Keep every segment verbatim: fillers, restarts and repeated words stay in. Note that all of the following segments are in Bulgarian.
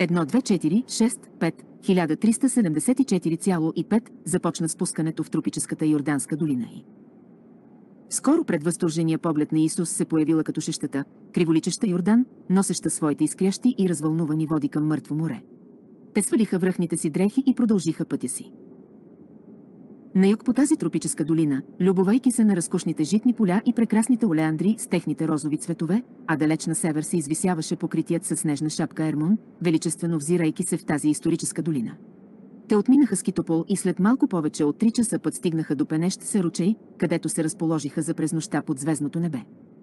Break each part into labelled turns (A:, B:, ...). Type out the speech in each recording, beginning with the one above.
A: едно две четири шест пет хиляда триста седемдесет и четири цяло и пет започна спускането в тропическата Йорданска долина и. Скоро пред възторжения поглед на Исус се появила като шещата, криволичеща Йордан, носеща своите изкрящи и развълнувани води към мъртво море. Те свалиха връхните си дрехи и продължиха пътя си. На юг по тази тропическа долина, любовайки се на разкошните житни поля и прекрасните олеандри с техните розови цветове, а далеч на север се извисяваше покритият със снежна шапка Ермон, величествено взирайки се в тази историческа долина. Те отминаха Скитопол и след малко повече от три часа път стигнаха до пенещ се ручей, където се разположиха за през нощта под звездното небе.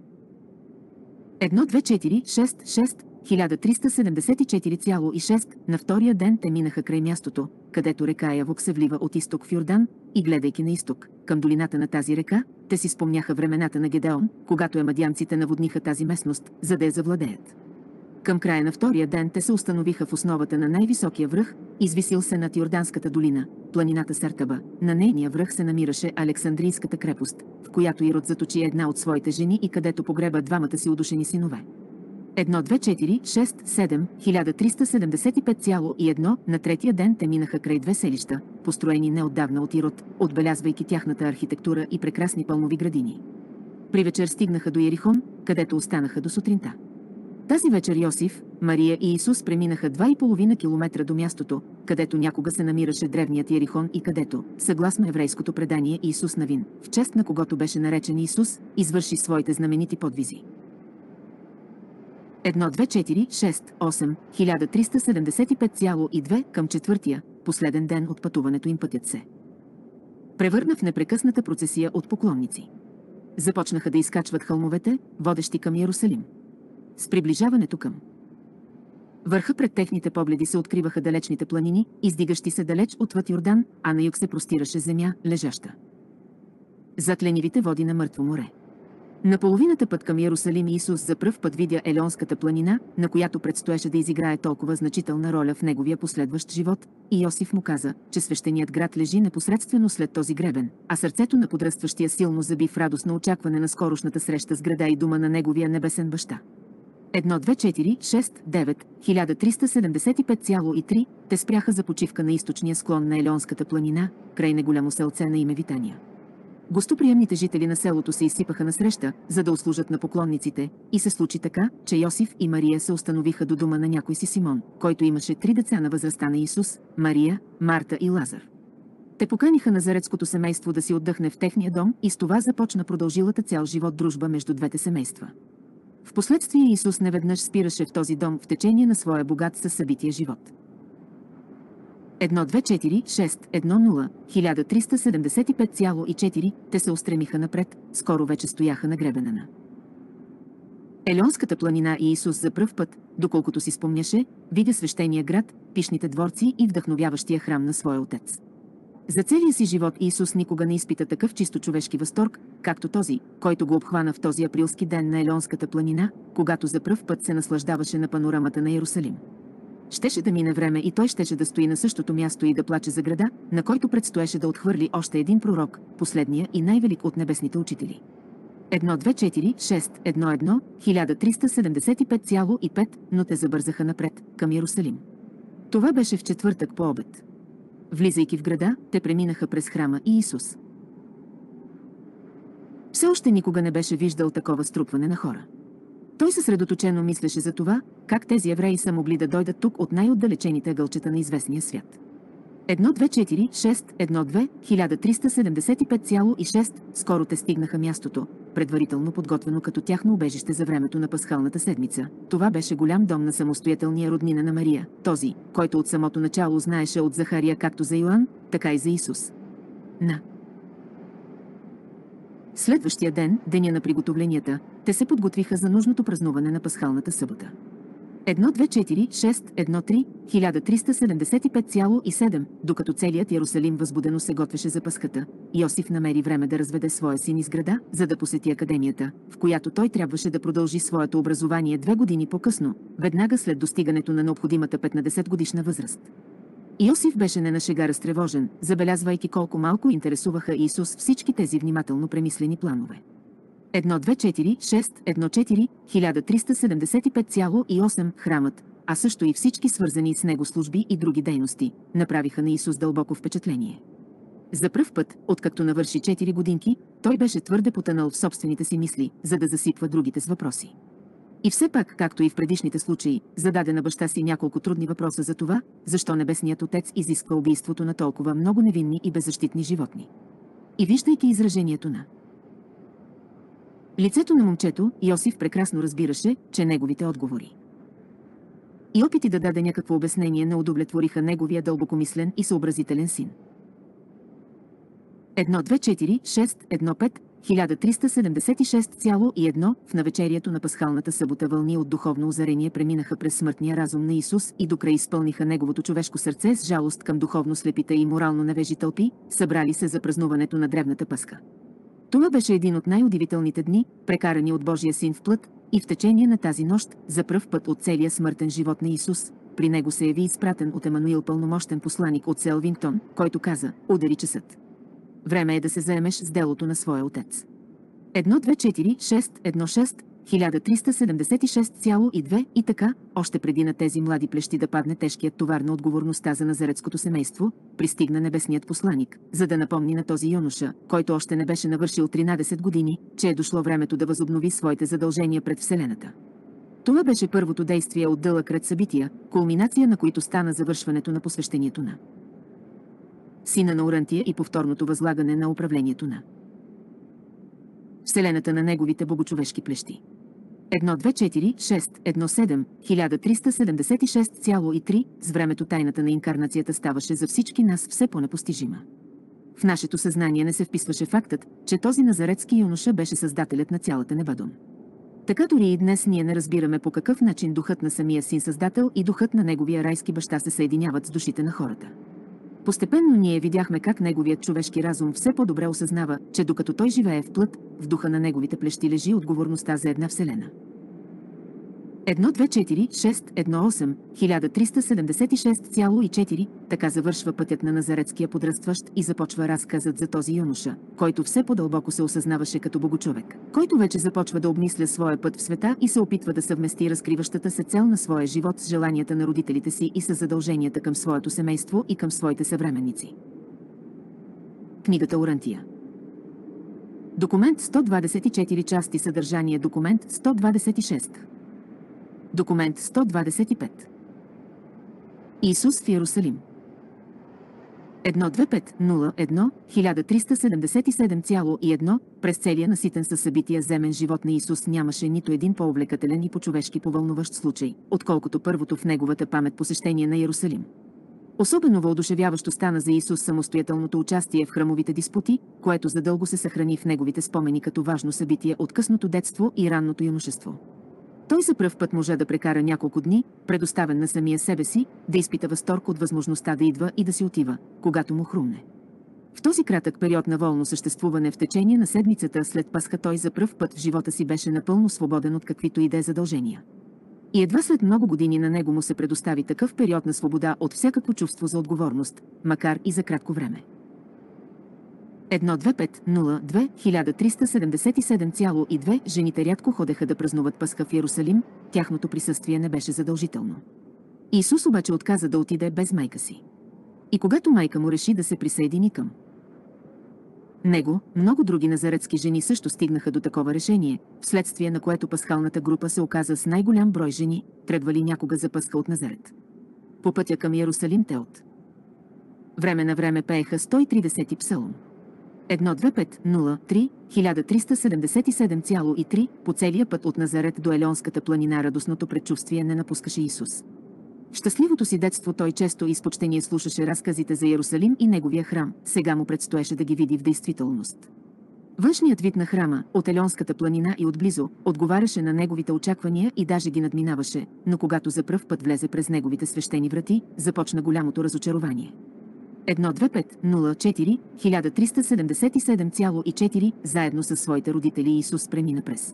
A: едно две четири шест шест хиляда триста седемдесет и четири цяло и шест на втория ден те минаха край мястото, където река Явок се влива от изток в Йордан, и гледайки на изток, към долината на тази река, те си спомняха времената на Гедеон, когато емадианците наводниха тази местност, за да я завладеят. Към края на втория ден те се установиха в основата на най-високия връх, извисил се над Йорданската долина, планината Сартаба. На нейния връх се намираше Александрийската крепост, в която Ирод заточи една от своите жени и където погреба двамата си удушени синове. едно две четири шест седем хиляда триста седемдесет и пет цяло и едно на третия ден те минаха край две селища, построени неотдавна от Ирод, отбелязвайки тяхната архитектура и прекрасни пълнови градини. При вечер стигнаха до Ерихон, където останаха до сутринта. Тази вечер Йосиф, Мария и Исус преминаха два и половина километра до мястото, където някога се намираше древният Ерихон и където, съгласно еврейското предание, Исус Навин, в чест на когото беше наречен Исус, извърши своите знаменити подвизи. едно две четири шест осем хиляда триста седемдесет и пет цяло и две към четвъртия, последен ден от пътуването им пътят се превърна в непрекъсната процесия от поклонници. Започнаха да изкачват хълмовете, водещи към Йерусалим. С приближаването към върха пред техните погледи се откриваха далечните планини, издигащи се далеч отвъд Йордан, а на юг се простираше земя, лежаща зад ленивите води на мъртво море. На половината път към Йерусалим Исус за пръв път видя Елеонската планина, на която предстоеше да изиграе толкова значителна роля в неговия последващ живот, и Йосиф му каза, че свещеният град лежи непосредствено след този гребен, а сърцето на подрастващия силно заби в радостно очакване на скорошната среща с града и дома на неговия небесен баща. едно две четири шест девет хиляда триста седемдесет и пет цяло и три те спряха за почивка на източния склон на Елеонската планина, край неголямо селце на име Витания. Гостоприемните жители на селото се изсипаха насреща, за да услужат на поклонниците, и се случи така, че Йосиф и Мария се установиха до дома на някой си Симон, който имаше три деца на възрастта на Исус, Мария, Марта и Лазар. Те поканиха назаретското семейство да си отдъхне в техния дом и с това започна продължилата цял живот дружба между двете семейства. Впоследствие Исус неведнъж спираше в този дом в течение на своя богат със събития живот. едно две четири шест едно нула хиляда триста седемдесет и пет цяло и четири те се устремиха напред, скоро вече стояха на гребена на Елеонската планина и Исус за пръв път, доколкото си спомняше, видя свещения град, пишните дворци и вдъхновяващия храм на своя отец. За целия си живот Исус никога не изпита такъв чисто човешки възторг, както този, който го обхвана в този априлски ден на Елеонската планина, когато за пръв път се наслаждаваше на панорамата на Йерусалим. Щеше да мине време и той щеше да стои на същото място и да плаче за града, на който предстоеше да отхвърли още един пророк, последния и най-велик от небесните учители. едно две четири шест едно едно хиляда триста седемдесет и пет цяло и пет но те забързаха напред, към Йерусалим. Това беше в четвъртък по обед. Влизайки в града, те преминаха през храма и Исус все още никога не беше виждал такова струпване на хора. Той съсредоточено мислеше за това, как тези евреи са могли да дойдат тук от най-отдалечените ъгълчета на известния свят. едно две четири шест едно две хиляда триста седемдесет и пет цяло и шест скоро те стигнаха мястото, предварително подготвено като тяхно убежище за времето на пасхалната седмица. Това беше голям дом на самостоятелния роднина на Мария, този, който от самото начало знаеше от Захария както за Йоан, така и за Исус. На следващия ден, деня на приготовленията, те се подготвиха за нужното празнуване на пасхалната събота. едно две четири шест едно три хиляда триста седемдесет и пет цяло и седем докато целият Йерусалим възбудено се готвеше за Пасхата, Йосиф намери време да разведе своя син из града, за да посети академията, в която той трябваше да продължи своето образование две години по-късно, веднага след достигането на необходимата петнадесетгодишна възраст. Йосиф беше не на шега разтревожен, забелязвайки колко малко интересуваха Исус всички тези внимателно премислени планове. едно две четири шест едно четири хиляда триста седемдесет и пет цяло и осем храмът, а също и всички свързани с него служби и други дейности, направиха на Исус дълбоко впечатление. За пръв път, откакто навърши четири годинки, той беше твърде потънал в собствените си мисли, за да засипва другите с въпроси. И все пак, както и в предишните случаи, зададе на баща си няколко трудни въпроса за това, защо Небесният Отец изисква убийството на толкова много невинни и беззащитни животни. И виждайки изражението на лицето на момчето, Йосиф прекрасно разбираше, че неговите отговори и опити да даде някакво обяснение не удовлетвориха неговия дълбокомислен и съобразителен син. едно две четири шест едно пет хиляда триста седемдесет и шест цяло и едно В навечерието на пасхалната събота вълни от духовно озарение преминаха през смъртния разум на Исус и докрай изпълниха неговото човешко сърце с жалост към духовно слепите и морално невежи тълпи, събрали се за празнуването на древната Пасха. Това беше един от най-удивителните дни, прекарани от Божия син в плът, и в течение на тази нощ, за пръв път от целия смъртен живот на Исус, при него се яви изпратен от Емануил пълномощен посланик от Селвингтон, който каза: "Удари часът. Време е да се заемеш с делото на своя отец." едно две четири шест едно шест хиляда триста седемдесет и шест цяло и две И така, още преди на тези млади плещи да падне тежкият товар на отговорността за назаретското семейство, пристигна небесният посланик, за да напомни на този юноша, който още не беше навършил тринадесет години, че е дошло времето да възобнови своите задължения пред Вселената. Това беше първото действие от дълъг ред събития, кулминация на които стана завършването на посвещението на сина на Орантия и повторното възлагане на управлението на Вселената на неговите богочовешки плещи. едно две четири шест едно седем хиляда триста седемдесет и шест цяло и три С времето тайната на инкарнацията ставаше за всички нас все по-непостижима. В нашето съзнание не се вписваше фактът, че този назаретски юноша беше създателят на цялата Невадон. Така дори и днес ние не разбираме по какъв начин духът на самия син създател и духът на неговия райски баща се съединяват с душите на хората. Постепенно ние видяхме как неговият човешки разум все по-добре осъзнава, че докато той живее в плът, в духа на неговите плещи лежи отговорността за една вселена. едно две четири шест едно осем хиляда триста седемдесет и шест цяло и четири Така завършва пътят на назаретския подрастващ и започва разказът за този юноша, който все по-дълбоко се осъзнаваше като богочовек, който вече започва да обмисля своя път в света и се опитва да съвмести разкриващата се цел на своя живот с желанията на родителите си и с задълженията към своето семейство и към своите съвременници. Книгата Орантия. Документ сто двадесет и четири части. Съдържание. Документ сто двадесет и шест. Документ сто двадесет и пет. Исус в Йерусалим. едно две пет нула едно хиляда триста седемдесет и седем цяло и едно През целия наситен със събития земен живот на Исус нямаше нито един по-увлекателен и по-човешки повълнуващ случай, отколкото първото в неговата памет посещение на Йерусалим. Особено въодушевяващо стана за Исус самостоятелното участие в храмовите диспути, което задълго се съхрани в неговите спомени като важно събитие от късното детство и ранното юношество. Той за пръв път можа да прекара няколко дни, предоставен на самия себе си, да изпита възторг от възможността да идва и да си отива, когато му хрумне. В този кратък период на волно съществуване в течение на седмицата след Пасха той за пръв път в живота си беше напълно свободен от каквито и да е задължения. И едва след много години на него му се предостави такъв период на свобода от всякакво чувство за отговорност, макар и за кратко време. едно две пет нула две хиляда триста седемдесет и седем цяло и две Жените рядко ходеха да празнуват Пасха в Йерусалим, тяхното присъствие не беше задължително. Исус обаче отказа да отиде без майка си. И когато майка му реши да се присъедини към него, много други назаретски жени също стигнаха до такова решение, вследствие на което пасхалната група се оказа с най-голям брой жени, тръгвали някога за Пасха от Назарет. По пътя към Йерусалим те от време на време пееха сто и тридесети псалом. едно две пет нула три хиляда триста седемдесет и седем цяло и три По целия път от Назарет до Елеонската планина радостното предчувствие не напускаше Исус. В щастливото си детство той често и с почтение слушаше разказите за Йерусалим и неговия храм, сега му предстоеше да ги види в действителност. Външният вид на храма, от Елеонската планина и отблизо, отговаряше на неговите очаквания и даже ги надминаваше, но когато за пръв път влезе през неговите свещени врати, започна голямото разочарование. едно две пет нула четири хиляда триста седемдесет и седем цяло и четири Заедно със своите родители Исус премина през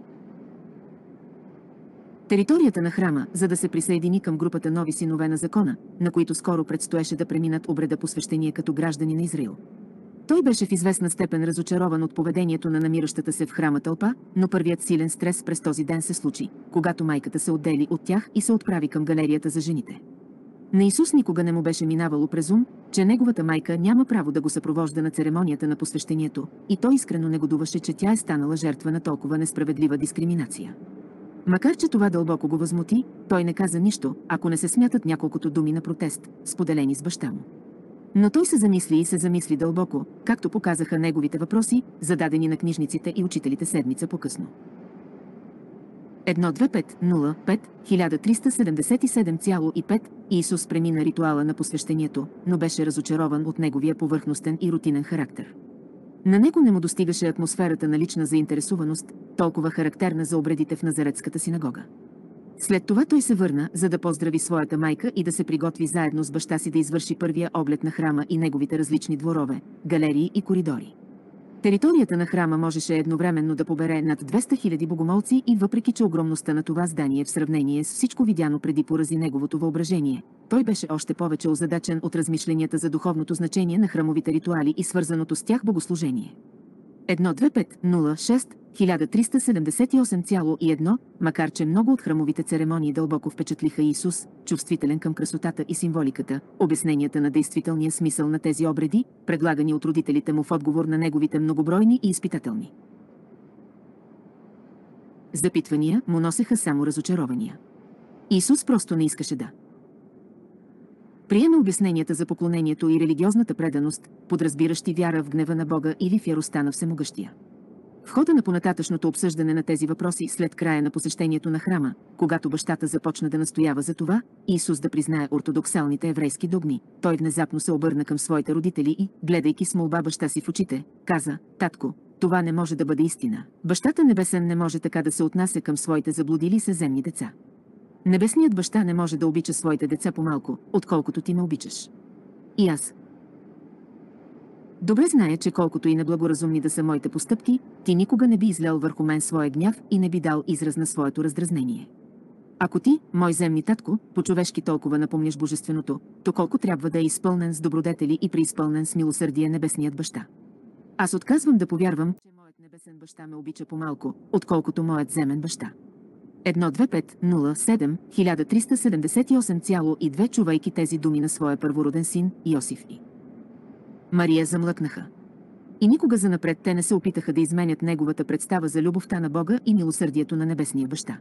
A: територията на храма, за да се присъедини към групата нови синове на закона, на които скоро предстоеше да преминат обреда посвещение като граждани на Израил. Той беше в известна степен разочарован от поведението на намиращата се в храма тълпа, но първият силен стрес през този ден се случи, когато майката се отдели от тях и се отправи към галерията за жените. На Исус никога не му беше минавало през ум, че неговата майка няма право да го съпровожда на церемонията на посвещението, и той искрено негодуваше, че тя е станала жертва на толкова несправедлива дискриминация. Макар че това дълбоко го възмути, той не каза нищо, ако не се смятат няколкото думи на протест, споделени с баща му. Но той се замисли и се замисли дълбоко, както показаха неговите въпроси, зададени на книжниците и учителите седмица по-късно. едно две пет нула пет хиляда триста седемдесет и седем цяло и пет Исус премина ритуала на посвещението, но беше разочарован от неговия повърхностен и рутинен характер. На него не му достигаше атмосферата на лична заинтересуваност, толкова характерна за обредите в Назаретската синагога. След това той се върна, за да поздрави своята майка и да се приготви заедно с баща си да извърши първия оглед на храма и неговите различни дворове, галерии и коридори. Територията на храма можеше едновременно да побере над двеста хиляди богомолци и въпреки че огромността на това здание в сравнение с всичко видяно преди порази неговото въображение, той беше още повече озадачен от размишленията за духовното значение на храмовите ритуали и свързаното с тях богослужение. едно две пет нула шест хиляда триста седемдесет и осем цяло и едно, макар че много от храмовите церемонии дълбоко впечатлиха Исус, чувствителен към красотата и символиката, обясненията на действителния смисъл на тези обреди, предлагани от родителите му в отговор на неговите многобройни и изпитателни запитвания, му носеха само разочарования. Исус просто не искаше да приеме обясненията за поклонението и религиозната преданост, подразбиращи вяра в гнева на Бога или в яростта на Всемогъщия. В хода на понататъчното обсъждане на тези въпроси след края на посещението на храма, когато бащата започна да настоява за това, Исус да признае ортодоксалните еврейски догми, той внезапно се обърна към своите родители и, гледайки с молба баща си в очите, каза: „Татко, това не може да бъде истина. Бащата небесен не може така да се отнася към своите заблудили се земни деца. Небесният баща не може да обича своите деца по-малко, отколкото ти ме обичаш. И аз добре зная, че колкото и неблагоразумни да са моите постъпки, ти никога не би излял върху мен своя гняв и не би дал израз на своето раздразнение. Ако ти, мой земни татко, по-човешки толкова напомняш божественото, то колко трябва да е изпълнен с добродетели и преизпълнен с милосърдие небесният баща. Аз отказвам да повярвам, че моят небесен баща ме обича по-малко, отколкото моят земен баща. едно две пет нула седем хиляда триста седемдесет и осем цяло и две чувайки тези думи на своя първороден син, Йосиф и Мария замлъкнаха. И никога занапред те не се опитаха да изменят неговата представа за любовта на Бога и милосърдието на небесния баща.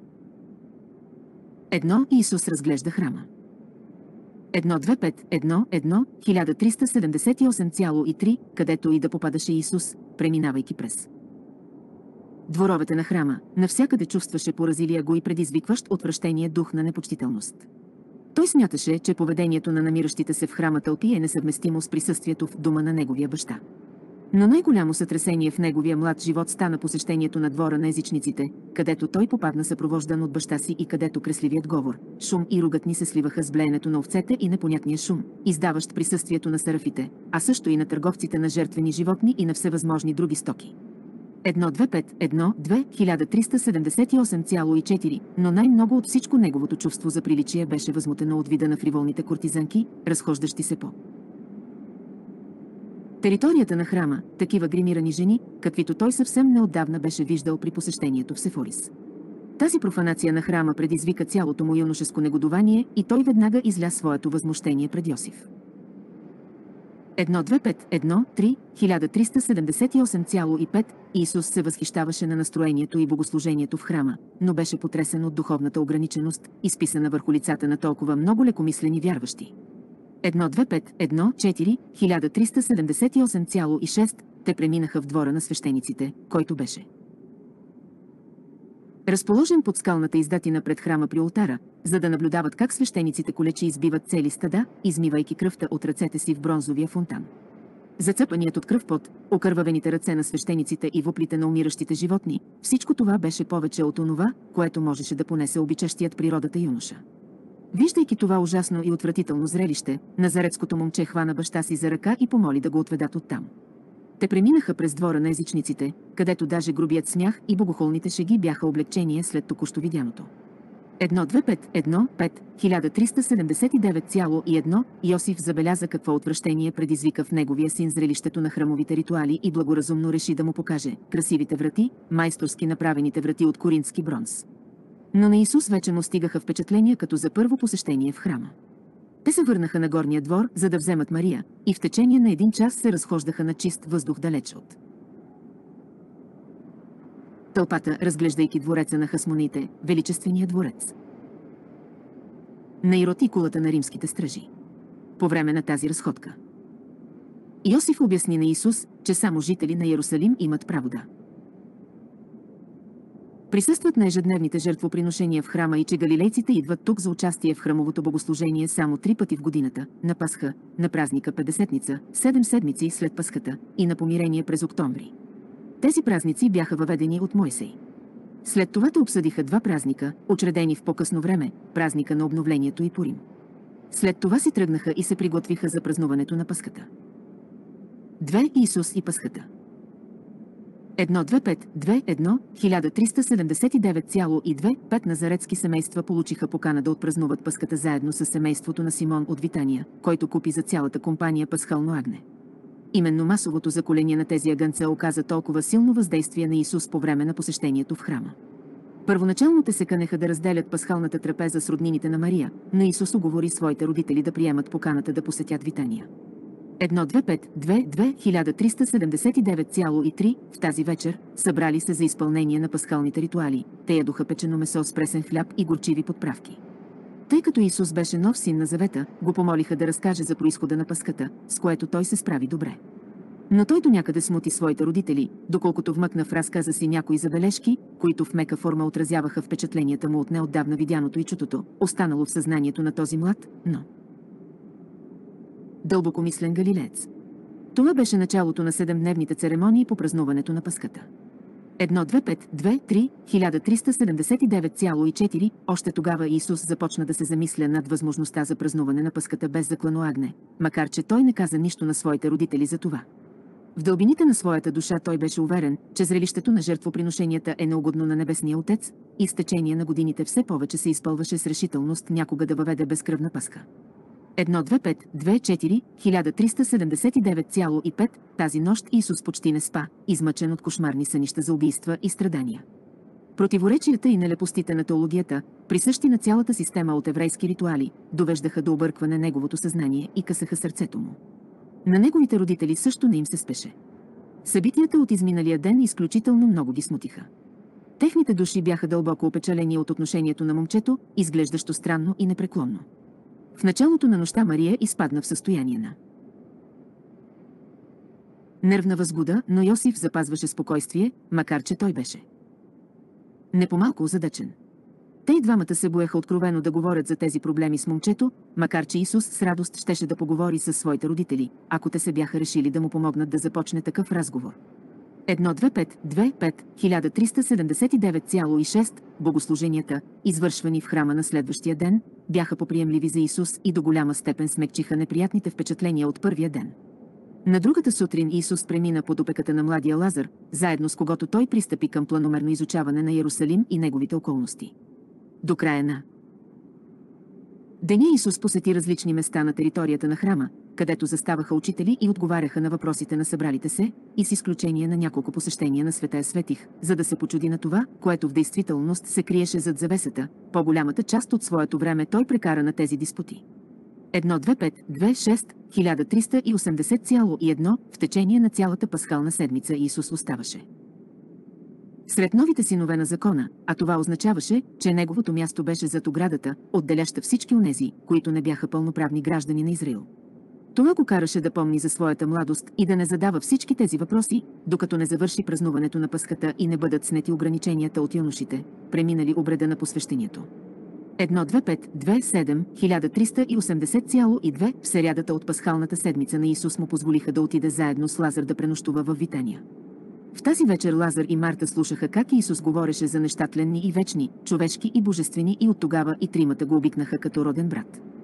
A: Едно Исус разглежда храма. едно две пет едно едно хиляда триста седемдесет и осем цяло и три, където и да попадаше Исус, преминавайки през дворовете на храма, навсякъде чувстваше поразилия го и предизвикващ отвращение дух на непочтителност. Той смяташе, че поведението на намиращите се в храма тълпи е несъвместимо с присъствието в дома на неговия баща. Но най-голямо сътресение в неговия млад живот стана посещението на двора на езичниците, където той попадна съпровождан от баща си и където кресливият говор, шум и ругатни се сливаха с блеенето на овцете и непонятния шум, издаващ присъствието на сарафите, а също и на търговците на жертвени животни и на всевъзможни други стоки. едно две пет едно две хиляда триста седемдесет и осем цяло и четири, но най-много от всичко неговото чувство за приличие беше възмутено от вида на фриволните кортизанки, разхождащи се по територията на храма, такива гримирани жени, каквито той съвсем неотдавна беше виждал при посещението в Сефорис. Тази профанация на храма предизвика цялото му юношеско негодование и той веднага изля своето възмущение пред Йосиф. едно две пет едно три хиляда триста седемдесет и осем цяло и пет Исус се възхищаваше на настроението и богослужението в храма, но беше потресен от духовната ограниченост, изписана върху лицата на толкова много лекомислени вярващи. едно две пет едно четири хиляда триста седемдесет и осем цяло и шест те преминаха в двора на свещениците, който беше разположен под скалната издатина пред храма при олтара, за да наблюдават как свещениците колечи избиват цели стада, измивайки кръвта от ръцете си в бронзовия фонтан. Зацъпаният от кръв пот, окървавените ръце на свещениците и воплите на умиращите животни, всичко това беше повече от онова, което можеше да понесе обичащият природата юноша. Виждайки това ужасно и отвратително зрелище, назаретското момче хвана баща си за ръка и помоли да го отведат оттам. Те преминаха през двора на езичниците, където даже грубият смях и богохулните шеги бяха облегчение след току-що видяното. едно две пет едно пет хиляда триста седемдесет и девет цяло и едно Йосиф забеляза какво отвращение предизвика в неговия син зрелището на храмовите ритуали и благоразумно реши да му покаже красивите врати, майсторски направените врати от коринтски бронз. Но на Исус вече му стигаха впечатления като за първо посещение в храма. Те се върнаха на горния двор, за да вземат Мария, и в течение на един час се разхождаха на чист въздух далеч от тълпата, разглеждайки двореца на хасмоните, величествения дворец на Ирод и кулата на римските стражи. По време на тази разходка Йосиф обясни на Исус, че само жители на Йерусалим имат право да присъстват на ежедневните жертвоприношения в храма и че галилейците идват тук за участие в храмовото богослужение само три пъти в годината, на Пасха, на празника Петдесетница, седем седмици след Пасхата и на помирение през октомври. Тези празници бяха въведени от Мойсей. След това те обсъдиха два празника, учредени в по-късно време, празника на обновлението и Пурим. След това си тръгнаха и се приготвиха за празнуването на Пасхата. Две Исус и Пасхата. едно две пет две едно хиляда триста седемдесет и девет цяло и две пет назаретски семейства получиха покана да отпразнуват Пасхата заедно с семейството на Симон от Витания, който купи за цялата компания пасхално агне. Именно масовото заколение на тези агънца оказа толкова силно въздействие на Исус по време на посещението в храма. Първоначално те се канеха да разделят пасхалната трапеза с роднините на Мария, но Исус уговори своите родители да приемат поканата да посетят Витания. едно две пет две две хиляда триста седемдесет и девет цяло и три в тази вечер събрали се за изпълнение на пасхалните ритуали. Те ядоха печено месо с пресен хляб и горчиви подправки. Тъй като Исус беше нов син на завета, го помолиха да разкаже за произхода на Пасхата, с което той се справи добре. Но той до някъде смути своите родители, доколкото вмъкна в разказа си някои забележки, които в мека форма отразяваха впечатленията му от неотдавна видяното и чутото, останало в съзнанието на този млад, но дълбокомислен галилеец. Това беше началото на седемдневните церемонии по празнуването на Пасхата. едно две пет две три хиляда триста седемдесет и девет цяло и четири Още тогава Исус започна да се замисля над възможността за празнуване на Пасхата без заклано агне, макар че той не каза нищо на своите родители за това. В дълбините на своята душа той беше уверен, че зрелището на жертвоприношенията е неугодно на Небесния Отец и с течение на годините все повече се изпълваше с решителност някога да въведе безкръвна Пасха. едно две пет две четири хиляда триста седемдесет и девет цяло и пет Тази нощ Исус почти не спа, измъчен от кошмарни сънища за убийства и страдания. Противоречията и нелепостите на теологията, присъщи на цялата система от еврейски ритуали, довеждаха до объркване неговото съзнание и късаха сърцето му. На неговите родители също не им се спеше. Събитията от изминалия ден изключително много ги смутиха. Техните души бяха дълбоко опечалени от отношението на момчето, изглеждащо странно и непреклонно. В началото на нощта Мария изпадна в състояние на нервна възбуда, но Йосиф запазваше спокойствие, макар че той беше не по-малко озадачен. Те и двамата се боеха откровено да говорят за тези проблеми с момчето, макар че Исус с радост щеше да поговори със своите родители, ако те се бяха решили да му помогнат да започне такъв разговор. едно две пет две пет хиляда триста седемдесет и девет цяло и шест Богослуженията, извършвани в храма на следващия ден, бяха поприемливи за Исус и до голяма степен смекчиха неприятните впечатления от първия ден. На другата сутрин Исус премина под опеката на младия Лазар, заедно с когото той пристъпи към планомерно изучаване на Йерусалим и неговите околности. До края на деня Исус посети различни места на територията на храма, където заставаха учители и отговаряха на въпросите на събралите се, и с изключение на няколко посещения на Светая Светих, за да се почуди на това, което в действителност се криеше зад завесата. По-голямата част от своето време той прекара на тези диспути. едно две пет две шест хиляда триста и осемдесет цяло и едно В течение на цялата пасхална седмица Исус оставаше сред новите синове на закона, а това означаваше, че неговото място беше зад оградата, отделяща всички онези, които не бяха пълноправни граждани на Израил. Това го караше да помни за своята младост и да не задава всички тези въпроси, докато не завърши празнуването на Пасхата и не бъдат снети ограниченията от юношите, преминали обреда на посвещението. едно две пет две седем хиляда триста и осемдесет цяло и две В серядата от пасхалната седмица на Исус му позволиха да отиде заедно с Лазар да пренощува в Витания. В тази вечер Лазар и Марта слушаха как Исус говореше за неща тленни и вечни, човешки и божествени, и от тогава и тримата го обикнаха като роден брат.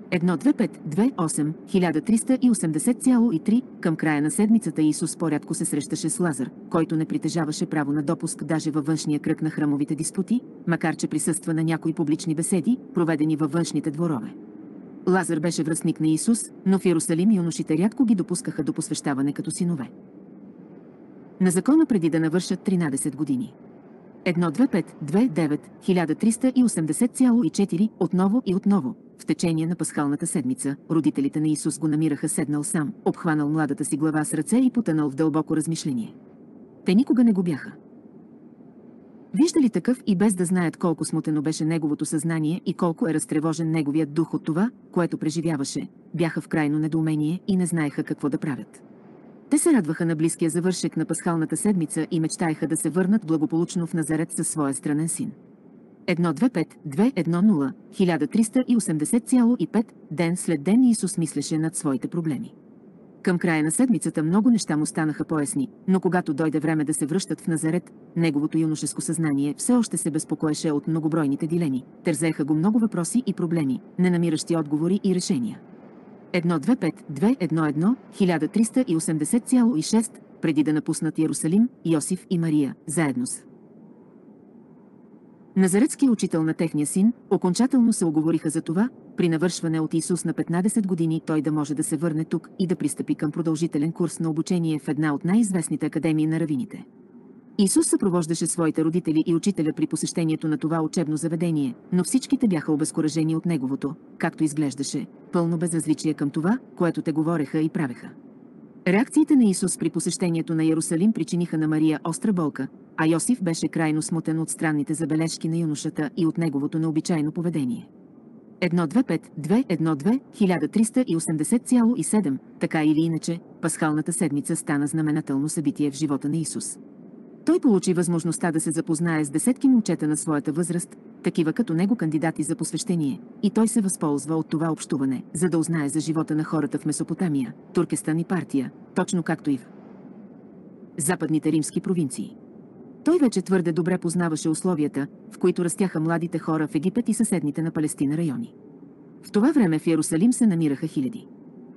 A: едно две пет две осем хиляда триста и осемдесет цяло и три. Към края на седмицата Исус по-рядко се срещаше с Лазар, който не притежаваше право на допуск даже във външния кръг на храмовите диспути, макар че присъства на някои публични беседи, проведени във външните дворове. Лазар беше връстник на Исус, но в Иерусалим юношите рядко ги допускаха до посвещаване като синове на закона преди да навършат тринадесет години. едно две пет две девет хиляда триста и осемдесет цяло и четири. Отново и отново, в течение на пасхалната седмица, родителите на Исус го намираха седнал сам, обхванал младата си глава с ръце и потънал в дълбоко размишление. Те никога не го бяха виждали такъв и без да знаят колко смутено беше неговото съзнание и колко е разтревожен неговият дух от това, което преживяваше, бяха в крайно недоумение и не знаеха какво да правят. Те се радваха на близкия завършек на пасхалната седмица и мечтаеха да се върнат благополучно в Назарет със своя странен син. едно две пет две едно нула хиляда триста и осемдесет цяло и пет. Ден след ден Исус мислеше над своите проблеми. Към края на седмицата много неща му станаха по-ясни, но когато дойде време да се връщат в Назарет, неговото юношеско съзнание все още се безпокоеше от многобройните дилеми. Тързееха го много въпроси и проблеми, не намиращи отговори и решения. едно две пет две едно едно хиляда триста и осемдесет цяло и шест. Преди да напуснат Иерусалим, Йосиф и Мария, заедно с назаретския учител на техния син, окончателно се оговориха за това, при навършване от Исус на петнадесет години той да може да се върне тук и да пристъпи към продължителен курс на обучение в една от най-известните академии на равините. Исус съпровождаше своите родители и учителя при посещението на това учебно заведение, но всичките бяха обезкуражени от неговото, както изглеждаше, пълно безразличие към това, което те говореха и правеха. Реакциите на Исус при посещението на Иерусалим причиниха на Мария остра болка, а Йосиф беше крайно смутен от странните забележки на юношата и от неговото необичайно поведение. едно две пет две едно две хиляда триста и осемдесет цяло и седем. Така или иначе, пасхалната седмица стана знаменателно събитие в живота на Исус. Той получи възможността да се запознае с десетки момчета на своята възраст, такива като него кандидати за посвещение, и той се възползва от това общуване, за да узнае за живота на хората в Месопотамия, Туркестан и Партия, точно както и в западните римски провинции. Той вече твърде добре познаваше условията, в които растяха младите хора в Египет и съседните на Палестина райони. В това време в Иерусалим се намираха хиляди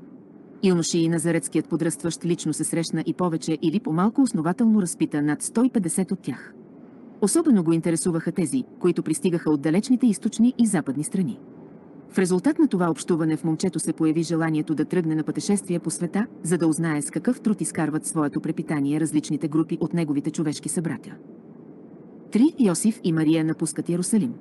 A: юноши и назаретският подрастващ лично се срещна и повече или по-малко основателно разпита над сто и петдесет от тях. Особено го интересуваха тези, които пристигаха от далечните източни и западни страни. В резултат на това общуване в момчето се появи желанието да тръгне на пътешествие по света, за да узнае с какъв труд изкарват своето препитание различните групи от неговите човешки събратя. Три. Йосиф и Мария напускат Иерусалим.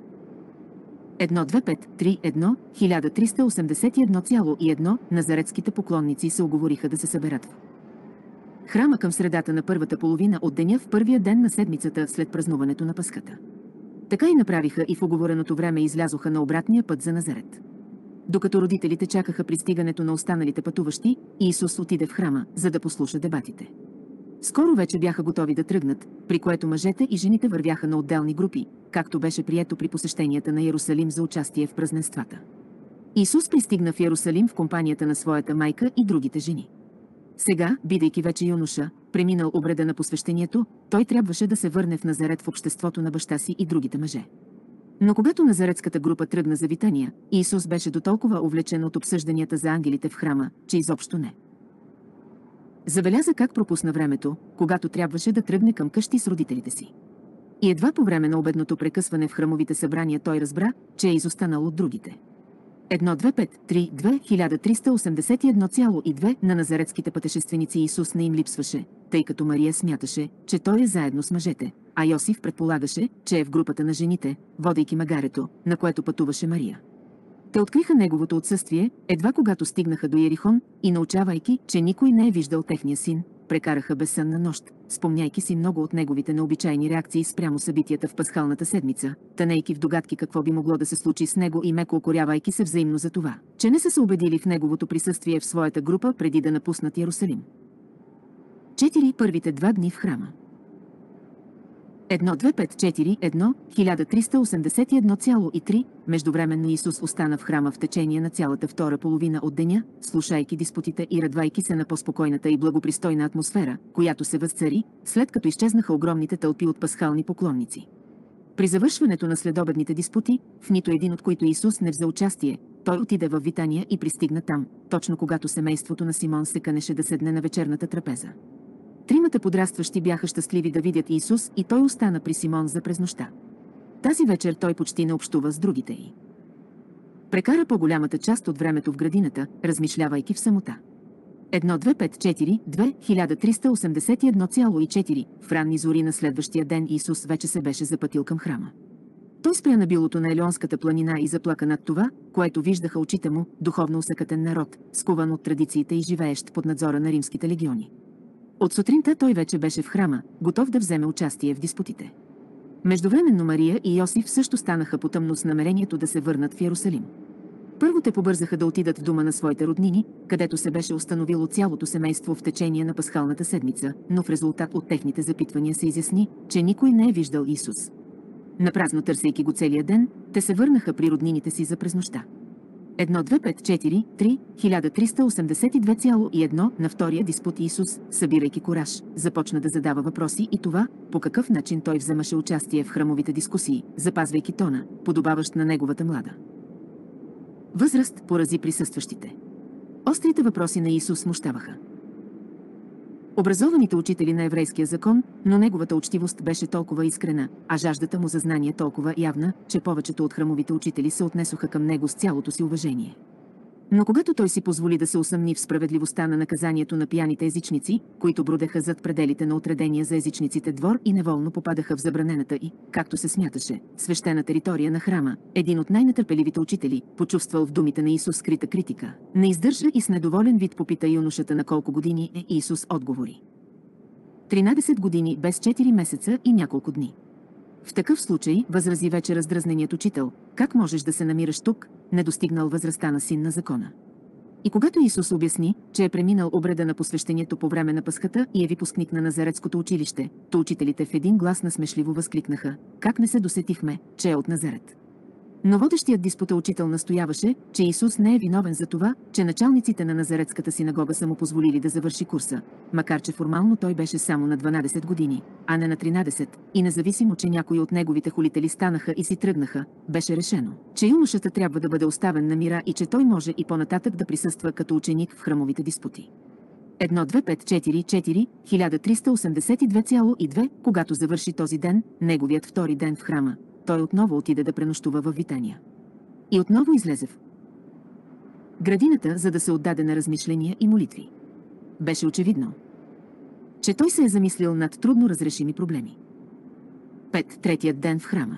A: едно две пет три едно хиляда триста осемдесет и едно цяло и едно. Назаретските поклонници се уговориха да се съберат в храма към средата на първата половина от деня в първия ден на седмицата след празнуването на Пасхата. Така и направиха и в уговореното време излязоха на обратния път за Назарет. Докато родителите чакаха пристигането на останалите пътуващи, Исус отиде в храма, за да послуша дебатите. Скоро вече бяха готови да тръгнат, при което мъжете и жените вървяха на отделни групи, както беше прието при посещенията на Иерусалим за участие в празненствата. Исус пристигна в Иерусалим в компанията на своята майка и другите жени. Сега, бидейки вече юноша, преминал обреда на посвещението, той трябваше да се върне в Назарет в обществото на баща си и другите мъже. Но когато назаретската група тръгна за Витания, Исус беше дотолкова увлечен от обсъжданията за ангелите в храма, че изобщо не забеляза как пропусна времето, когато трябваше да тръгне към къщи с родителите си. И едва по време на обедното прекъсване в храмовите събрания той разбра, че е изостанал от другите. едно две пет три две хиляда триста осемдесет и едно цяло и две. На назаретските пътешественици Исус не им липсваше, тъй като Мария смяташе, че той е заедно с мъжете, а Йосиф предполагаше, че е в групата на жените, водейки магарето, на което пътуваше Мария. Те откриха неговото отсъствие, едва когато стигнаха до Йерихон и, научавайки, че никой не е виждал техния син, прекараха безсънна нощ, спомняйки си много от неговите необичайни реакции спрямо събитията в пасхалната седмица, тънейки в догадки какво би могло да се случи с него и меко укорявайки се взаимно за това, че не са се убедили в неговото присъствие в своята група преди да напуснат Йерусалим. Четири. Първите два дни в храма. едно две пет четири едно хиляда триста осемдесет и едно цяло и три. Междувременно Исус остана в храма в течение на цялата втора половина от деня, слушайки диспутите и радвайки се на по-спокойната и благопристойна атмосфера, която се възцари, след като изчезнаха огромните тълпи от пасхални поклонници. При завършването на следобедните диспути, в нито един от които Исус не взе участие, той отиде в Витания и пристигна там, точно когато семейството на Симон се канеше да седне на вечерната трапеза. Тримата подрастващи бяха щастливи да видят Исус и той остана при Симон за през нощта. Тази вечер той почти не общува с другите й. Прекара по-голямата част от времето в градината, размишлявайки в самота. едно две пет четири две хиляда триста осемдесет и едно цяло и четири В ранни зори на следващия ден Исус вече се беше запътил към храма. Той спря на билото на Елеонската планина и заплака над това, което виждаха очите му, духовно усъкатен народ, скуван от традициите и живеещ под надзора на римските легиони. От сутринта той вече беше в храма, готов да вземе участие в диспутите. Междувременно Мария и Йосиф също станаха потъмно с намерението да се върнат в Йерусалим. Първо те побързаха да отидат в дома на своите роднини, където се беше установило цялото семейство в течение на пасхалната седмица, но в резултат от техните запитвания се изясни, че никой не е виждал Исус. Напразно търсейки го целия ден, те се върнаха при роднините си за през нощта. едно две пет четири три хиляда триста осемдесет и две цяло и едно На втория диспут Исус, събирайки кураж, започна да задава въпроси и това, по какъв начин той вземаше участие в храмовите дискусии, запазвайки тона, подобаващ на неговата млада възраст, порази присъстващите. Острите въпроси на Исус смущаваха образованите учители на еврейския закон, но неговата учтивост беше толкова искрена, а жаждата му за знание толкова явна, че повечето от храмовите учители се отнесоха към него с цялото си уважение. Но когато той си позволи да се усъмни в справедливостта на наказанието на пияните езичници, които бродеха зад пределите на отредения за езичниците двор и неволно попадаха в забранената и, както се смяташе, свещена територия на храма, един от най-нетърпеливите учители, почувствал в думите на Исус скрита критика, не издържа и с недоволен вид попита юношата на колко години е. Исус отговори: тринадесет години без четири месеца и няколко дни. В такъв случай, възрази вече раздразненият учител, как можеш да се намираш тук, недостигнал възрастта на син на закона? И когато Исус обясни, че е преминал обреда на посвещението по време на Пасхата и е випускник на Назаретското училище, то учителите в един глас насмешливо възкликнаха: как не се досетихме, че е от Назарет? Но водещият диспута учител настояваше, че Исус не е виновен за това, че началниците на Назаретската синагога са му позволили да завърши курса, макар че формално той беше само на дванадесет години, а не на тринадесет, и независимо, че някои от неговите хулители станаха и си тръгнаха, беше решено, че юношата трябва да бъде оставен на мира и че той може и по-нататък да присъства като ученик в храмовите диспути. едно две пет четири четири хиляда триста осемдесет и две цяло и две Когато завърши този ден, неговият втори ден в храма, той отново отиде да пренощува във Витания. И отново излезе в градината, за да се отдаде на размишления и молитви. Беше очевидно, че той се е замислил над трудно разрешими проблеми. Пет Третият ден в храма.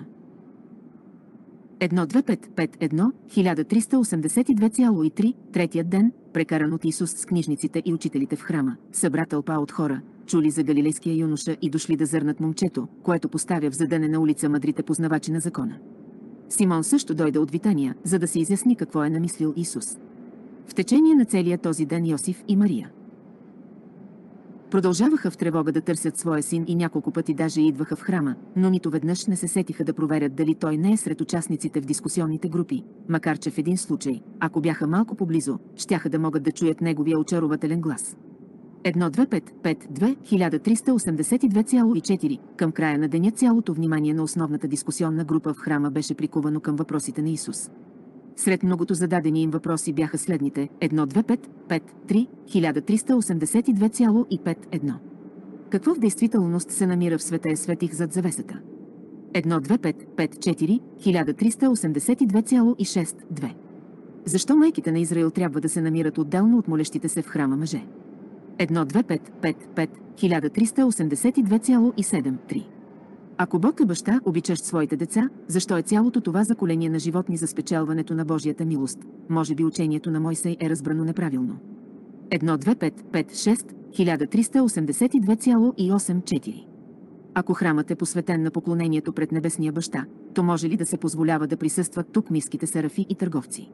A: едно две пет пет едно хиляда триста осемдесет и две цяло и три Третият ден, прекаран от Исус с книжниците и учителите в храма, събра тълпа от хора, чули за галилейския юноша и дошли да зърнат момчето, което поставя в задънена улица мъдрите познавачи на закона. Симон също дойде от Витания, за да се изясни какво е намислил Исус. В течение на целия този ден Йосиф и Мария продължаваха в тревога да търсят своя син и няколко пъти даже идваха в храма, но нито веднъж не се сетиха да проверят дали той не е сред участниците в дискусионните групи, макар че в един случай, ако бяха малко поблизо, щяха да могат да чуят неговия очарователен глас. едно две пет пет две хиляда триста осемдесет и две цяло и четири Към края на деня цялото внимание на основната дискусионна група в храма беше прикувано към въпросите на Исус. Сред многото зададени им въпроси бяха следните: едно две пет пет три хиляда триста осемдесет и две цяло и пет едно Какво в действителност се намира в Светая светих зад завесата? едно две пет пет четири хиляда триста осемдесет и две цяло и шест две Защо майките на Израил трябва да се намират отделно от молещите се в храма мъже? едно две пет пет пет хиляда триста осемдесет и две цяло и седем три Ако Бог е баща, обичащ своите деца, защо е цялото това заколение на животни за спечелването на Божията милост? Може би учението на Мойсей е разбрано неправилно. едно две пет пет шест хиляда триста осемдесет и две цяло и осем четири Ако храмът е посветен на поклонението пред Небесния баща, то може ли да се позволява да присъстват тук миските серафи и търговци?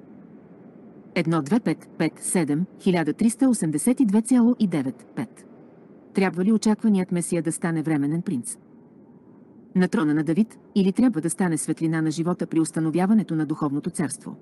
A: едно две пет пет седем хиляда триста осемдесет и две цяло и девет пет Трябва ли очакваният Месия да стане временен принц на трона на Давид, или трябва да стане светлина на живота при установяването на духовното царство?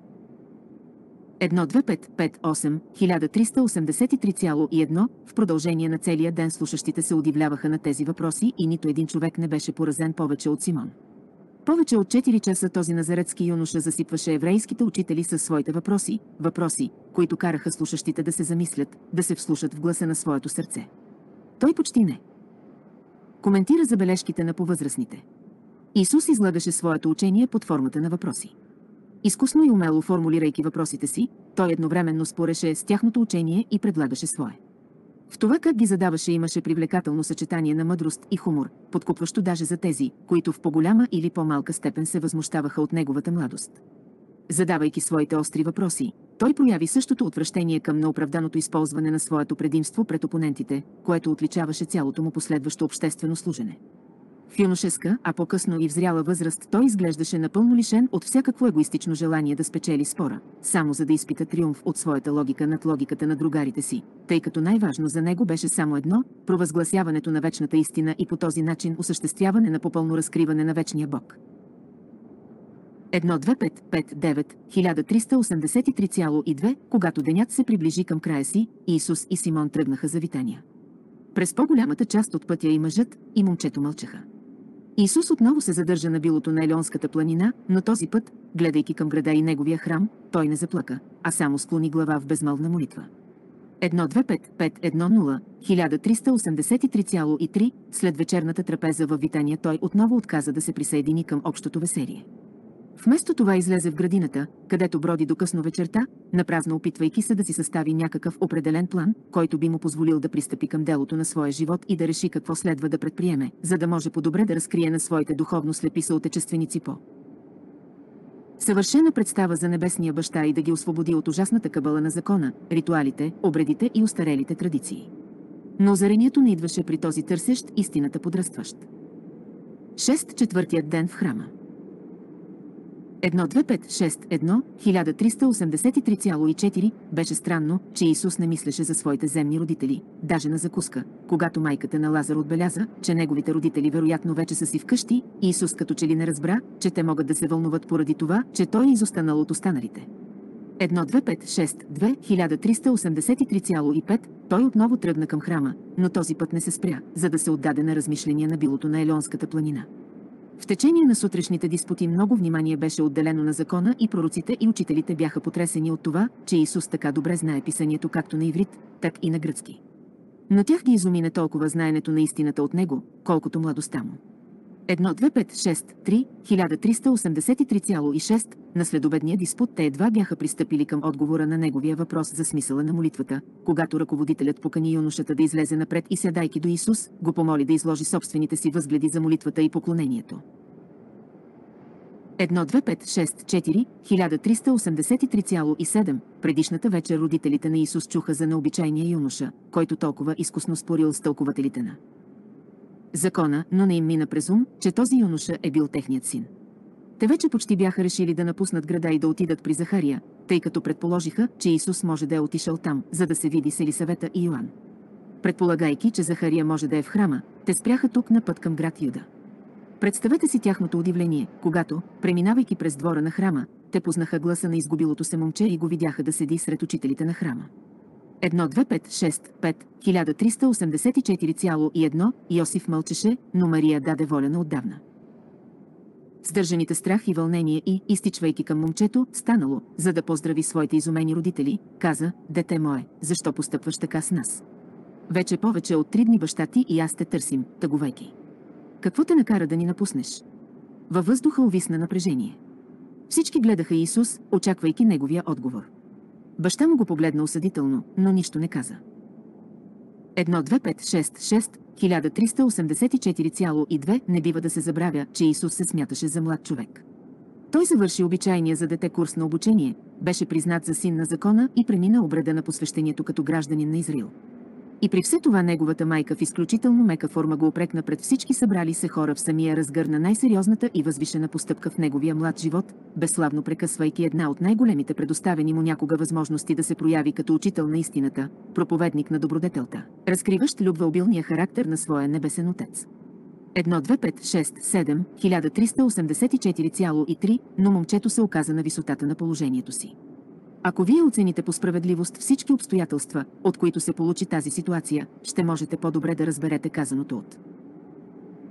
A: едно две пет пет осем хиляда триста осемдесет и три цяло и едно В продължение на целия ден слушащите се удивляваха на тези въпроси и нито един човек не беше поразен повече от Симон. Повече от четири часа този назаретски юноша засипваше еврейските учители със своите въпроси, въпроси, които караха слушащите да се замислят, да се вслушат в гласа на своето сърце. Той почти не коментира забележките на повъзрастните. Исус излагаше своето учение под формата на въпроси. Изкусно и умело формулирайки въпросите си, той едновременно спореше с тяхното учение и предлагаше свое. В това как ги задаваше имаше привлекателно съчетание на мъдрост и хумор, подкупващо даже за тези, които в по-голяма или по-малка степен се възмущаваха от неговата младост. Задавайки своите остри въпроси, той прояви същото отвращение към неоправданото използване на своето предимство пред опонентите, което отличаваше цялото му последващо обществено служене. В юношеска, а по-късно и в зряла възраст той изглеждаше напълно лишен от всякакво егоистично желание да спечели спора, само за да изпита триумф от своята логика над логиката на другарите си, тъй като най-важно за него беше само едно – провъзгласяването на вечната истина и по този начин осъществяване на попълно разкриване на вечния Бог. едно две пет пет девет хиляда триста осемдесет и три цяло и две, когато денят се приближи към края си, Исус и Симон тръгнаха за Витания. През по-голямата част от пътя и мъжът, и момчето мълчаха. Исус отново се задържа на билото на Елеонската планина, но този път, гледайки към града и неговия храм, той не заплака, а само склони глава в безмълвна молитва. едно две пет пет едно нула хиляда триста осемдесет и три цяло и три, след вечерната трапеза във Витания той отново отказа да се присъедини към общото веселие. Вместо това излезе в градината, където броди до късно вечерта, напразно опитвайки се да си състави някакъв определен план, който би му позволил да пристъпи към делото на своя живот и да реши какво следва да предприеме, за да може по-добре да разкрие на своите духовно слепи съотечественици по съвършена представа за небесния баща и да ги освободи от ужасната кабала на закона, ритуалите, обредите и устарелите традиции. Но озарението не идваше при този търсещ истината подрастващ. Шест четвъртият ден в храма. едно две пет шест едно хиляда триста осемдесет и три цяло и четири беше странно, че Исус не мислеше за своите земни родители, даже на закуска, когато майката на Лазар отбеляза, че неговите родители вероятно вече са си вкъщи, и Исус като че ли не разбра, че те могат да се вълнуват поради това, че той е изостанал от останалите. едно две пет шест две хиляда триста осемдесет и три цяло и пет той отново тръгна към храма, но този път не се спря, за да се отдаде на размишления на билото на Елеонската планина. В течение на сутрешните диспути много внимание беше отделено на закона и пророците и учителите бяха потресени от това, че Исус така добре знае писанието както на иврит, так и на гръцки. Но тях ги изуми не толкова знаенето на истината от него, колкото младостта му. едно две пет шест три хиляда триста осемдесет и три цяло и шест на следобедния диспут те едва бяха пристъпили към отговора на неговия въпрос за смисъла на молитвата, когато ръководителят покани юношата да излезе напред и седайки до Исус, го помоли да изложи собствените си възгледи за молитвата и поклонението. едно две пет шест четири хиляда триста осемдесет и три цяло и седем предишната вечер родителите на Исус чуха за необичайния юноша, който толкова изкусно спорил с тълкователите на закона, но не им мина през ум, че този юноша е бил техният син. Те вече почти бяха решили да напуснат града и да отидат при Захария, тъй като предположиха, че Исус може да е отишъл там, за да се види с Елисавета и Йоан. Предполагайки, че Захария може да е в храма, те спряха тук на път към град Юда. Представете си тяхното удивление, когато, преминавайки през двора на храма, те познаха гласа на изгубилото се момче и го видяха да седи сред учителите на храма. едно две пет шест пет хиляда триста осемдесет и четири цяло и едно Йосиф мълчеше, но Мария даде воля на отдавна сдържаните страх и вълнение и, изтичвайки към момчето, станало, за да поздрави своите изумени родители, каза: „Дете мое, защо постъпваш така с нас? Вече повече от три дни баща ти и аз те търсим, тъгувайки. Какво те накара да ни напуснеш?“ Във въздуха увисна напрежение. Всички гледаха Исус, очаквайки неговия отговор. Баща му го погледна осъдително, но нищо не каза. едно две пет шест шест хиляда триста осемдесет и четири цяло и две не бива да се забравя, че Исус се смяташе за млад човек. Той завърши обичайния за дете курс на обучение, беше признат за син на закона и премина обреда на посвещението като гражданин на Израил. И при все това неговата майка в изключително мека форма го опрекна пред всички събрали се хора в самия разгър на най-сериозната и възвишена постъпка в неговия млад живот, безславно прекъсвайки една от най-големите предоставени му някога възможности да се прояви като учител на истината, проповедник на добродетелта, разкриващ любвеобилния характер на своя небесен отец. едно две пет шест седем хиляда триста осемдесет и четири цяло и три, но момчето се оказа на висотата на положението си. Ако вие оцените по справедливост всички обстоятелства, от които се получи тази ситуация, ще можете по-добре да разберете казаното от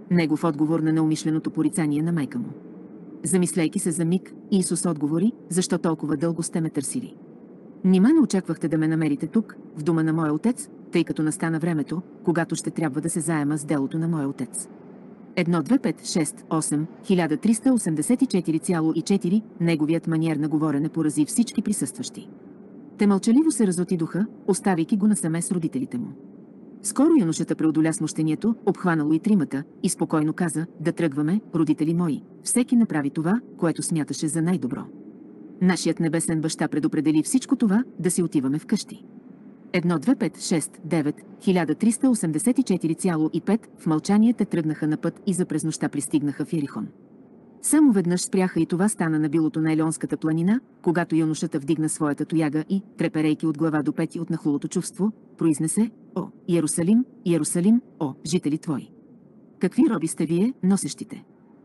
A: Негов отговор на неумишленото порицание на майка му. Замисляйки се за миг, Исус отговори: защо толкова дълго сте ме търсили? Нима не очаквахте да ме намерите тук, в дома на моя отец, тъй като настана времето, когато ще трябва да се заема с делото на моя отец. едно, две, пет, шест, осем, хиляда триста осемдесет и четири цяло и четири, неговият маниер на говорене порази всички присъстващи. Те мълчаливо се разотидоха, оставяйки го насаме с родителите му. Скоро юношата преодоля смущението, обхванало и тримата, и спокойно каза: да тръгваме, родители мои. Всеки направи това, което смяташе за най-добро. Нашият небесен баща предопредели всичко това, да си отиваме вкъщи. едно, две, пет, шест, девет, хиляда триста осемдесет и четири цяло и пет, в мълчание те тръгнаха на път и за през нощта пристигнаха в Ерихон. Само веднъж спряха и това стана на билото на Елеонската планина, когато юношата вдигна своята тояга и, треперейки от глава до пети от нахлулото чувство, произнесе: о, Иерусалим, Иерусалим, о, жители твои! Какви роби сте вие, носещите?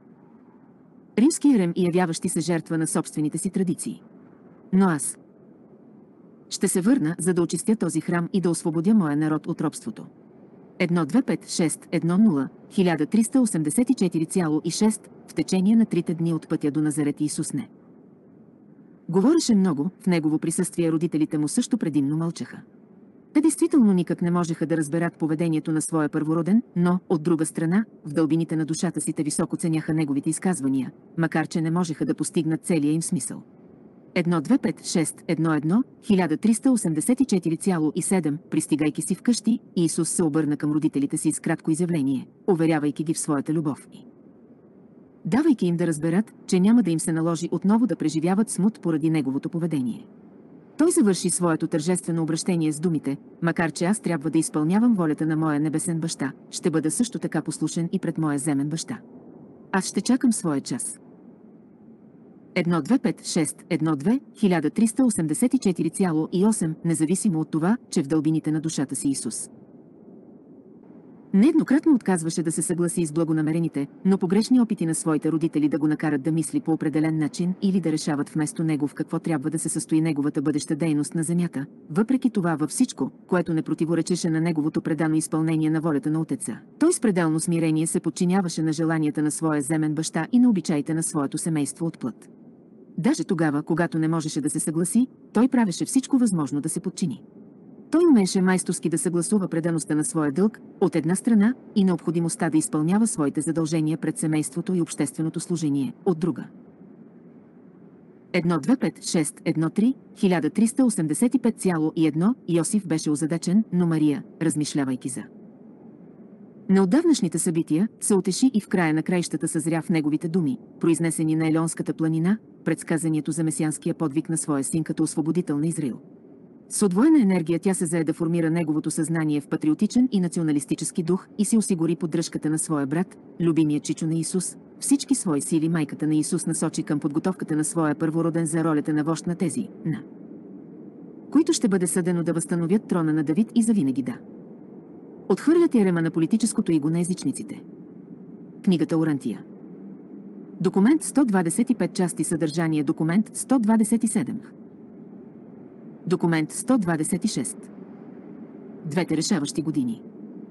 A: Римски ерем и явяващи се жертва на собствените си традиции. Но аз ще се върна, за да очистя този храм и да освободя моя народ от робството. едно, две, пет, шест, едно, нула, хиляда триста осемдесет и четири цяло и шест, в течение на трите дни от пътя до Назарет Исус не говореше много, в негово присъствие родителите му също предимно мълчаха. Те действително никак не можеха да разберат поведението на своя първороден, но, от друга страна, в дълбините на душата си те високо ценяха неговите изказвания, макар че не можеха да постигнат целия им смисъл. едно, две, пет, шест, едно, едно, хиляда триста осемдесет и четири цяло и седем, пристигайки си вкъщи, Исус се обърна към родителите си с кратко изявление, уверявайки ги в своята любов и давайки им да разберат, че няма да им се наложи отново да преживяват смут поради неговото поведение. Той завърши своето тържествено обращение с думите: макар че аз трябва да изпълнявам волята на моя небесен баща, ще бъда също така послушен и пред моя земен баща. Аз ще чакам своя час. едно, две, пет, шест, едно, две, хиляда триста осемдесет и четири цяло и осем, независимо от това, че в дълбините на душата си Исус нееднократно отказваше да се съгласи с благонамерените, но погрешни опити на своите родители да го накарат да мисли по определен начин или да решават вместо него в какво трябва да се състои неговата бъдеща дейност на земята. Въпреки това във всичко, което не противоречеше на неговото предано изпълнение на волята на Отеца, той с пределно смирение се подчиняваше на желанията на своя земен баща и на обичаите на своето семейство от плът. Даже тогава, когато не можеше да се съгласи, той правеше всичко възможно да се подчини. Той умееше майсторски да съгласува предаността на своя дълг, от една страна, и необходимостта да изпълнява своите задължения пред семейството и общественото служение, от друга. едно, две, пет, шест, едно, три, хиляда триста осемдесет и пет цяло и едно, Йосиф беше озадачен, но Мария, размишлявайки за неотдавнашните събития, се утеши и в края на краищата съзря в неговите думи, произнесени на Елеонската планина, предсказанието за месианския подвиг на своя син като освободител на Израил. С удвоена енергия тя се зае да формира неговото съзнание в патриотичен и националистически дух и си осигури поддръжката на своя брат, любимия чичо на Исус. Всички свои сили майката на Исус насочи към подготовката на своя първороден за ролята на вожд на тези, на които ще бъде съдено да възстановят трона на Давид и завинаги да отхвърлят ярема на политическото иго на езичниците. Книгата Орантия. Документ сто двадесет и пет части съдържание. Документ сто двадесет и седем. Документ сто двадесет и шест. Двете решаващи години.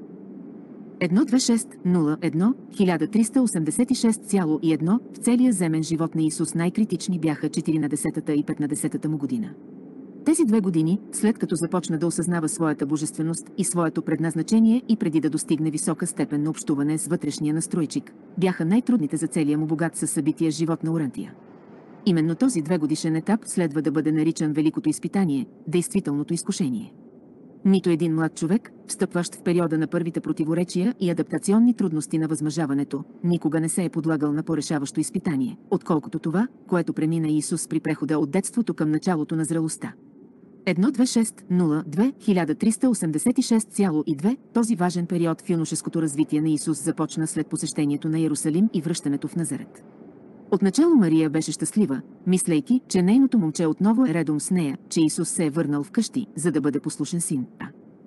A: едно, две, шест, нула, едно, хиляда триста осемдесет и шест цяло и едно, в целия земен живот на Исус най-критични бяха четиринадесетата и петнадесетата му година. Тези две години, след като започна да осъзнава своята божественост и своето предназначение и преди да достигне висока степен на общуване с вътрешния настройчик, бяха най-трудните за целия му богат със събития живот на Орантия. Именно този двегодишен етап следва да бъде наричан великото изпитание, действителното изкушение. Нито един млад човек, встъпващ в периода на първите противоречия и адаптационни трудности на възмъжаването, никога не се е подлагал на по-решаващо изпитание, отколкото това, което премина Исус при прехода от детството към началото на зрелостта. едно, две, шест, нула, две, хиляда триста осемдесет и шест цяло и две, този важен период в юношеското развитие на Исус започна след посещението на Иерусалим и връщането в Назарет. Отначало Мария беше щастлива, мислейки, че нейното момче отново е редом с нея, че Исус се е върнал вкъщи, за да бъде послушен син. А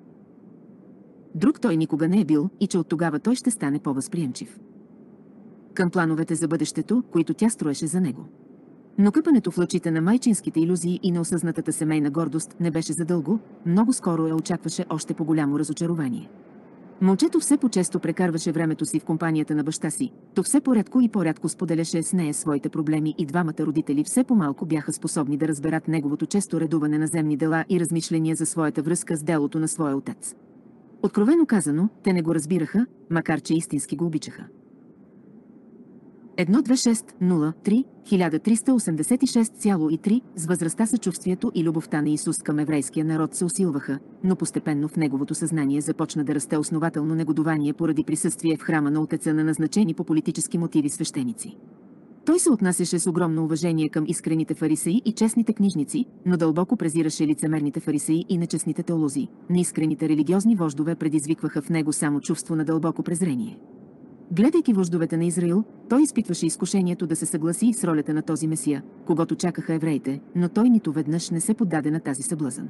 A: друг той никога не е бил и че от тогава той ще стане по-възприемчив към плановете за бъдещето, които тя строеше за него. Но къпането в лъчите на майчинските илюзии и на осъзнатата семейна гордост не беше задълго, много скоро я очакваше още по-голямо разочарование. Момчето все по-често прекарваше времето си в компанията на баща си, то все по-рядко и по-рядко споделяше с нея своите проблеми и двамата родители все по-малко бяха способни да разберат неговото често редуване на земни дела и размишления за своята връзка с делото на своя отец. Откровено казано, те не го разбираха, макар че истински го обичаха. едно две шест нула три хиляда триста осемдесет и шест цяло и три с възрастта съчувствието и любовта на Исус към еврейския народ се усилваха, но постепенно в неговото съзнание започна да расте основателно негодование поради присъствие в храма на отеца на назначени по политически мотиви свещеници. Той се отнасяше с огромно уважение към искрените фарисеи и честните книжници, но дълбоко презираше лицемерните фарисеи и нечестните теолози. Неискрените религиозни вождове предизвикваха в него само чувство на дълбоко презрение. Гледайки вождовете на Израил, той изпитваше изкушението да се съгласи с ролята на този месия, когото чакаха евреите, но той нито веднъж не се поддаде на тази съблазън.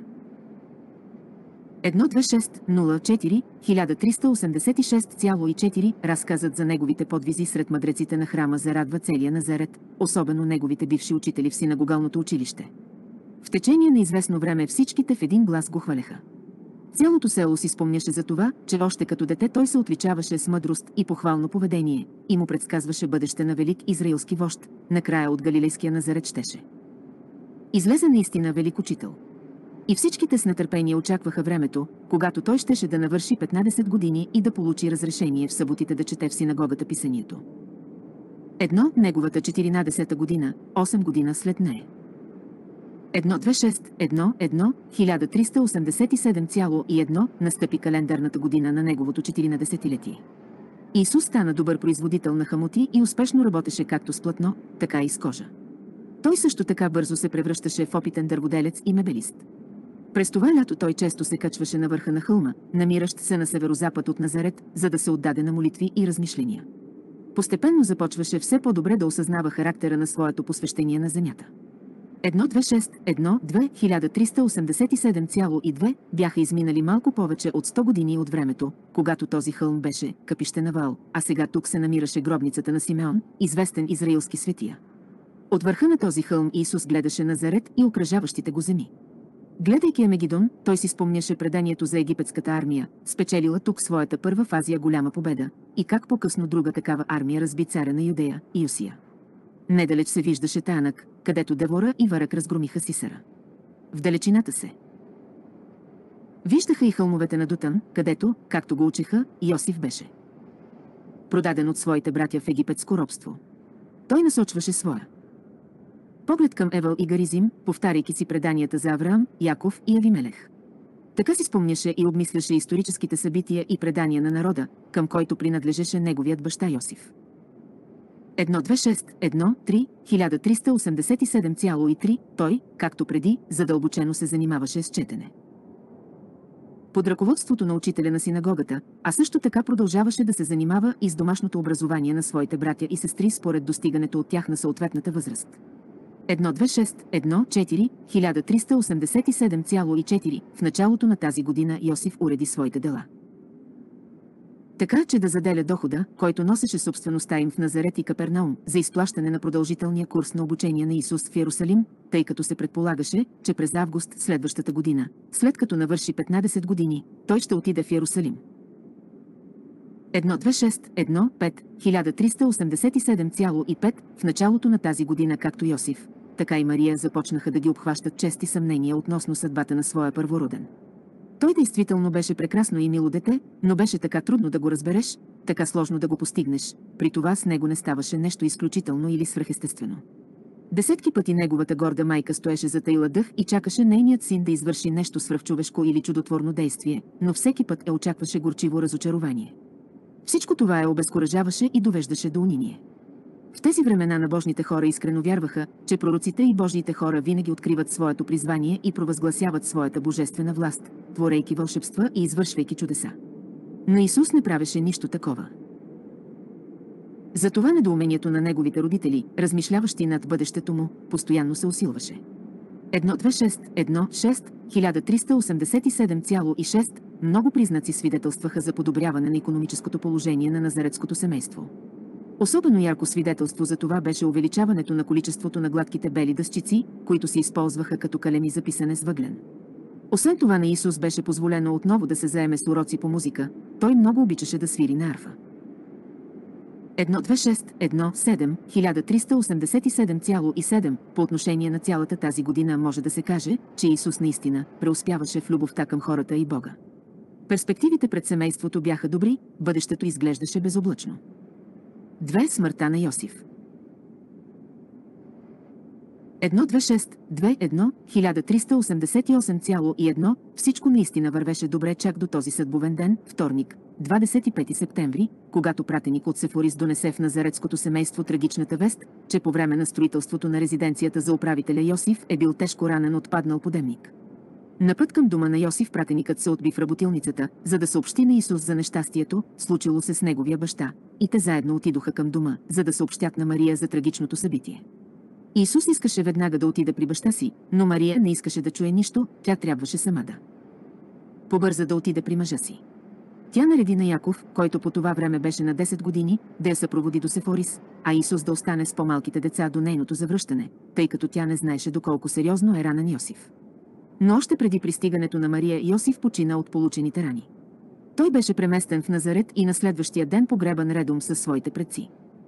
A: едно две шест нула четири хиляда триста осемдесет и шест цяло и четири разказът за неговите подвизи сред мъдреците на храма зарадва целия Назарет, особено неговите бивши учители в синагогалното училище. В течение на известно време всичките в един глас го хвалеха. Цялото село си спомняше за това, че още като дете той се отличаваше с мъдрост и похвално поведение и му предсказваше бъдеще на велик израилски вожд, накрая от галилейския Назарет щеше. Излезе наистина велик учител. И всичките с нетърпение очакваха времето, когато той щеше да навърши петнадесет години и да получи разрешение в съботите да чете в синагогата писанието. Едно, неговата четиринадесета година, осем година след нея. едно две шест едно едно хиляда триста осемдесет и седем цяло и едно настъпи календарната година на неговото четиринадесетилетие. Исус стана добър производител на хамути и успешно работеше както с платно, така и с кожа. Той също така бързо се превръщаше в опитен дърводелец и мебелист. През това лято той често се качваше на върха на хълма, намиращ се на северозапад от Назарет, за да се отдаде на молитви и размишления. Постепенно започваше все по-добре да осъзнава характера на своето посвещение на земята. едно две шест едно две хиляда триста осемдесет и седем цяло и две бяха изминали малко повече от сто години от времето, когато този хълм беше къпище на Ваал, а сега тук се намираше гробницата на Симеон, известен израилски светия. От върха на този хълм Исус гледаше Назарет и окръжаващите го земи. Гледайки Емегидон, той си спомняше преданието за египетската армия, спечелила тук своята първа в Азия голяма победа, и как по-късно друга такава армия разби царя на Юдея, Йосия. Недалеч се виждаше Таанак, където Девора и Варък разгромиха Сисера. В далечината се виждаха и хълмовете на Дотан, където, както го учеха, Йосиф беше продаден от своите братя в египетско робство. Той насочваше своя поглед към Евал и Гаризим, повтаряйки си преданията за Авраам, Яков и Авимелех. Така си спомняше и обмисляше историческите събития и предания на народа, към който принадлежеше неговият баща Йосиф. едно две шест едно три хиляда триста осемдесет и седем цяло и три той, както преди, задълбочено се занимаваше с четене. Под ръководството на учителя на синагогата, а също така продължаваше да се занимава и с домашното образование на своите братя и сестри според достигането от тях на съответната възраст. едно две шест едно четири хиляда триста осемдесет и седем цяло и четири в началото на тази година Йосиф уреди своите дела. Така че да заделя дохода, който носеше собствеността им в Назарет и Капернаум, за изплащане на продължителния курс на обучение на Исус в Йерусалим, тъй като се предполагаше, че през август следващата година, след като навърши петнадесет години, той ще отиде в Йерусалим. едно две шест едно пет хиляда триста осемдесет и седем цяло и пет в началото на тази година както Йосиф, така и Мария започнаха да ги обхващат чести съмнения относно съдбата на своя първороден. Той действително беше прекрасно и мило дете, но беше така трудно да го разбереш, така сложно да го постигнеш, при това с него не ставаше нещо изключително или свръхестествено. Десетки пъти неговата горда майка стоеше затаила дъх и чакаше нейният син да извърши нещо свръхчовешко или чудотворно действие, но всеки път е очакваше горчиво разочарование. Всичко това я обезкуражаваше и довеждаше до униние. В тези времена на божните хора искрено вярваха, че пророците и божиите хора винаги откриват своето призвание и провъзгласяват своята божествена власт, творейки вълшебства и извършвайки чудеса. Но Исус не правеше нищо такова. Затова недоумението на неговите родители, размишляващи над бъдещето му, постоянно се усилваше. едно две шест едно шест хиляда триста осемдесет и седем цяло и шест много признаци свидетелстваха за подобряване на икономическото положение на назаретското семейство. Особено ярко свидетелство за това беше увеличаването на количеството на гладките бели дъсчици, които се използваха като калеми за писане с въглен. Освен това на Исус беше позволено отново да се заеме с уроци по музика, той много обичаше да свири на арфа. едно две шест едно седем хиляда триста осемдесет и седем цяло и седем. По отношение на цялата тази година може да се каже, че Исус наистина преуспяваше в любовта към хората и Бога. Перспективите пред семейството бяха добри, бъдещето изглеждаше безоблачно. Две Смъртта на Йосиф. едно две шест две едно хиляда триста осемдесет и осем цяло и едно. Всичко наистина вървеше добре чак до този съдбовен ден, вторник, двадесет и пети септември, когато пратеник от Сефорис донесе в назаретското семейство трагичната вест, че по време на строителството на резиденцията за управителя Йосиф е бил тежко ранен от паднал подемник. На път към дома на Йосиф пратеникът се отби в работилницата, за да съобщи на Исус за нещастието, случило се с неговия баща, и те заедно отидоха към дома, за да съобщят на Мария за трагичното събитие. Исус искаше веднага да отида при баща си, но Мария не искаше да чуе нищо, тя трябваше сама да побърза да отиде при мъжа си. Тя нареди на Яков, който по това време беше на десет години, да я съпроводи до Сефорис, а Исус да остане с по-малките деца до нейното завръщане, тъй като тя не знаеше доколко сериозно е ранен Йосиф. Но още преди пристигането на Мария, Йосиф почина от получените рани. Той беше преместен в Назарет и на следващия ден погребан редом със своите предци.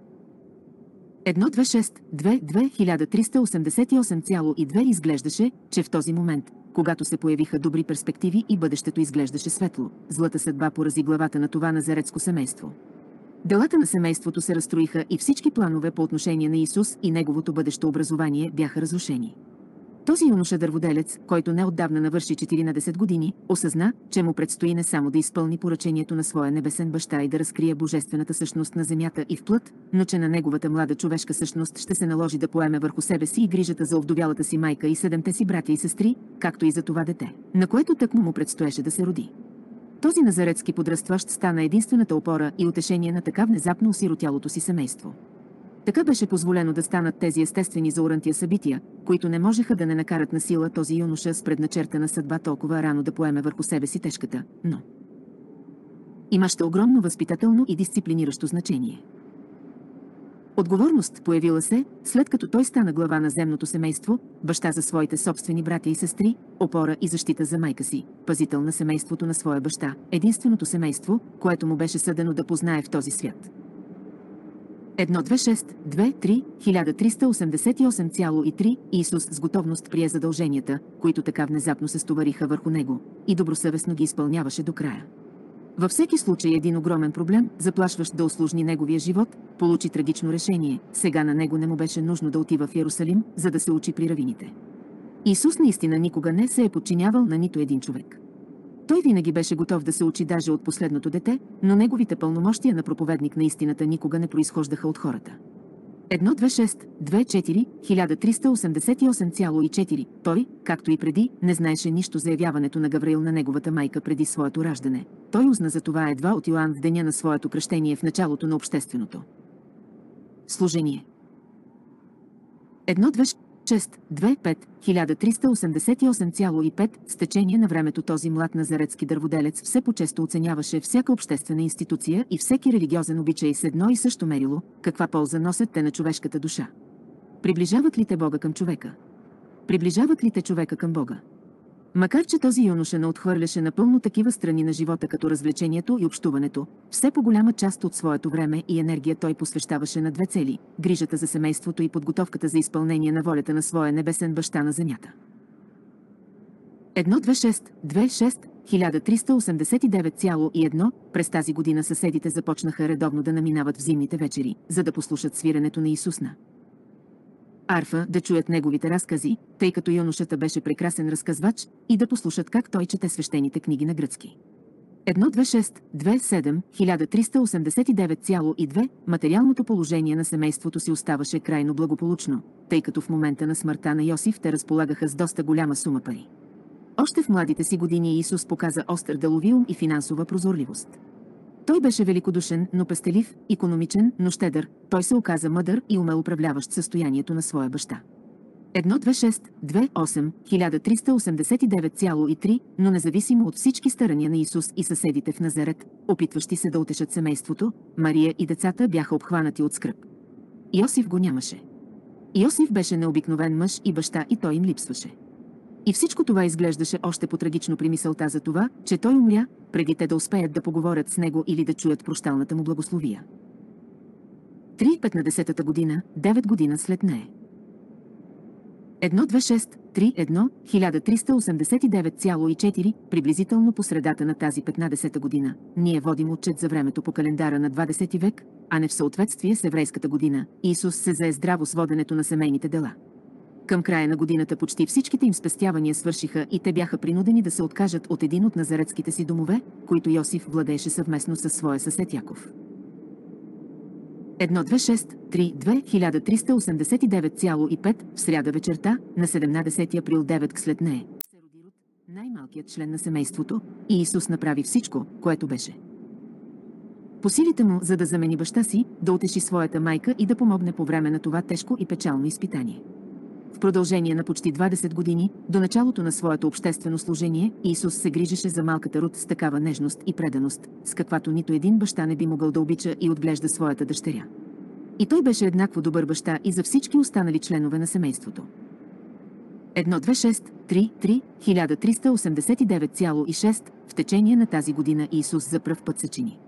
A: едно две шест две две хиляда триста осемдесет и осем цяло и две изглеждаше, че в този момент, когато се появиха добри перспективи и бъдещето изглеждаше светло, злата съдба порази главата на това назаретско семейство. Делата на семейството се разстроиха и всички планове по отношение на Исус и неговото бъдещо образование бяха разрушени. Този юноша дърводелец, който неотдавна навърши четиринадесет години, осъзна, че му предстои не само да изпълни поръчението на своя небесен баща и да разкрие божествената същност на земята и в плът, но че на неговата млада човешка същност ще се наложи да поеме върху себе си и грижата за овдовялата си майка и седемте си братя и сестри, както и за това дете, на което тъкмо му предстоеше да се роди. Този назаретски подрастващ стана единствената опора и утешение на така внезапно осиротялото си семейство. Така беше позволено да станат тези естествени за Орантия събития, които не можеха да не накарат на сила този юноша с предначертана съдба толкова рано да поеме върху себе си тежката, но имаща огромно възпитателно и дисциплиниращо значение. Отговорност появила се, след като той стана глава на земното семейство, баща за своите собствени братя и сестри, опора и защита за майка си, пазител на семейството на своя баща, единственото семейство, което му беше съдено да познае в този свят. едно две шест две три хиляда триста осемдесет и осем цяло и три Исус с готовност прие задълженията, които така внезапно се стовариха върху него, и добросъвестно ги изпълняваше до края. Във всеки случай един огромен проблем, заплашващ да усложни неговия живот, получи трагично решение. Сега на него не му беше нужно да отива в Йерусалим, за да се учи при равините. Исус наистина никога не се е подчинявал на нито един човек. Той винаги беше готов да се учи даже от последното дете, но неговите пълномощия на проповедник на истината никога не произхождаха от хората. едно две шест две четири хиляда триста осемдесет и осем цяло и четири Той, както и преди, не знаеше нищо за явяването на Гавраил на неговата майка преди своето раждане. Той узна за това едва от Йоан в деня на своето кръщение в началото на общественото служение. едно две шест две пет хиляда триста осемдесет и осем цяло и пет С течение на времето този млад назаретски дърводелец все по-често оценяваше всяка обществена институция и всеки религиозен обичай с едно и също мерило, каква полза носят те на човешката душа. Приближават ли те Бога към човека? Приближават ли те човека към Бога? Макар че този юноша не отхвърляше напълно такива страни на живота като развлечението и общуването, все по-голяма част от своето време и енергия той посвещаваше на две цели – грижата за семейството и подготовката за изпълнение на волята на своя небесен баща на земята. едно две шест две шест хиляда триста осемдесет и девет цяло и едно През тази година съседите започнаха редовно да наминават в зимните вечери, за да послушат свиренето на Исус на арфа, да чуят неговите разкази, тъй като юношата беше прекрасен разказвач, и да послушат как той чете свещените книги на гръцки. едно две шест две седем хиляда триста осемдесет и девет цяло и две Материалното положение на семейството си оставаше крайно благополучно, тъй като в момента на смъртта на Йосиф те разполагаха с доста голяма сума пари. Още в младите си години Исус показа остър делови ум и финансова прозорливост. Той беше великодушен, но пестелив, икономичен, но щедър. Той се оказа мъдър и умел управляващ състоянието на своя баща. едно две шест две осем хиляда триста осемдесет и девет цяло и три Но независимо от всички старания на Исус и съседите в Назарет, опитващи се да утешат семейството, Мария и децата бяха обхванати от скръб. Йосиф го нямаше. Йосиф беше необикновен мъж и баща и той им липсваше. И всичко това изглеждаше още по-трагично при мисълта за това, че той умря, преди те да успеят да поговорят с него или да чуят прощалната му благословия. три петнадесета година, девет година след нея. едно две шест три едно хиляда триста осемдесет и девет цяло и четири, приблизително по средата на тази петнадесета година, ние водим отчет за времето по календара на двадесети век, а не в съответствие с еврейската година. Исус се зае здраво с воденето на семейните дела. Към края на годината почти всичките им спестявания свършиха и те бяха принудени да се откажат от един от назаретските си домове, които Йосиф владееше съвместно със своя съсед Яков. едно две шест три две хиляда триста осемдесет и девет цяло и пет в сряда вечерта на седемнадесети април девет след нея се роди Рут, най-малкият член на семейството, и Исус направи всичко, което беше по силите му, за да замени баща си, да утеши своята майка и да помогне по време на това тежко и печално изпитание. В продължение на почти двадесет години, до началото на своето обществено служение, Исус се грижеше за малката Рут с такава нежност и преданост, с каквато нито един баща не би могъл да обича и отглежда своята дъщеря. И той беше еднакво добър баща и за всички останали членове на семейството. едно две шест три три хиляда триста осемдесет и девет цяло и шест в течение на тази година Исус за пръв път се чини.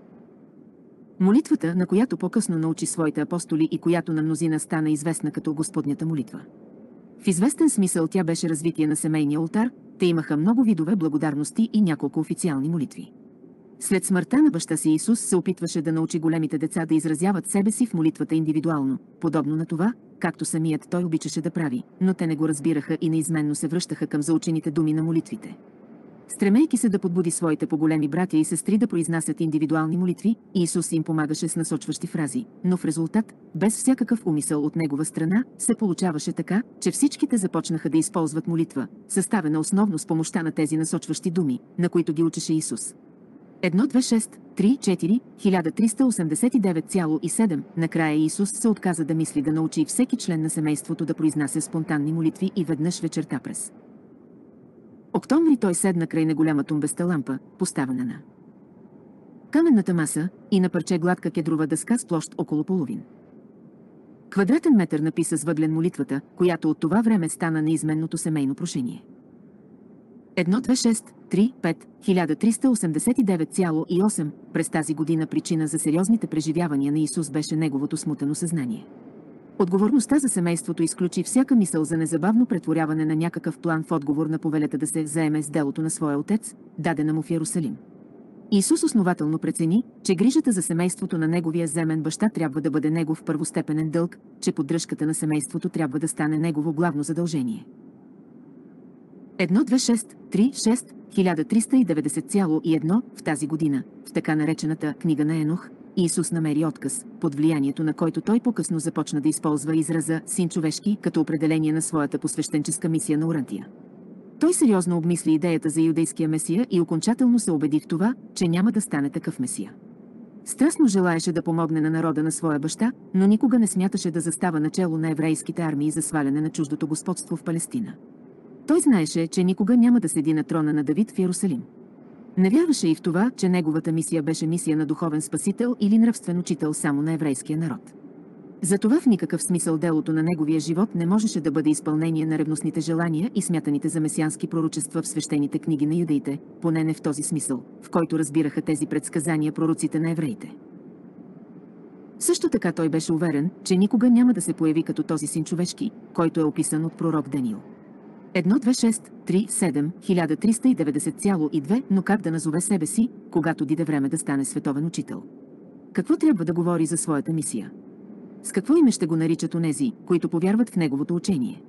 A: Молитвата, на която по-късно научи своите апостоли и която на мнозина стана известна като Господнята молитва. В известен смисъл тя беше развитие на семейния олтар, те имаха много видове благодарности и няколко официални молитви. След смъртта на баща си Исус се опитваше да научи големите деца да изразяват себе си в молитвата индивидуално, подобно на това, както самият той обичаше да прави, но те не го разбираха и неизменно се връщаха към заучените думи на молитвите. Стремейки се да подбуди своите по-големи братя и сестри да произнасят индивидуални молитви, Исус им помагаше с насочващи фрази, но в резултат, без всякакъв умисъл от негова страна, се получаваше така, че всичките започнаха да използват молитва, съставена основно с помощта на тези насочващи думи, на които ги учеше Исус. едно две шест три четири хиляда триста осемдесет и девет цяло и седем накрая Исус се отказа да мисли да научи всеки член на семейството да произнася спонтанни молитви и веднъж вечерта през октомври той седна край неголяма тумбеста лампа, поставена на каменната маса, и на парче гладка кедрова дъска с площ около половин квадратен метър написа с въглен молитвата, която от това време стана неизменното семейно прошение. едно две шест три пет хиляда триста осемдесет и девет цяло и осем през тази година причина за сериозните преживявания на Исус беше неговото смутено съзнание. Отговорността за семейството изключи всяка мисъл за незабавно претворяване на някакъв план в отговор на повелята да се заеме с делото на своя отец, дадена му в Йерусалим. Исус основателно прецени, че грижата за семейството на неговия земен баща трябва да бъде негов първостепенен дълг, че поддръжката на семейството трябва да стане негово главно задължение. едно две шест три шест хиляда триста и деветдесет цяло и едно в тази година, в така наречената книга на Енох, Исус намери отказ, под влиянието на който той по-късно започна да използва израза «син човешки» като определение на своята посвещенческа мисия на Урантия. Той сериозно обмисли идеята за юдейския месия и окончателно се убеди в това, че няма да стане такъв месия. Страстно желаеше да помогне на народа на своя баща, но никога не смяташе да застава начело на еврейските армии за сваляне на чуждото господство в Палестина. Той знаеше, че никога няма да седи на трона на Давид в Йерусалим. Не вярваше и в това, че неговата мисия беше мисия на духовен спасител или нравствен учител само на еврейския народ. Затова в никакъв смисъл делото на неговия живот не можеше да бъде изпълнение на ревностните желания и смятаните за месиански пророчества в свещените книги на юдеите, поне не в този смисъл, в който разбираха тези предсказания пророците на евреите. Също така той беше уверен, че никога няма да се появи като този син човешки, който е описан от пророк Даниил. едно две шест три седем хиляда триста и деветдесет цяло и две но как да назове себе си, когато диде време да стане световен учител? Какво трябва да говори за своята мисия? С какво име ще го наричат онези, които повярват в неговото учение?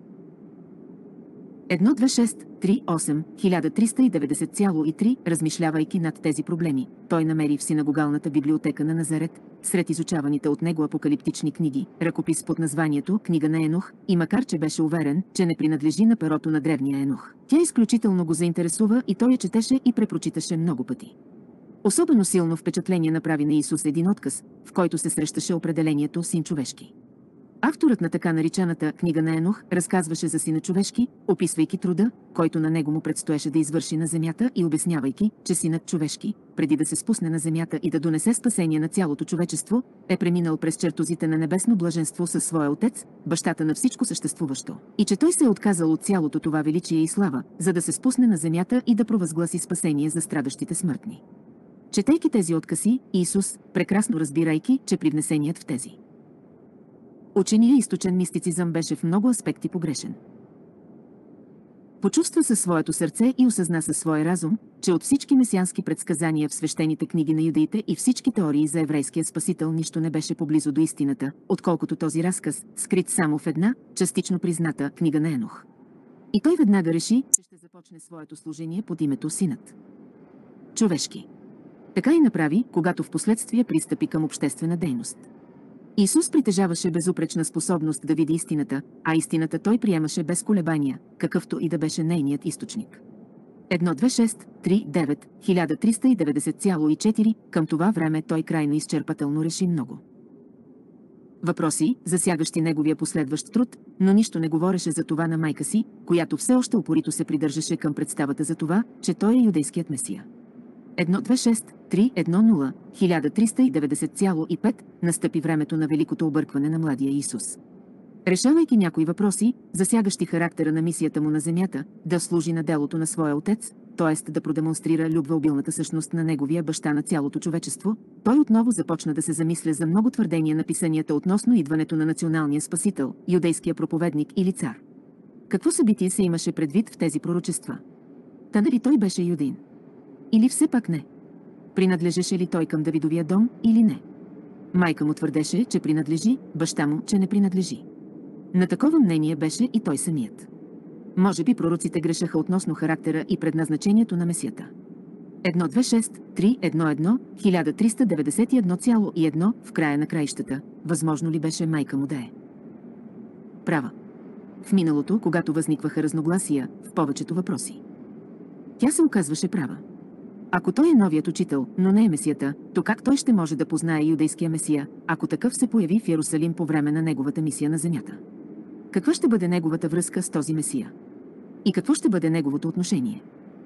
A: едно две шест три осем хиляда триста и деветдесет цяло и три размишлявайки над тези проблеми, той намери в синагогалната библиотека на Назарет, сред изучаваните от него апокалиптични книги, ръкопис под названието «Книга на Енох», и макар че беше уверен, че не принадлежи на перото на древния Енох, тя изключително го заинтересува и той я четеше и препрочиташе много пъти. Особено силно впечатление направи на Исус един отказ, в който се срещаше определението «син човешки». Авторът на така наричаната книга на Енох разказваше за Сина човешки, описвайки труда, който на него му предстоеше да извърши на земята и обяснявайки, че Синът човешки, преди да се спусне на земята и да донесе спасение на цялото човечество, е преминал през чертозите на небесно блаженство със своя Отец, бащата на всичко съществуващо, и че той се е отказал от цялото това величие и слава, за да се спусне на земята и да провъзгласи спасение за страдащите смъртни. Четейки тези откази, Исус, прекрасно разбирайки, че привнесеният в тези учения източен мистицизъм беше в много аспекти погрешен. Почувства със своето сърце и осъзна със своя разум, че от всички месиански предсказания в свещените книги на юдеите и всички теории за еврейския спасител нищо не беше поблизо до истината, отколкото този разказ, скрит само в една, частично призната книга на Енох. И той веднага реши, че ще започне своето служение под името Синът човешки. Така и направи, когато в последствие пристъпи към обществена дейност. Исус притежаваше безупречна способност да види истината, а истината той приемаше без колебания, какъвто и да беше нейният източник. едно две шест три девет хиляда триста и деветдесет цяло и четири Към това време той крайно изчерпателно реши много въпроси, засягащи неговия последващ труд, но нищо не говореше за това на майка си, която все още упорито се придържаше към представата за това, че той е юдейският месия. едно две шест три едно нула хиляда триста и деветдесет цяло и пет Настъпи времето на великото объркване на младия Исус. Решавайки някои въпроси, засягащи характера на мисията му на земята, да служи на делото на своя Отец, т.е. да продемонстрира любвеобилната същност на неговия баща на цялото човечество, той отново започна да се замисля за много твърдения на писанията относно идването на националния спасител, юдейския проповедник или цар. Какво събитие се имаше предвид в тези пророчества? Та дали той беше юдеин? Или все пак не? Принадлежеше ли той към Давидовия дом или не? Майка му твърдеше, че принадлежи, баща му, че не принадлежи. На такова мнение беше и той самият. Може би пророците грешаха относно характера и предназначението на месията. едно две шест три едно едно хиляда триста деветдесет и едно цяло и едно В края на краищата, възможно ли беше майка му да е права? В миналото, когато възникваха разногласия в повечето въпроси, тя се оказваше права. Ако той е новият учител, но не е месията, то как той ще може да познае юдейския месия, ако такъв се появи в Йерусалим по време на неговата мисия на земята? Каква ще бъде неговата връзка с този месия? И какво ще бъде неговото отношение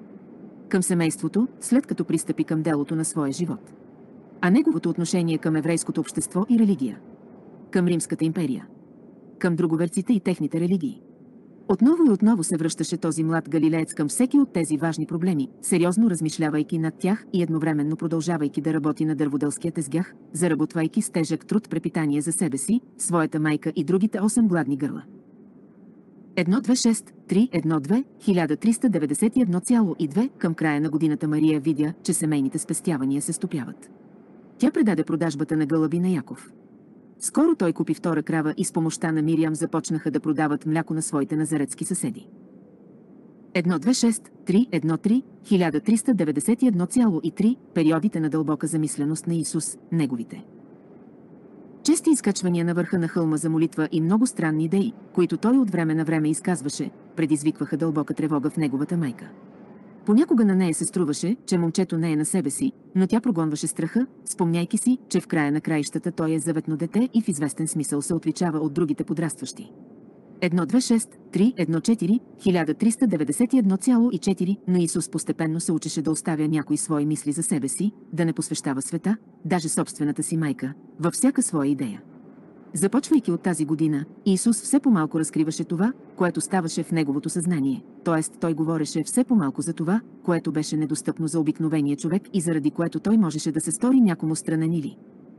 A: към семейството, след като пристъпи към делото на своя живот? А неговото отношение към еврейското общество и религия? Към Римската империя? Към друговерците и техните религии? Отново и отново се връщаше този млад галилеец към всеки от тези важни проблеми, сериозно размишлявайки над тях и едновременно продължавайки да работи на дърводелския тезгях, заработвайки с тежък труд препитание за себе си, своята майка и другите осем гладни гърла. едно две шест три едно две хиляда триста деветдесет и едно цяло и две Към края на годината Мария видя, че семейните спестявания се стопяват. Тя предаде продажбата на гълъби на Яков. Скоро той купи втора крава и с помощта на Мириам започнаха да продават мляко на своите назаретски съседи. едно две шест три едно три хиляда триста деветдесет и едно цяло и три Периодите на дълбока замисленост на Исус, неговите чести изкачвания на върха на хълма за молитва и много странни идеи, които той от време на време изказваше, предизвикваха дълбока тревога в неговата майка. Понякога на нея се струваше, че момчето не е на себе си, но тя прогонваше страха, спомняйки си, че в края на краищата той е заветно дете и в известен смисъл се отличава от другите подрастващи. едно две шест три едно четири хиляда триста деветдесет и едно цяло и четири Но Исус постепенно се учеше да оставя някои свои мисли за себе си, да не посвещава света, даже собствената си майка, във всяка своя идея. Започвайки от тази година, Исус все по-малко разкриваше това, което ставаше в неговото съзнание, т.е. той говореше все по-малко за това, което беше недостъпно за обикновения човек и заради което той можеше да се стори някому странен или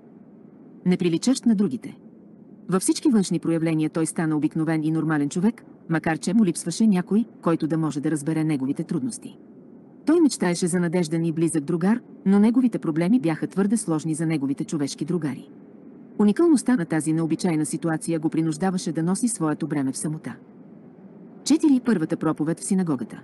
A: неприличащ на другите. Във всички външни проявления той стана обикновен и нормален човек, макар че му липсваше някой, който да може да разбере неговите трудности. Той мечтаеше за надежден и близък другар, но неговите проблеми бяха твърде сложни за неговите човешки другари. Уникалността на тази необичайна ситуация го принуждаваше да носи своето бреме в самота. четири Първата проповед в синагогата.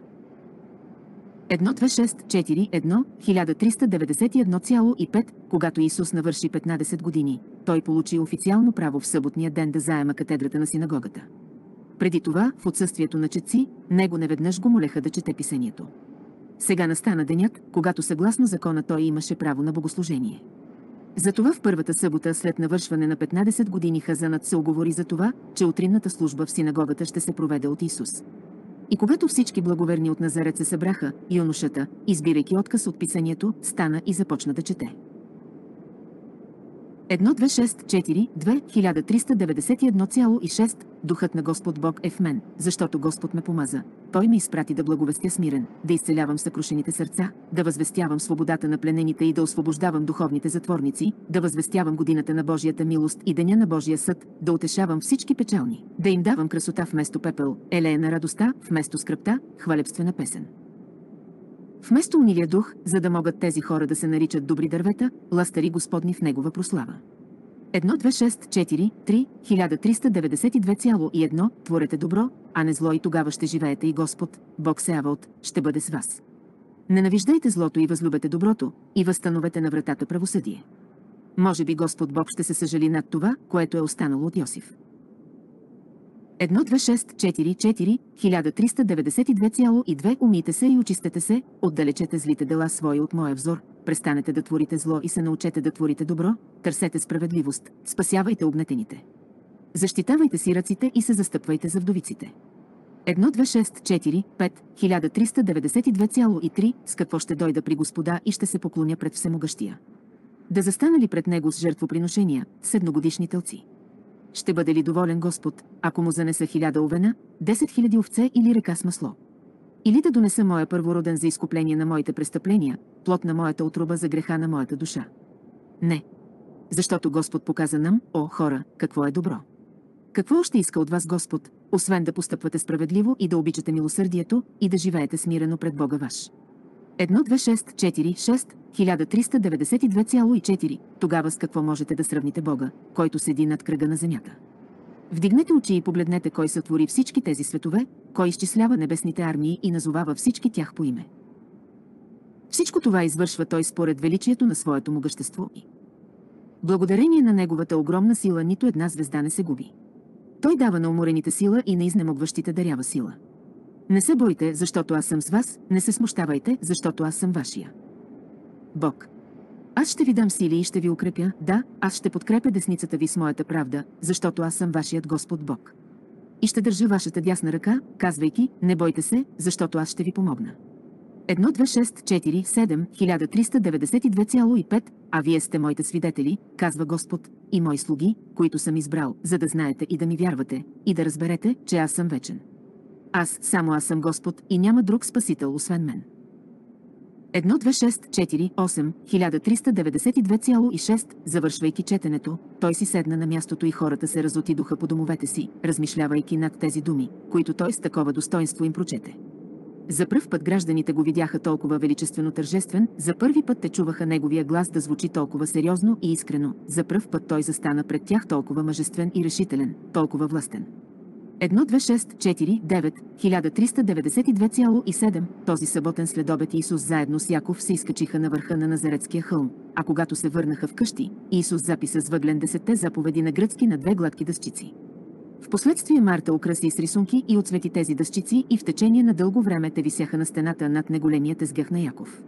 A: едно две шест четири едно хиляда триста деветдесет и едно цяло и пет Когато Исус навърши петнадесет години, той получи официално право в съботния ден да заема катедрата на синагогата. Преди това, в отсъствието на четци, него неведнъж го молеха да чете писанието. Сега настана денят, когато съгласно закона той имаше право на богослужение. Затова в първата събота след навършване на петнадесет години Хазанът се оговори за това, че утринната служба в синагогата ще се проведе от Исус. И когато всички благоверни от Назарет се събраха, юношата, избирайки отказ от писанието, стана и започна да чете. едно две шест четири две хиляда триста деветдесет и едно цяло и шест Духът на Господ Бог е в мен, защото Господ ме помаза. Той ме изпрати да благовестя смирен, да изцелявам съкрушените сърца, да възвестявам свободата на пленените и да освобождавам духовните затворници, да възвестявам годината на Божията милост и деня на Божия съд, да утешавам всички печални, да им давам красота вместо пепел, елея на радостта вместо скръпта, хвалебствена песен. Вместо унилия дух, за да могат тези хора да се наричат добри дървета, ластари Господни в Негова прослава. едно две шест четири три хиляда триста деветдесет и две цяло и едно Творете добро, а не зло и тогава ще живеете и Господ, Бог Сеаваот, ще бъде с вас. Ненавиждайте злото и възлюбете доброто, и възстановете на вратата правосъдие. Може би Господ Бог ще се съжали над това, което е останало от Йосиф. едно две шест четири четири хиляда триста деветдесет и две цяло и две Умийте се и очистете се, отдалечете злите дела свои от моя взор, престанете да творите зло и се научете да творите добро, търсете справедливост, спасявайте угнетените. Защитавайте сираците и се застъпвайте за вдовиците. едно две шест четири пет хиляда триста деветдесет и две цяло и три С какво ще дойда при Господа и ще се поклоня пред Всемогъщия? Да застана ли пред Него с жертвоприношения, с едногодишни тълци? Ще бъде ли доволен Господ, ако му занеса хиляда овена, десет хиляди овце или река с масло? Или да донеса моя първороден за изкупление на моите престъпления, плод на моята отроба за греха на моята душа? Не. Защото Господ показа нам, о, хора, какво е добро. Какво още иска от вас Господ, освен да постъпвате справедливо и да обичате милосърдието и да живеете смирено пред Бога ваш? едно две шест четири шест хиляда триста деветдесет и две цяло и четири Тогава с какво можете да сравните Бога, който седи над кръга на земята? Вдигнете очи и погледнете кой сътвори всички тези светове, кой изчислява небесните армии и назовава всички тях по име. Всичко това извършва той според величието на своето могъщество и благодарение на неговата огромна сила нито една звезда не се губи. Той дава на уморените сила и на изнемогващите дарява сила. Не се бойте, защото аз съм с вас, не се смущавайте, защото аз съм вашия Бог. Аз ще ви дам сили и ще ви укрепя, да, аз ще подкрепя десницата ви с моята правда, защото аз съм вашият Господ Бог. И ще държа вашата дясна ръка, казвайки, не бойте се, защото аз ще ви помогна. едно две шест четири седем хиляда триста деветдесет и две цяло и пет А вие сте моите свидетели, казва Господ, и мои слуги, които съм избрал, за да знаете и да ми вярвате, и да разберете, че аз съм вечен. Аз, само аз съм Господ, и няма друг Спасител освен мен. едно две шест четири осем хиляда триста деветдесет и две цяло и шест Завършвайки четенето, той си седна на мястото и хората се разотидоха по домовете си, размишлявайки над тези думи, които той с такова достоинство им прочете. За пръв път гражданите го видяха толкова величествено тържествен, за първи път те чуваха неговия глас да звучи толкова сериозно и искрено, за пръв път той застана пред тях толкова мъжествен и решителен, толкова властен. едно две шест четири девет хиляда триста деветдесет и две цяло и седем Този съботен следобед Исус заедно с Яков се изкачиха на върха на Назаретския хълм, а когато се върнаха вкъщи, Исус записа с въглен десетте заповеди на гръцки на две гладки дъсчици. Впоследствие Марта украси с рисунки и отцвети тези дъсчици и в течение на дълго време те висяха на стената над неголемия тезгях на Яков.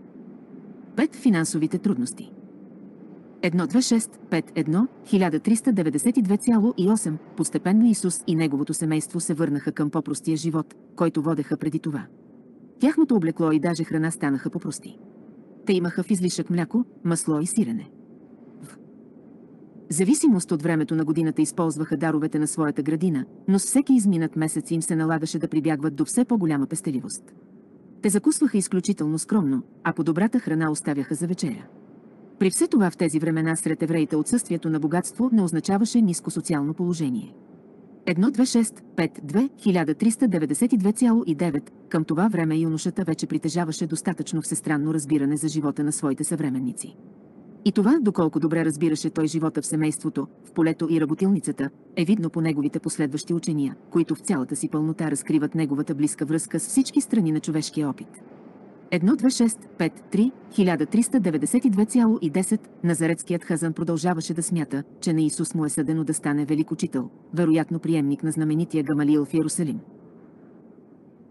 A: пет Финансовите трудности. едно две шест пет едно хиляда триста деветдесет и две цяло и осем Постепенно Исус и неговото семейство се върнаха към по-простия живот, който водеха преди това. Тяхното облекло и даже храна станаха по-прости. Те имаха в излишък мляко, масло и сирене. В зависимост от времето на годината използваха даровете на своята градина, но с всеки изминат месец им се налагаше да прибягват до все по-голяма пестеливост. Те закусваха изключително скромно, а по добрата храна оставяха за вечеря. При все това в тези времена сред евреите отсъствието на богатство не означаваше ниско социално положение. едно две шест пет две хиляда триста деветдесет и две цяло и девет Към това време юношата вече притежаваше достатъчно всестранно разбиране за живота на своите съвременници. И това, доколко добре разбираше той живота в семейството, в полето и работилницата, е видно по неговите последващи учения, които в цялата си пълнота разкриват неговата близка връзка с всички страни на човешкия опит. едно две шест пет три хиляда триста деветдесет и две цяло и десет Назаретският Хазан продължаваше да смята, че на Исус му е съдено да стане велик учител, вероятно приемник на знаменития Гамалиил в Йерусалим.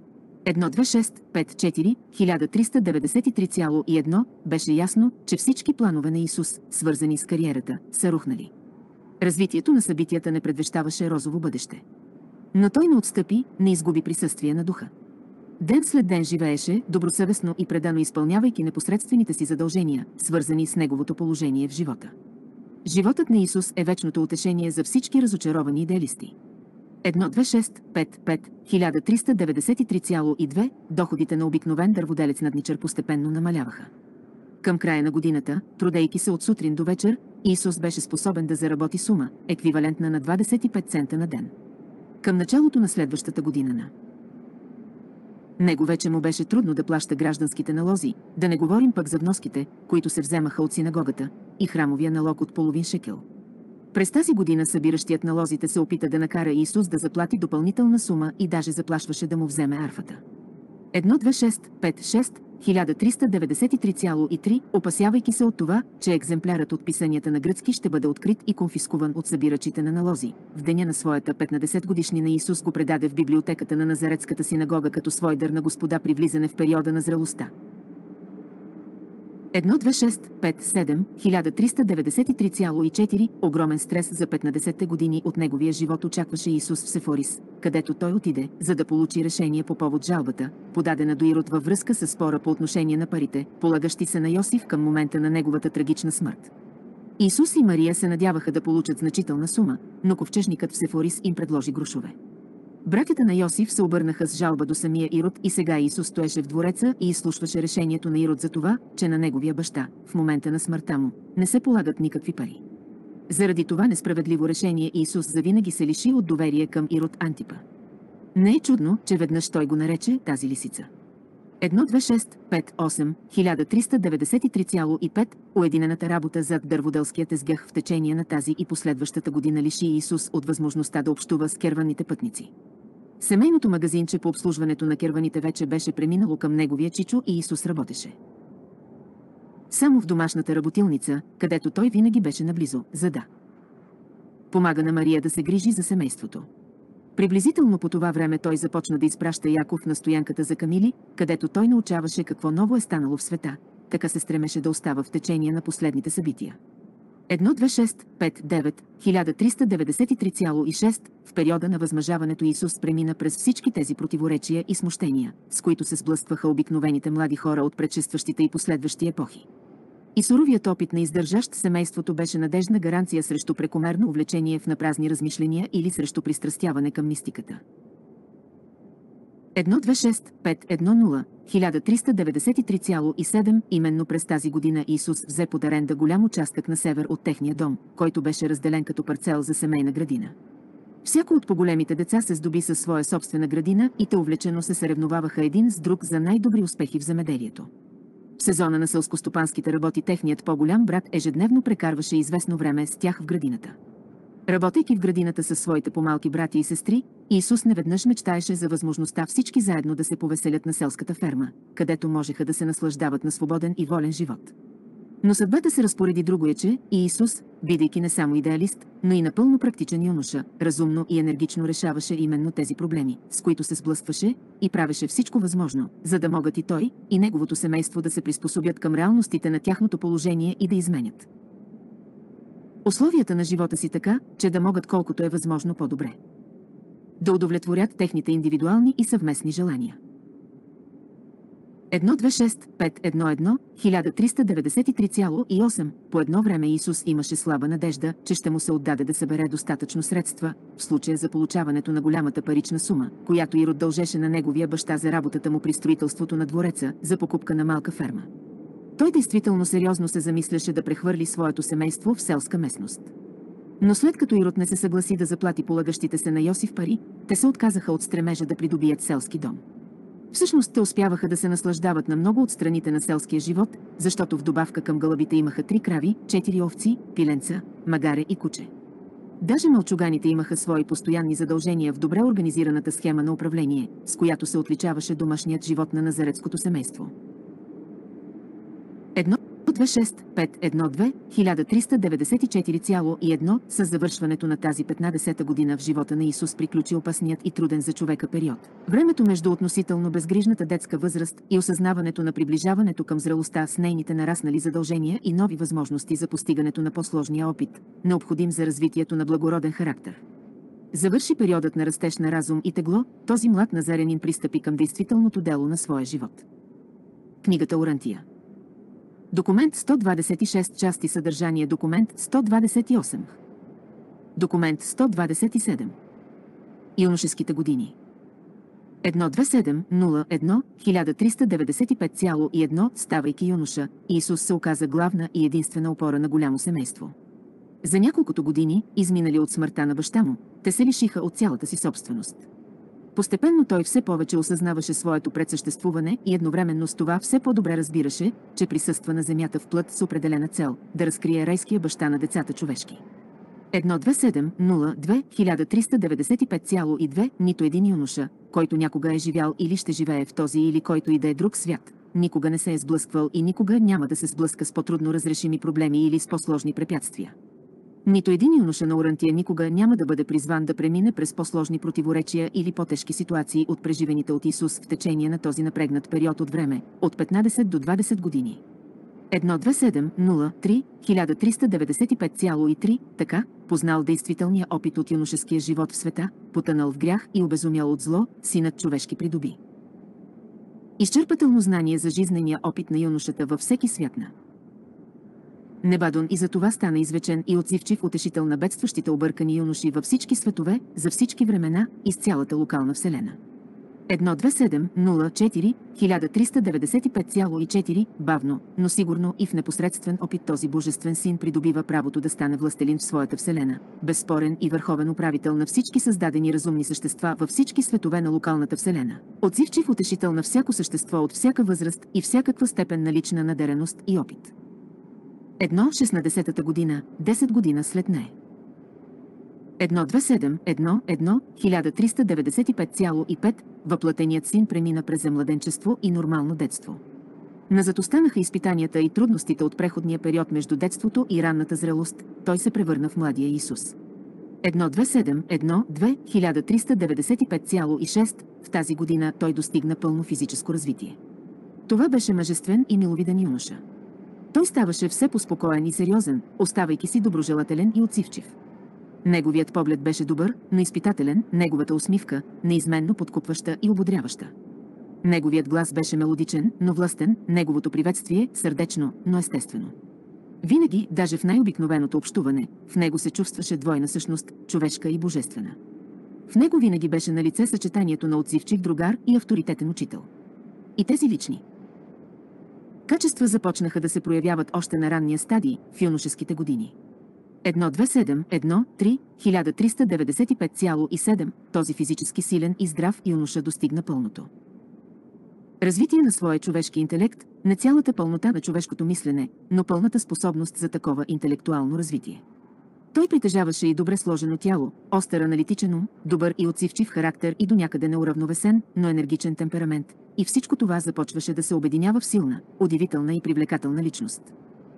A: едно две шест пет четири хиляда триста деветдесет и три цяло и едно беше ясно, че всички планове на Исус, свързани с кариерата, са рухнали. Развитието на събитията не предвещаваше розово бъдеще. Но той не отстъпи, не изгуби присъствие на духа. Ден след ден живееше, добросъвестно и предано изпълнявайки непосредствените си задължения, свързани с неговото положение в живота. Животът на Исус е вечното утешение за всички разочаровани идеалисти. едно две шест пет пет хиляда триста деветдесет и три цяло и две доходите на обикновен дърводелец надничар постепенно намаляваха. Към края на годината, трудейки се от сутрин до вечер, Исус беше способен да заработи сума, еквивалентна на двадесет и пет цента на ден. Към началото на следващата година на него вече му беше трудно да плаща гражданските налози, да не говорим пък за вноските, които се вземаха от синагогата, и храмовия налог от половин шекел. През тази година събиращият налозите се опита да накара Исус да заплати допълнителна сума и даже заплашваше да му вземе арфата. едно две шест пет шест хиляда триста деветдесет и три цяло и три, опасявайки се от това, че екземплярът от писанията на гръцки ще бъде открит и конфискуван от събирачите на налози. В деня на своята петнадесет годишнина Исус го предаде в библиотеката на Назаретската синагога като свой дар на Господа при влизане в периода на зрелостта. едно две шест пет седем хиляда триста деветдесет и три цяло и четири огромен стрес за петнадесетте години от неговия живот очакваше Исус в Сефорис, където той отиде, за да получи решение по повод жалбата, подадена до Ирод във връзка с спора по отношение на парите, полагащи се на Йосиф към момента на неговата трагична смърт. Исус и Мария се надяваха да получат значителна сума, но ковчежникът в Сефорис им предложи грошове. Братята на Йосиф се обърнаха с жалба до самия Ирод и сега Исус стоеше в двореца и изслушваше решението на Ирод за това, че на неговия баща, в момента на смъртта му, не се полагат никакви пари. Заради това несправедливо решение Исус завинаги се лиши от доверие към Ирод Антипа. Не е чудно, че веднъж той го нарече тази лисица. едно две шест пет осем хиляда триста деветдесет и три цяло и пет уединената работа зад дърводелския тезгях в течение на тази и последващата година лиши Исус от възможността да общува с керваните пътници. Семейното магазинче по обслужването на керваните вече беше преминало към неговия чичо и Исус работеше само в домашната работилница, където той винаги беше наблизо, за да помага на Мария да се грижи за семейството. Приблизително по това време той започна да изпраща Яков на стоянката за камили, където той научаваше какво ново е станало в света, така се стремеше да остава в течение на последните събития. едно две шест пет девет хиляда триста деветдесет и три цяло и шест в периода на възмъжаването Исус премина през всички тези противоречия и смущения, с които се сблъскваха обикновените млади хора от предшестващите и последващи епохи. И суровият опит на издържащ семейството беше надеждна гаранция срещу прекомерно увлечение в напразни размишления или срещу пристрастяване към мистиката. едно две шест пет едно нула хиляда триста деветдесет и три цяло и седем именно през тази година Исус взе под аренда голям участък на север от техния дом, който беше разделен като парцел за семейна градина. Всяко от по-големите деца се здоби със своя собствена градина и те увлечено се съревноваваха един с друг за най-добри успехи в земеделието. В сезона на селскостопанските работи техният по-голям брат ежедневно прекарваше известно време с тях в градината. Работейки в градината със своите по-малки братя и сестри, Исус неведнъж мечтаеше за възможността всички заедно да се повеселят на селската ферма, където можеха да се наслаждават на свободен и волен живот. Но съдбата се разпореди другояче и Исус, бидейки не само идеалист, но и напълно практичен юноша, разумно и енергично решаваше именно тези проблеми, с които се сблъскваше, и правеше всичко възможно, за да могат и той, и неговото семейство да се приспособят към реалностите на тяхното положение и да изменят условията на живота си така, че да могат колкото е възможно по-добре да удовлетворят техните индивидуални и съвместни желания. едно две шест пет едно едно хиляда триста деветдесет и три цяло и осем по едно време Исус имаше слаба надежда, че ще му се отдаде да събере достатъчно средства, в случая за получаването на голямата парична сума, която Ирод дължеше на неговия баща за работата му при строителството на двореца, за покупка на малка ферма. Той действително сериозно се замисляше да прехвърли своето семейство в селска местност. Но след като Ирод не се съгласи да заплати полагащите се на Йосиф пари, те се отказаха от стремежа да придобият селски дом. Всъщност те успяваха да се наслаждават на много от страните на селския живот, защото в добавка към гълъбите имаха три крави, четири овци, пиленца, магаре и куче. Даже мълчуганите имаха свои постоянни задължения в добре организираната схема на управление, с която се отличаваше домашният живот на назаретското семейство. едно две шест пет едно две хиляда триста деветдесет и четири цяло и едно с завършването на тази петнадесета година в живота на Исус приключи опасният и труден за човека период. Времето между относително безгрижната детска възраст и осъзнаването на приближаването към зрелостта с нейните нараснали задължения и нови възможности за постигането на по-сложния опит, необходим за развитието на благороден характер. Завърши периодът на растеж на разум и тегло, този млад назарянин пристъпи към действителното дело на своя живот. Книгата Орантия. Документ сто двадесет и шест, части съдържание. Документ сто двадесет и осем. Документ сто двадесет и седем. Юношеските години. едно две седем нула едно хиляда триста деветдесет и пет цяло и едно Ставайки юноша, Исус се оказа главна и единствена опора на голямо семейство. За няколкото години, изминали от смъртта на баща му, те се лишиха от цялата си собственост. Постепенно той все повече осъзнаваше своето предсъществуване и едновременно с това все по-добре разбираше, че присъства на земята в плът с определена цел – да разкрие райския баща на децата човешки. едно две седем нула две хиляда триста деветдесет и пет цяло и две Нито един юноша, който някога е живял или ще живее в този или който и да е друг свят, никога не се е сблъсквал и никога няма да се сблъска с по-трудно разрешими проблеми или с по-сложни препятствия. Нито един юноша на Орантия никога няма да бъде призван да премине през по-сложни противоречия или по-тежки ситуации от преживените от Исус в течение на този напрегнат период от време, от петнадесет до двадесет години. едно две седем нула три хиляда триста деветдесет и пет цяло и три Така, познал действителния опит от юношеския живот в света, потънал в грях и обезумял от зло, синът човешки придоби изчерпателно знание за жизнения опит на юношата във всеки свят на Небадон и за това стана извечен и отзивчив утешител на бедстващите объркани юноши във всички светове, за всички времена и с цялата локална вселена. едно две седем нула четири хиляда триста деветдесет и пет цяло и четири Бавно, но сигурно и в непосредствен опит този божествен син придобива правото да стане властелин в своята вселена, безспорен и върховен управител на всички създадени разумни същества във всички светове на локалната вселена. Отзивчив утешител на всяко същество от всяка възраст и всякаква степен на лична надереност и опит. едно шестнадесетата година, десет година след нея. едно две седем едно едно хиляда триста деветдесет и пет цяло и пет Въплътеният син премина през младенчество и нормално детство. Назад останаха изпитанията и трудностите от преходния период между детството и ранната зрелост, той се превърна в младия Исус. едно две седем едно две хиляда триста деветдесет и пет цяло и шест В тази година той достигна пълно физическо развитие. Това беше мъжествен и миловиден юноша. Той ставаше все по-спокоен и сериозен, оставайки си доброжелателен и отзивчив. Неговият поглед беше добър, но изпитателен, неговата усмивка – неизменно подкупваща и ободряваща. Неговият глас беше мелодичен, но властен, неговото приветствие – сърдечно, но естествено. Винаги, даже в най-обикновеното общуване, в него се чувстваше двойна същност – човешка и божествена. В него винаги беше налице съчетанието на отзивчив другар и авторитетен учител. И тези лични качества започнаха да се проявяват още на ранния стадий, в юношеските години. едно две седем едно три хиляда триста деветдесет и пет цяло и седем Този физически силен и здрав юноша достигна пълното развитие на своя човешки интелект, не цялата пълнота на човешкото мислене, но пълната способност за такова интелектуално развитие. Той притежаваше и добре сложено тяло, остър аналитичен ум, добър и отзивчив характер и до някъде неуравновесен, но енергичен темперамент, и всичко това започваше да се обединява в силна, удивителна и привлекателна личност.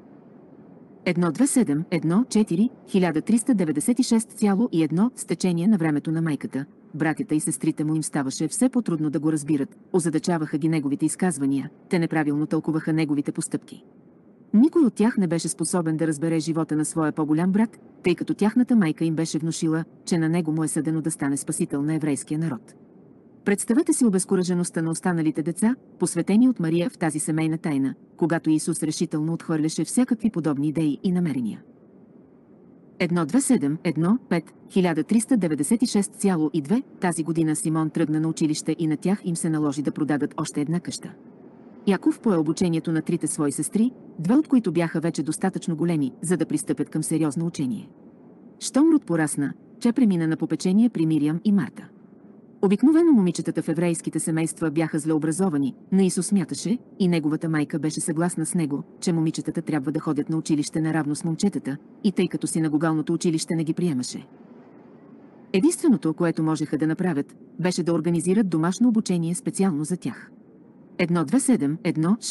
A: едно две седем едно четири хиляда триста деветдесет и шест цяло и едно С течение на времето на майката, братята и сестрите му им ставаше все по-трудно да го разбират, озадачаваха ги неговите изказвания, те неправилно тълкуваха неговите постъпки. Никой от тях не беше способен да разбере живота на своя по-голям брат, тъй като тяхната майка им беше внушила, че на него му е съдено да стане спасител на еврейския народ. Представете си обезкуражеността на останалите деца, посветени от Мария в тази семейна тайна, когато Исус решително отхвърляше всякакви подобни идеи и намерения. едно две седем едно пет хиляда триста деветдесет и шест цяло и две Тази година Симон тръгна на училище и на тях им се наложи да продадат още една къща. Яков пое обучението на трите свои сестри, две от които бяха вече достатъчно големи, за да пристъпят към сериозно учение. Щом Рут порасна, тя премина на попечение при Мириам и Марта. Обикновено момичетата в еврейските семейства бяха злеобразовани, но Исус смяташе, и неговата майка беше съгласна с него, че момичетата трябва да ходят на училище наравно с момчетата, и тъй като синагогалното училище не ги приемаше. Единственото, което можеха да направят, беше да организират домашно обучение специално за тях. едно две седем едно шест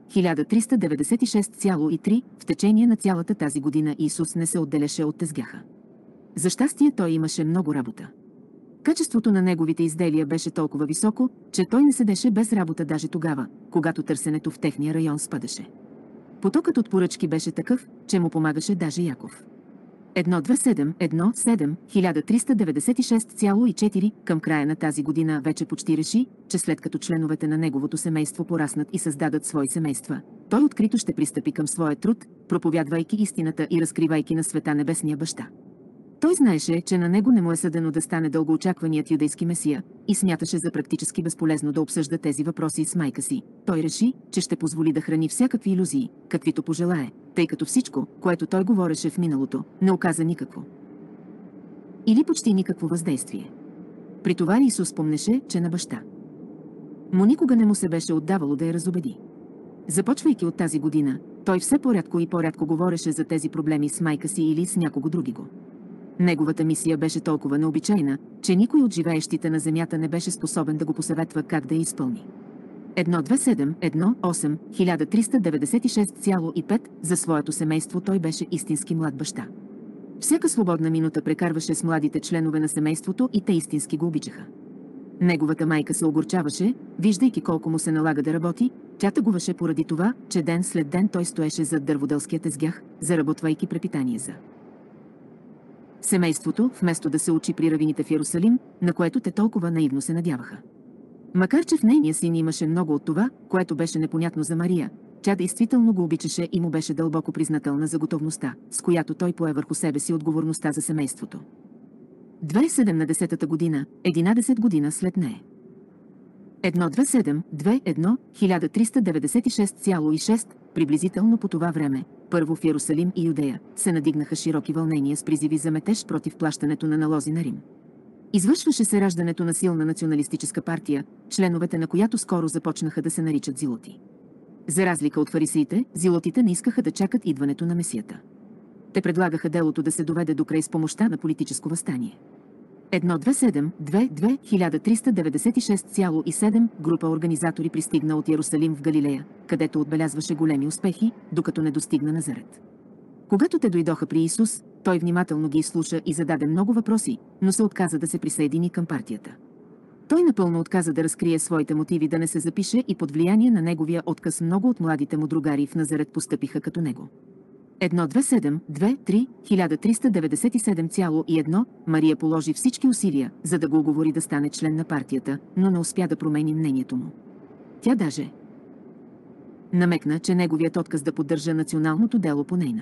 A: хиляда триста деветдесет и шест цяло и три, в течение на цялата тази година Исус не се отделяше от тезгяха. За щастие той имаше много работа. Качеството на неговите изделия беше толкова високо, че той не седеше без работа даже тогава, когато търсенето в техния район спадаше. Потокът от поръчки беше такъв, че му помагаше даже Яков. едно две седем едно седем хиляда триста деветдесет и шест цяло и четири към края на тази година вече почти реши, че след като членовете на неговото семейство пораснат и създадат свои семейства, той открито ще пристъпи към своя труд, проповядвайки истината и разкривайки на света небесния баща. Той знаеше, че на него не му е съдено да стане дългоочакваният юдейски месия и смяташе за практически безполезно да обсъжда тези въпроси с майка си. Той реши, че ще позволи да храни всякакви илюзии, каквито пожелае, тъй като всичко, което той говореше в миналото, не оказа никакво или почти никакво въздействие. При това Исус помнеше, че на баща му никога не му се беше отдавало да я разубеди. Започвайки от тази година, той все по-рядко и по-рядко говореше за тези проблеми с майка си или с някого другиго. Неговата мисия беше толкова необичайна, че никой от живеещите на земята не беше способен да го посъветва как да я изпълни. едно две седем едно осем хиляда триста деветдесет и шест цяло и пет за своето семейство той беше истински млад баща. Всяка свободна минута прекарваше с младите членове на семейството и те истински го обичаха. Неговата майка се огорчаваше, виждайки колко му се налага да работи, тя тъгуваше поради това, че ден след ден той стоеше зад дърводелския тезгях, заработвайки препитание за семейството, вместо да се учи при равините в Йерусалим, на което те толкова наивно се надяваха. Макар че в нейния син имаше много от това, което беше непонятно за Мария, тя действително го обичаше и му беше дълбоко признателна за готовността, с която той пое върху себе си отговорността за семейството. две хиляди и седемнадесета година, единадесет година след нея. едно две седем две едно хиляда триста деветдесет и шест цяло и шест приблизително по това време, първо в Йерусалим и Юдея, се надигнаха широки вълнения с призиви за метеж против плащането на налози на Рим. Извършваше се раждането на силна националистическа партия, членовете на която скоро започнаха да се наричат зилоти. За разлика от фарисеите, зилотите не искаха да чакат идването на Месията. Те предлагаха делото да се доведе до край с помощта на политическо въстание. едно две седем две две хиляда триста деветдесет и шест цяло и седем група организатори пристигна от Йерусалим в Галилея, където отбелязваше големи успехи, докато не достигна Назарет. Когато те дойдоха при Исус, той внимателно ги изслуша и зададе много въпроси, но се отказа да се присъедини към партията. Той напълно отказа да разкрие своите мотиви да не се запише и под влияние на неговия отказ много от младите му другари в Назарет постъпиха като него. едно две седем две три хиляда триста деветдесет и седем цяло и едно Мария положи всички усилия, за да го уговори да стане член на партията, но не успя да промени мнението му. Тя даже намекна, че неговият отказ да поддържа националното дело по нейна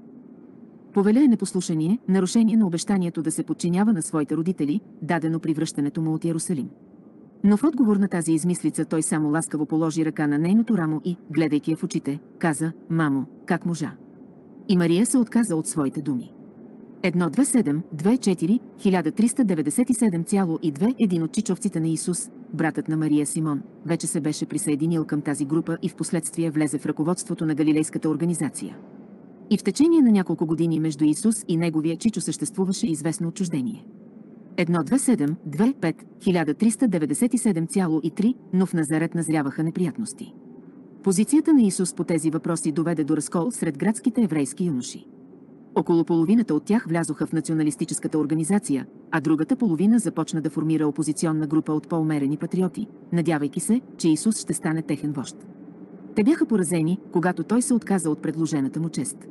A: повеля е непослушание, нарушение на обещанието да се подчинява на своите родители, дадено при връщането му от Йерусалим. Но в отговор на тази измислица той само ласкаво положи ръка на нейното рамо и, гледайки я в очите, каза: "Мамо, как можа?" И Мария се отказа от своите думи. едно две седем две четири хиляда триста деветдесет и седем цяло и две един от чичовците на Исус, братът на Мария Симон, вече се беше присъединил към тази група и впоследствие влезе в ръководството на Галилейската организация. И в течение на няколко години между Исус и неговия чичо съществуваше известно отчуждение. едно две седем две пет хиляда триста деветдесет и седем цяло и три, но в Назарет назряваха неприятности. Позицията на Исус по тези въпроси доведе до разкол сред градските еврейски юноши. Около половината от тях влязоха в националистическата организация, а другата половина започна да формира опозиционна група от по-умерени патриоти, надявайки се, че Исус ще стане техен вожд. Те бяха поразени, когато той се отказа от предложената му чест,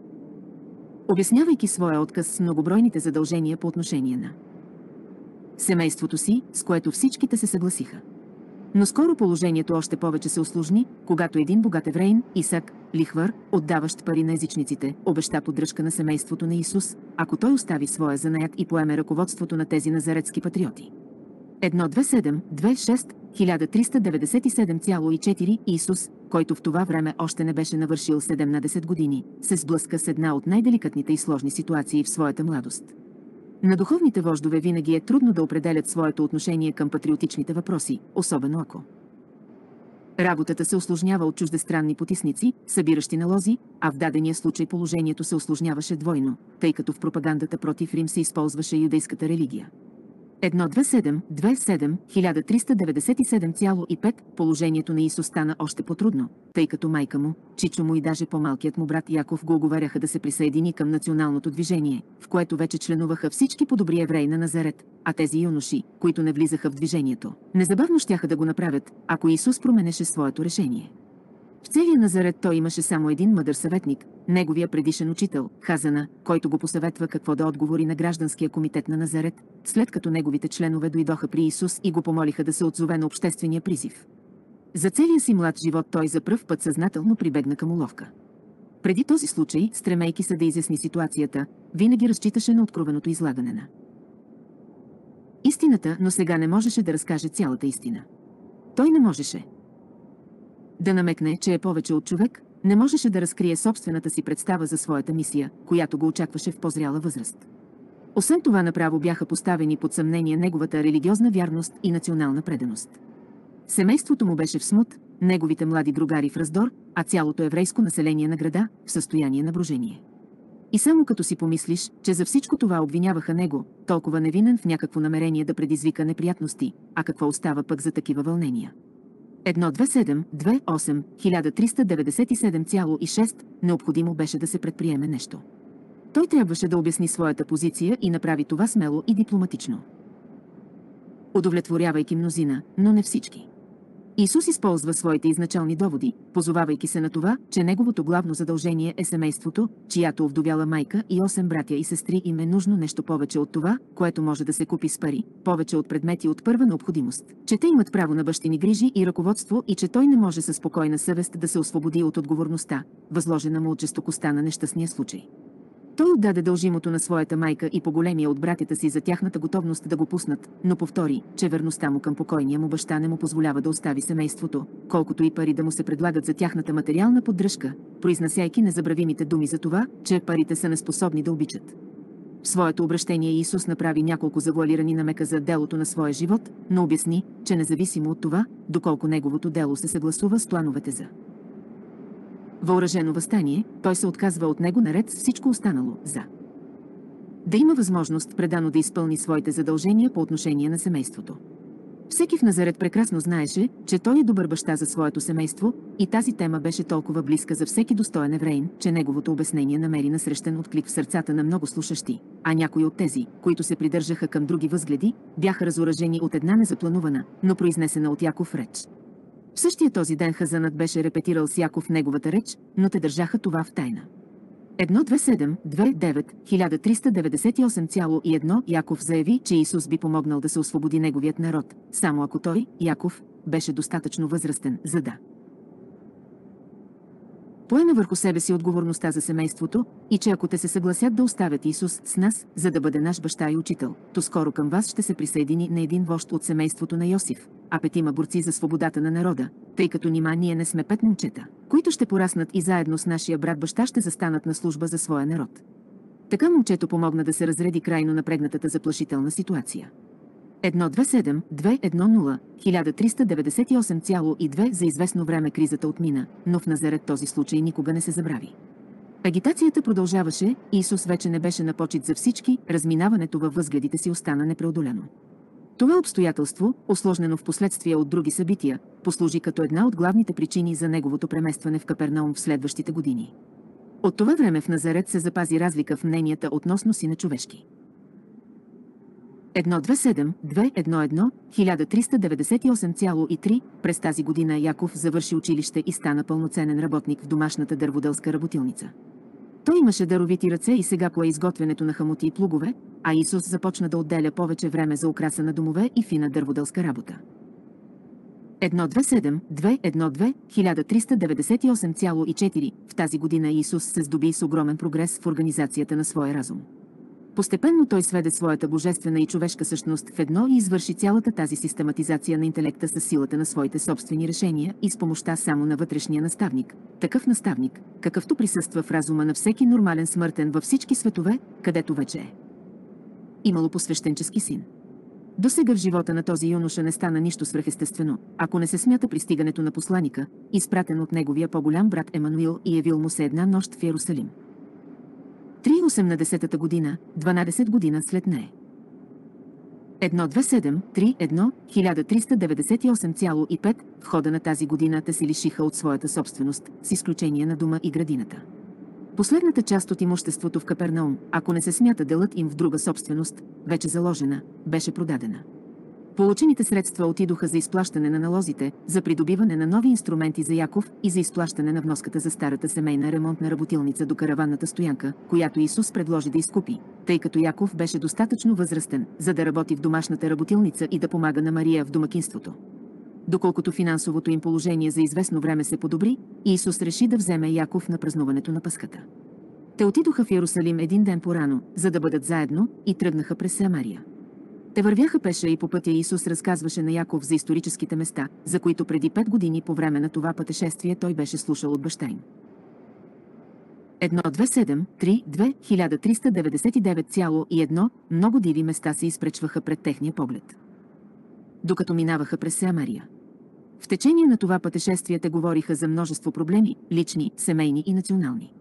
A: обяснявайки своя отказ с многобройните задължения по отношение на семейството си, с което всичките се съгласиха. Но скоро положението още повече се усложни, когато един богат евреин, Исак, лихвар, отдаващ пари на езичниците, обеща поддръжка на семейството на Исус, ако той остави своя занаят и поеме ръководството на тези назаретски патриоти. едно две седем две шест хиляда триста деветдесет и седем цяло и четири Исус, който в това време още не беше навършил седемнадесет години, се сблъска с една от най-деликатните и сложни ситуации в своята младост. На духовните вождове винаги е трудно да определят своето отношение към патриотичните въпроси, особено ако работата се усложнява от чуждестранни потисници, събиращи налози, а в дадения случай положението се усложняваше двойно, тъй като в пропагандата против Рим се използваше юдейската религия. едно две седем две седем хиляда триста деветдесет и седем цяло и пет Положението на Исус стана още по-трудно, тъй като майка му, чичо му и даже по-малкият му брат Яков го оговаряха да се присъедини към националното движение, в което вече членуваха всички по-добри евреи на Назарет, а тези юноши, които не влизаха в движението, незабавно щяха да го направят, ако Исус променеше своето решение. В целия Назарет той имаше само един мъдър съветник, неговия предишен учител, Хазана, който го посъветва какво да отговори на гражданския комитет на Назарет, след като неговите членове дойдоха при Исус и го помолиха да се отзове на обществения призив. За целия си млад живот той за пръв път съзнателно прибегна към уловка. Преди този случай, стремейки се да изясни ситуацията, винаги разчиташе на откровеното излагане на истината, но сега не можеше да разкаже цялата истина. Той не можеше да намекне, че е повече от човек, не можеше да разкрие собствената си представа за своята мисия, която го очакваше в по-зряла възраст. Освен това направо бяха поставени под съмнение неговата религиозна вярност и национална преданост. Семейството му беше в смут, неговите млади другари в раздор, а цялото еврейско население на града в състояние на брожение. И само като си помислиш, че за всичко това обвиняваха него, толкова невинен в някакво намерение да предизвика неприятности, а какво остава пък за такива вълнения? едно две седем две осем хиляда триста деветдесет и седем цяло и шест Необходимо беше да се предприеме нещо. Той трябваше да обясни своята позиция и направи това смело и дипломатично, удовлетворявайки мнозина, но не всички. Исус използва своите изначални доводи, позовавайки се на това, че неговото главно задължение е семейството, чиято овдовяла майка и осем братя и сестри им е нужно нещо повече от това, което може да се купи с пари, повече от предмети от първа необходимост, че те имат право на бащини грижи и ръководство и че той не може със спокойна съвест да се освободи от отговорността, възложена му от жестокостта на нещастния случай. Той отдаде дължимото на своята майка и по-големия от братята си за тяхната готовност да го пуснат, но повтори, че верността му към покойния му баща не му позволява да остави семейството, колкото и пари да му се предлагат за тяхната материална поддръжка, произнасяйки незабравимите думи за това, че парите са неспособни да обичат. В своето обращение Исус направи няколко завуалирани намека за делото на своя живот, но обясни, че независимо от това, доколко неговото дело се съгласува с плановете за въоръжено въстание, той се отказва от него наред с всичко останало, за да има възможност предано да изпълни своите задължения по отношение на семейството. Всеки в Назарет прекрасно знаеше, че той е добър баща за своето семейство и тази тема беше толкова близка за всеки достоен евреин, че неговото обяснение намери насрещен отклик в сърцата на много слушащи, а някои от тези, които се придържаха към други възгледи, бяха разоръжени от една незапланувана, но произнесена от Яков реч. В същия този ден Хазанът беше репетирал с Яков неговата реч, но те държаха това в тайна. едно две седем две девет хиляда триста деветдесет и осем цяло и едно Яков заяви, че Исус би помогнал да се освободи неговият народ, само ако той, Яков, беше достатъчно възрастен, за да поеме върху себе си отговорността за семейството и че ако те се съгласят да оставят Исус с нас, за да бъде наш баща и учител, то скоро към вас ще се присъедини на един вожд от семейството на Йосиф, а петима борци за свободата на народа, тъй като нима ние не сме пет момчета, които ще пораснат и заедно с нашия брат баща ще застанат на служба за своя народ. Така момчето помогна да се разреди крайно напрегнатата заплашителна ситуация. едно две седем две едно нула хиляда триста деветдесет и осем цяло и две За известно време кризата отмина, но в Назарет този случай никога не се забрави. Агитацията продължаваше, Исус вече не беше на почит за всички, разминаването във възгледите си остана непреодоляно. Това обстоятелство, усложнено в последствие от други събития, послужи като една от главните причини за неговото преместване в Капернаум в следващите години. От това време в Назарет се запази разлика в мненията относно Сина човешки. едно две седем две едно едно хиляда триста деветдесет и осем цяло и три През тази година Яков завърши училище и стана пълноценен работник в домашната дърводелска работилница. Той имаше даровити ръце и сега пое изготвянето на хамути и плугове, а Исус започна да отделя повече време за украса на домове и фина дърводелска работа. едно две седем две едно две хиляда триста деветдесет и осем цяло и четири В тази година Исус се здоби с огромен прогрес в организацията на своя разум. Постепенно той сведе своята божествена и човешка същност в едно и извърши цялата тази систематизация на интелекта със силата на своите собствени решения и с помощта само на вътрешния наставник. Такъв наставник, какъвто присъства в разума на всеки нормален смъртен във всички светове, където вече е имало посвещенчески син. Досега в живота на този юноша не стана нищо свръхестествено, ако не се смята пристигането на посланика, изпратен от неговия по-голям брат Емануил и явил му се една нощ в Йерусалим. три осемнадесета година, дванадесет година след нея. едно две седем три едно хиляда триста деветдесет и осем цяло и пет в хода на тази година те се лишиха от своята собственост, с изключение на дома и градината. Последната част от имуществото в Капернаум, ако не се смята делът им в друга собственост, вече заложена, беше продадена. Получените средства отидоха за изплащане на налозите, за придобиване на нови инструменти за Яков и за изплащане на вноската за старата семейна ремонтна работилница до караванната стоянка, която Исус предложи да изкупи, тъй като Яков беше достатъчно възрастен, за да работи в домашната работилница и да помага на Мария в домакинството. Доколкото финансовото им положение за известно време се подобри, Исус реши да вземе Яков на празнуването на Пасхата. Те отидоха в Йерусалим един ден по-рано, за да бъдат заедно, и тръгнаха през Самария. Те вървяха пеша и по пътя Исус разказваше на Яков за историческите места, за които преди пет години по време на това пътешествие той беше слушал от баща им. едно две седем три две хиляда триста деветдесет и девет цяло и едно много диви места се изпречваха пред техния поглед, докато минаваха през Самария. В течение на това пътешествие те говориха за множество проблеми, лични, семейни и национални.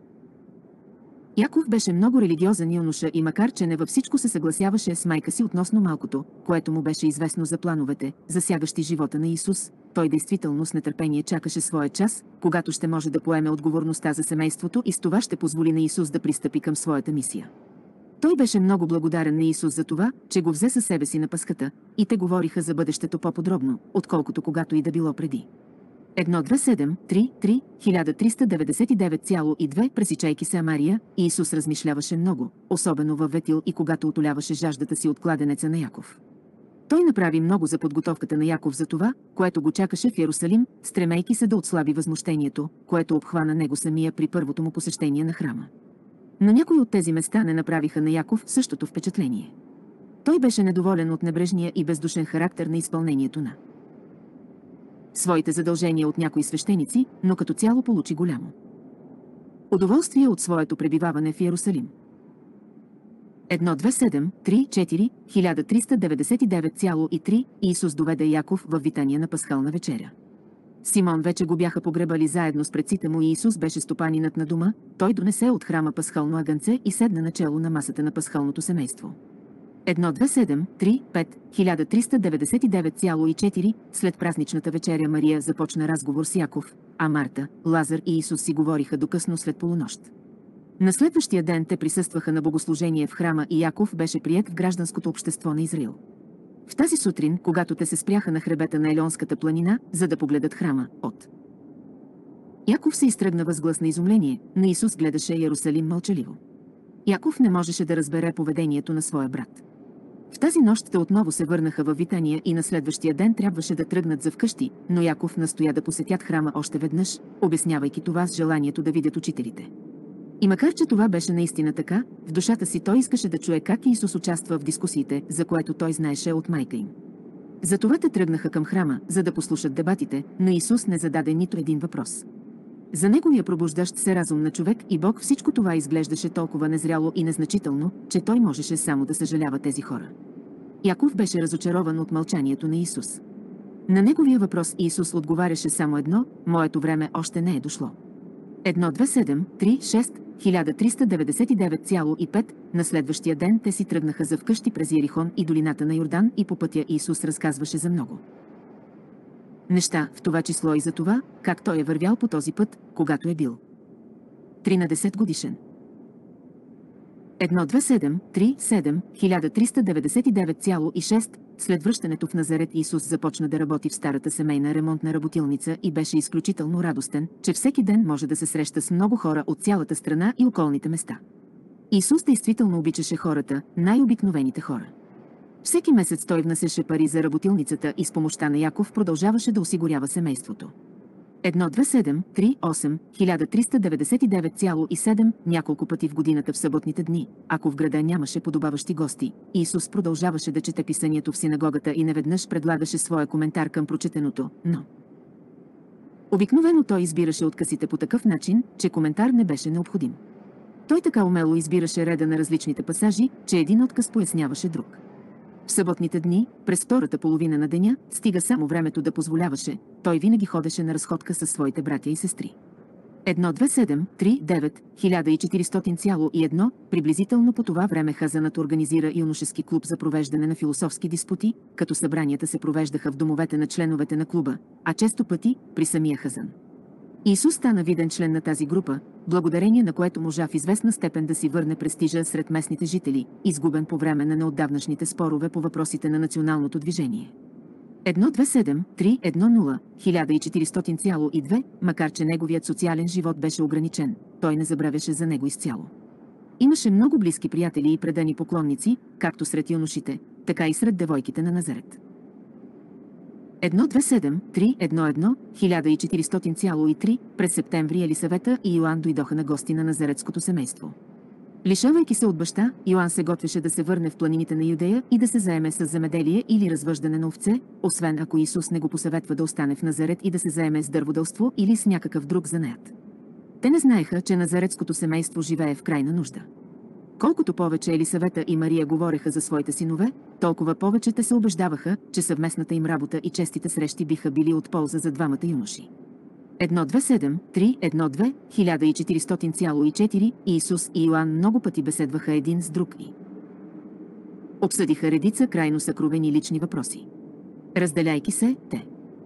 A: Яков беше много религиозен юноша и макар че не във всичко се съгласяваше с майка си относно малкото, което му беше известно за плановете, засягащи живота на Исус, той действително с нетърпение чакаше своя час, когато ще може да поеме отговорността за семейството и с това ще позволи на Исус да пристъпи към своята мисия. Той беше много благодарен на Исус за това, че го взе със себе си на Пасхата, и те говориха за бъдещето по-подробно, отколкото когато и да било преди. едно две седем три три хиляда триста деветдесет и девет цяло и две пресичайки Самария, Исус размишляваше много, особено във Ветил и когато утоляваше жаждата си от кладенеца на Яков. Той направи много за подготовката на Яков за това, което го чакаше в Йерусалим, стремейки се да отслаби възмущението, което обхвана него самия при първото му посещение на храма. Но някои от тези места не направиха на Яков същото впечатление. Той беше недоволен от небрежния и бездушен характер на изпълнението на своите задължения от някои свещеници, но като цяло получи голямо удоволствие от своето пребиваване в Йерусалим. едно две седем три четири хиляда триста деветдесет и девет цяло и три Исус доведе Яков във витания на пасхална вечеря. Симон вече го бяха погребали заедно с предците му и Исус беше стопанинът на дома, той донесе от храма пасхално агънце и седна начело на масата на пасхалното семейство. едно две седем три пет хиляда триста деветдесет и девет цяло и четири След празничната вечеря Мария започна разговор с Яков, а Марта, Лазар и Исус си говориха до късно след полунощ. На следващия ден те присъстваха на богослужение в храма и Яков беше приет в гражданското общество на Израил. В тази сутрин, когато те се спряха на хребета на Елеонската планина, за да погледат храма, от Яков се изтръгна възглас на изумление, но Исус гледаше Йерусалим мълчаливо. Яков не можеше да разбере поведението на своя брат. В тази нощ те отново се върнаха във Витания и на следващия ден трябваше да тръгнат за вкъщи, но Яков настоя да посетят храма още веднъж, обяснявайки това с желанието да видят учителите. И макар че това беше наистина така, в душата си той искаше да чуе как Исус участва в дискусиите, за което той знаеше от майка им. Затова те тръгнаха към храма, за да послушат дебатите, но Исус не зададе нито един въпрос. За неговия пробуждащ се разум на човек и Бог всичко това изглеждаше толкова незряло и незначително, че той можеше само да съжалява тези хора. Яков беше разочарован от мълчанието на Исус. На неговия въпрос Исус отговаряше само едно: моето време още не е дошло. едно две седем три шест хиляда триста деветдесет и девет цяло и пет На следващия ден те си тръгнаха за вкъщи през Ерихон и долината на Йордан и по пътя Исус разказваше за много неща, в това число и за това, как той е вървял по този път, когато е бил тринадесет годишен. едно две седем три седем хиляда триста деветдесет и девет цяло и шест След връщането в Назарет Исус започна да работи в старата семейна ремонтна работилница и беше изключително радостен, че всеки ден може да се среща с много хора от цялата страна и околните места. Исус действително обичаше хората, най-обикновените хора. Всеки месец той внасяше пари за работилницата и с помощта на Яков продължаваше да осигурява семейството. едно две седем три осем хиляда триста деветдесет и девет цяло и седем Няколко пъти в годината в съботните дни, ако в града нямаше подобаващи гости, Исус продължаваше да чете писанието в синагогата и неведнъж предлагаше своя коментар към прочетеното, но обикновено той избираше откъсите по такъв начин, че коментар не беше необходим. Той така умело избираше реда на различните пасажи, че един откъс поясняваше друг. В съботните дни, през втората половина на деня, стига само времето да позволяваше, той винаги ходеше на разходка със своите братя и сестри. едно две седем три девет хиляда и четиристотин цяло и едно, приблизително по това време Хазанът организира юношески клуб за провеждане на философски диспути, като събранията се провеждаха в домовете на членовете на клуба, а често пъти при самия Хазан. Исус стана виден член на тази група, благодарение на което можа в известна степен да си върне престижа сред местните жители, изгубен по време на неотдавнашните спорове по въпросите на националното движение. едно две седем три едно нула хиляда и четиристотин цяло и две, макар че неговият социален живот беше ограничен, той не забравяше за него изцяло. Имаше много близки приятели и предани поклонници, както сред юношите, така и сред девойките на Назарет. едно две седем три едно едно хиляда и четиристотин цяло и три, през септември Елисавета и Йоан дойдоха на гости на назаретското семейство. Лишавайки се от баща, Йоан се готвеше да се върне в планините на Юдея и да се заеме с земеделие или развъждане на овце, освен ако Исус не го посъветва да остане в Назарет и да се заеме с дърводелство или с някакъв друг занаят. Те не знаеха, че назаретското семейство живее в крайна нужда. Колкото повече Елисавета и Мария говореха за своите синове, толкова повече те се убеждаваха, че съвместната им работа и честите срещи биха били от полза за двамата юноши. едно две седем три едно две хиляда и четиристотин цяло и четири, Исус и Йоан много пъти беседваха един с друг и обсъдиха редица крайно съкровени лични въпроси. Разделяйки се, те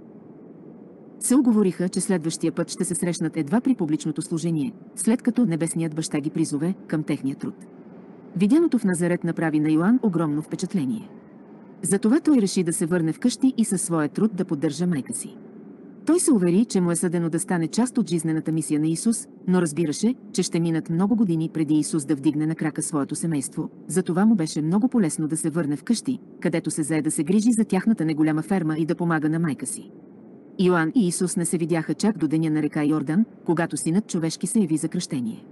A: се уговориха, че следващия път ще се срещнат едва при публичното служение, след като небесният баща ги призове към техния труд. Видяното в Назарет направи на Йоан огромно впечатление. Затова той реши да се върне вкъщи и със своя труд да поддържа майка си. Той се увери, че му е съдено да стане част от жизнената мисия на Исус, но разбираше, че ще минат много години преди Исус да вдигне на крака своето семейство. Затова му беше много полезно да се върне вкъщи, където се зае да се грижи за тяхната неголяма ферма и да помага на майка си. Йоан и Исус не се видяха чак до деня на река Йордан, когато синът човешки се яви за кръщение.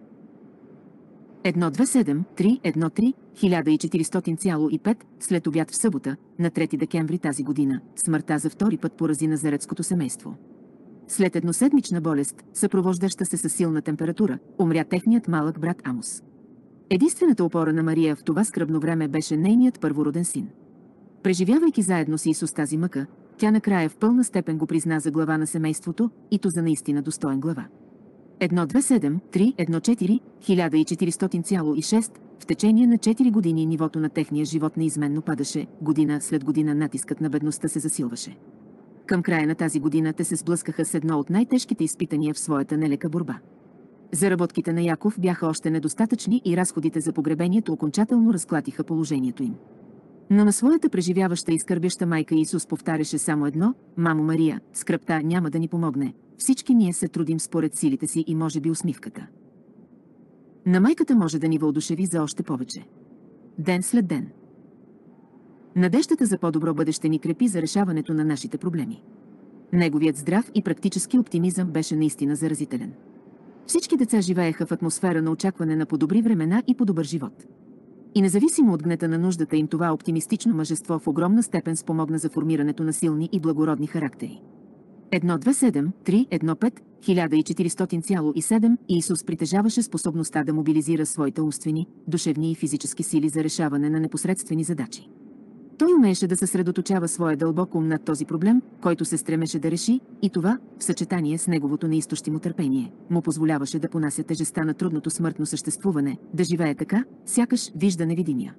A: едно две седем три едно три хиляда и четиристотин цяло и пет, след обяд в събота, на трети декември тази година, смъртта за втори път порази назаретското семейство. След едноседмична болест, съпровождаща се със силна температура, умря техният малък брат Амос. Единствената опора на Мария в това скръбно време беше нейният първороден син. Преживявайки заедно с Исус тази мъка, тя накрая в пълна степен го призна за глава на семейството, и то за наистина достоен глава. едно две седем три едно четири хиляда и четиристотин цяло и шест, в течение на четири години нивото на техния живот неизменно падаше, година след година натискът на бедността се засилваше. Към края на тази година те се сблъскаха с едно от най-тежките изпитания в своята нелека борба. Заработките на Яков бяха още недостатъчни и разходите за погребението окончателно разклатиха положението им. Но на своята преживяваща и скърбяща майка Исус повтаряше само едно: «Мамо Мария, скръбта няма да ни помогне. Всички ние се трудим според силите си и може би усмивката на майката може да ни въодушеви за още повече. Ден след ден. Надеждата за по-добро бъдеще ни крепи за решаването на нашите проблеми. Неговият здрав и практически оптимизъм беше наистина заразителен. Всички деца живееха в атмосфера на очакване на по-добри времена и по-добър живот. И независимо от гнета на нуждата им, това оптимистично мъжество в огромна степен спомогна за формирането на силни и благородни характери. едно две седем три едно пет хиляда и четиристотин цяло и седем, Исус притежаваше способността да мобилизира своите умствени, душевни и физически сили за решаване на непосредствени задачи. Той умееше да съсредоточава своя дълбок ум над този проблем, който се стремеше да реши, и това, в съчетание с неговото неизтощимо търпение, му позволяваше да понася тежестта на трудното смъртно съществуване, да живее така, сякаш вижда невидимия.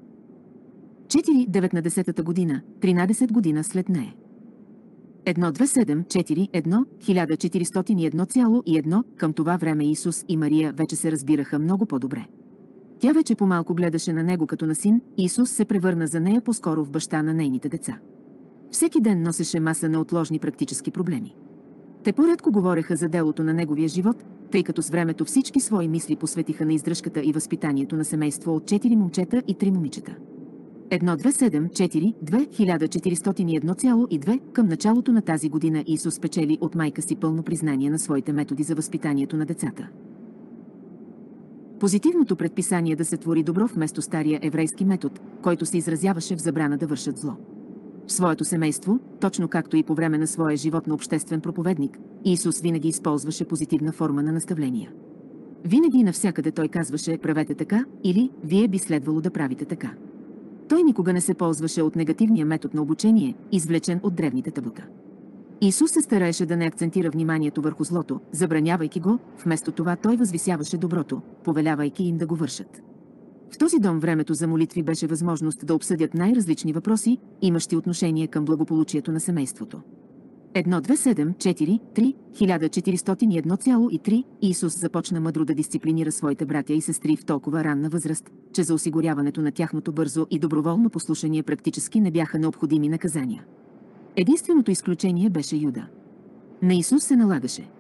A: четири деветнадесета година, тринадесет година след нея. едно две седем четири едно хиляда четиристотин и едно цяло и едно, към това време Исус и Мария вече се разбираха много по-добре. Тя вече по-малко гледаше на него като на син, Исус се превърна за нея по-скоро в баща на нейните деца. Всеки ден носеше маса неотложни практически проблеми. Те по-рядко говореха за делото на неговия живот, тъй като с времето всички свои мисли посветиха на издръжката и възпитанието на семейство от четири момчета и три момичета. едно две седем четири две хиляда четиристотин и едно цяло и две, към началото на тази година Исус спечели от майка си пълно признание на своите методи за възпитанието на децата. Позитивното предписание да се твори добро вместо стария еврейски метод, който се изразяваше в забрана да вършат зло. В своето семейство, точно както и по време на своя живот на обществен проповедник, Исус винаги използваше позитивна форма на наставления. Винаги и навсякъде той казваше: правете така, или вие би следвало да правите така. Той никога не се ползваше от негативния метод на обучение, извлечен от древните табута. Исус се стараеше да не акцентира вниманието върху злото, забранявайки го, вместо това той възвисяваше доброто, повелявайки им да го вършат. В този дом времето за молитви беше възможност да обсъдят най-различни въпроси, имащи отношение към благополучието на семейството. едно две седем четири три хиляда четиристотин и едно цяло и три Исус започна мъдро да дисциплинира своите братя и сестри в толкова ранна възраст, че за осигуряването на тяхното бързо и доброволно послушание практически не бяха необходими наказания. Единственото изключение беше Юда. На Исус се налагаше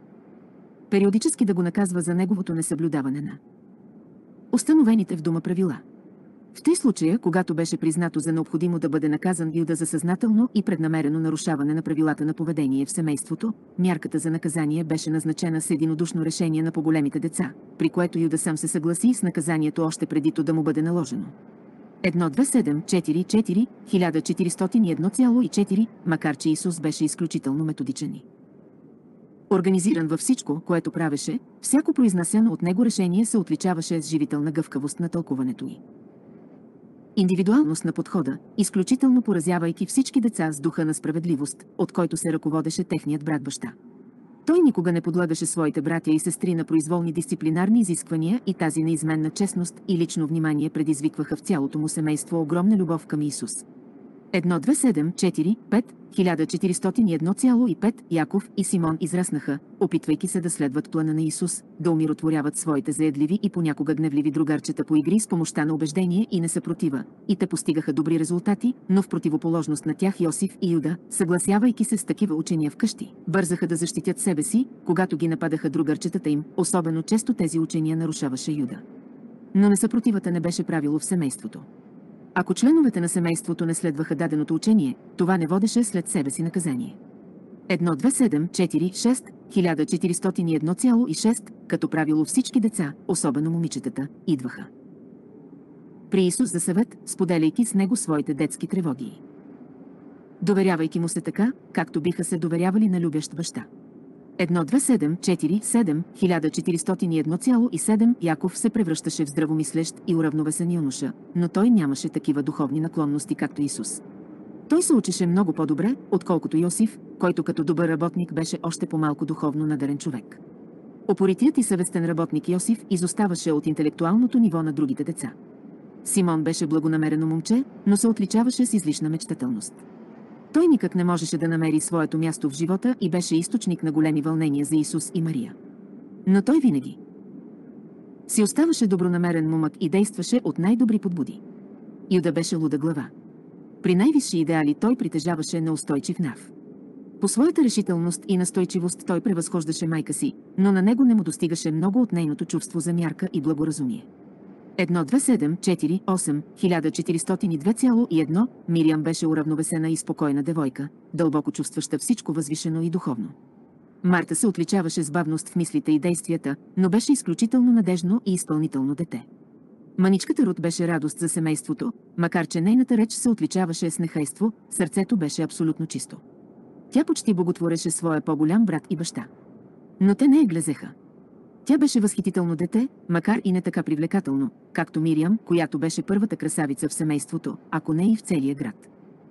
A: периодически да го наказва за неговото несъблюдаване на установените в дома правила. В три случая, когато беше признато за необходимо да бъде наказан Юда за съзнателно и преднамерено нарушаване на правилата на поведение в семейството, мярката за наказание беше назначена с единодушно решение на по-големите деца, при което Юда сам се съгласи с наказанието още предито да му бъде наложено. едно две седем четири четири хиляда четиристотин и едно цяло и четири, макар че Исус беше изключително методичен и организиран във всичко, което правеше, всяко произнасяно от него решение се отличаваше с живителна гъвкавост на тълкуването й. Индивидуалност на подхода, изключително поразявайки всички деца с духа на справедливост, от който се ръководеше техният брат-баща. Той никога не подлагаше своите братя и сестри на произволни дисциплинарни изисквания и тази неизменна честност и лично внимание предизвикваха в цялото му семейство огромна любов към Исус. едно две седем четири пет хиляда четиристотин и едно цяло и пет Яков и Симон израснаха, опитвайки се да следват плана на Исус, да умиротворяват своите заедливи и понякога гневливи другарчета по игри с помощта на убеждение и несъпротива, и те постигаха добри резултати, но в противоположност на тях Йосиф и Юда, съгласявайки се с такива учения вкъщи, бързаха да защитят себе си, когато ги нападаха другарчетата им, особено често тези учения нарушаваше Юда. Но несъпротивата не беше правило в семейството. Ако членовете на семейството не следваха даденото учение, това не водеше след себе си наказание. едно две седем четири шест хиляда четиристотин и едно цяло и шест, като правило всички деца, особено момичетата, идваха при Исус за съвет, споделяйки с него своите детски тревоги, доверявайки му се така, както биха се доверявали на любящ баща. едно две седем четири седем хиляда четиристотин и едно цяло и седем Яков се превръщаше в здравомислещ и уравновесен юноша, но той нямаше такива духовни наклонности, както Исус. Той се учеше много по-добре, отколкото Йосиф, който като добър работник беше още по-малко духовно надарен човек. Упоритият и съвестен работник Йосиф изоставаше от интелектуалното ниво на другите деца. Симон беше благонамерено момче, но се отличаваше с излишна мечтателност. Той никак не можеше да намери своето място в живота и беше източник на големи вълнения за Исус и Мария. Но той винаги си оставаше добронамерен момък и действаше от най-добри подбуди. Юда беше луда глава. При най-висши идеали той притежаваше неустойчив нрав. По своята решителност и настойчивост той превъзхождаше майка си, но на него не му достигаше много от нейното чувство за мярка и благоразумие. едно две седем четири осем хиляда четиристотин и две цяло и едно Мириам беше уравновесена и спокойна девойка, дълбоко чувстваща всичко възвишено и духовно. Марта се отличаваше с бавност в мислите и действията, но беше изключително надежно и изпълнително дете. Маничката Рут беше радост за семейството, макар че нейната реч се отличаваше с нехайство, сърцето беше абсолютно чисто. Тя почти боготвореше своя по-голям брат и баща. Но те не я глезеха. Тя беше възхитително дете, макар и не така привлекателно, както Мириам, която беше първата красавица в семейството, ако не и в целия град.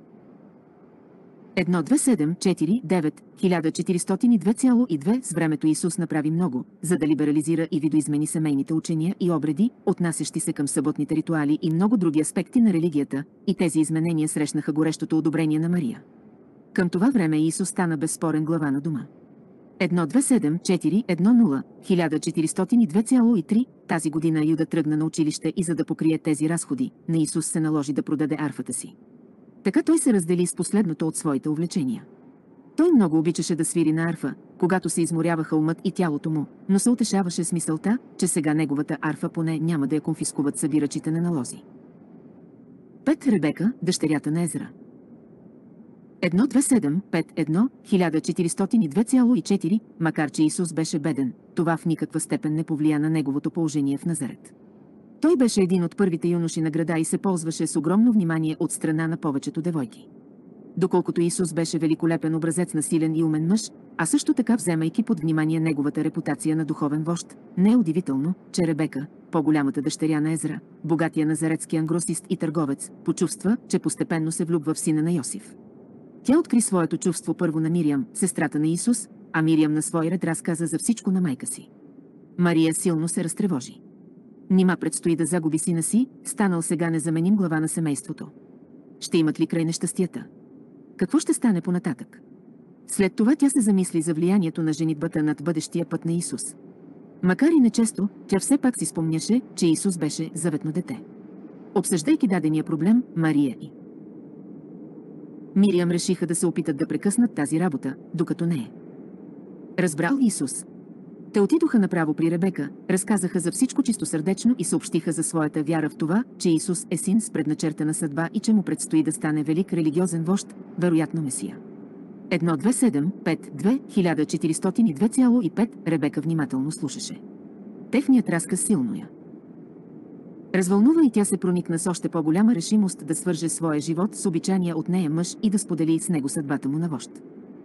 A: едно две седем четири девет хиляда четиристотин и две цяло и две С времето Исус направи много, за да либерализира и видоизмени семейните учения и обреди, отнасящи се към съботните ритуали и много други аспекти на религията, и тези изменения срещнаха горещото одобрение на Мария. Към това време Исус стана безспорен глава на дома. едно две седем четири едно нула хиляда четиристотин и две цяло и три Тази година Юда тръгна на училище и за да покрие тези разходи, на Исус се наложи да продаде арфата си. Така той се раздели с последното от своите увлечения. Той много обичаше да свири на арфа, когато се изморяваха умът и тялото му, но се утешаваше с мисълта, че сега неговата арфа поне няма да я конфискуват събирачите на налози. пет Ребека, дъщерята на Езра. едно две седем пет едно хиляда четиристотин и две цяло и четири Макар че Исус беше беден, това в никаква степен не повлия на неговото положение в Назарет. Той беше един от първите юноши на града и се ползваше с огромно внимание от страна на повечето девойки. Доколкото Исус беше великолепен образец на силен и умен мъж, а също така вземайки под внимание неговата репутация на духовен вожд, не е удивително, че Ребека, по-голямата дъщеря на Езра, богатия назаретски ангросист и търговец, почувства, че постепенно се влюбва в сина на Йосиф. Тя откри своето чувство първо на Мириам, сестрата на Исус, а Мириам на свой ред разказа за всичко на майка си. Мария силно се разтревожи. Нима предстои да загуби сина си, станал сега незаменим глава на семейството. Ще имат ли край нещастията? Какво ще стане понататък? След това тя се замисли за влиянието на женитбата над бъдещия път на Исус. Макар и нечесто, тя все пак си спомняше, че Исус беше заветно дете. Обсъждайки дадения проблем, Мария и Мириам решиха да се опитат да прекъснат тази работа, докато не е разбрал Исус. Те отидоха направо при Ребека, разказаха за всичко чистосърдечно и съобщиха за своята вяра в това, че Исус е син с предначертана съдба и че му предстои да стане велик религиозен вожд, вероятно Месия. едно две седем пет две хиляда четиристотин и две цяло и пет Ребека внимателно слушаше. Техният разказ силно я развълнува и тя се проникна с още по-голяма решимост да свърже своя живот с обичания от нея мъж и да сподели с него съдбата му на вожд.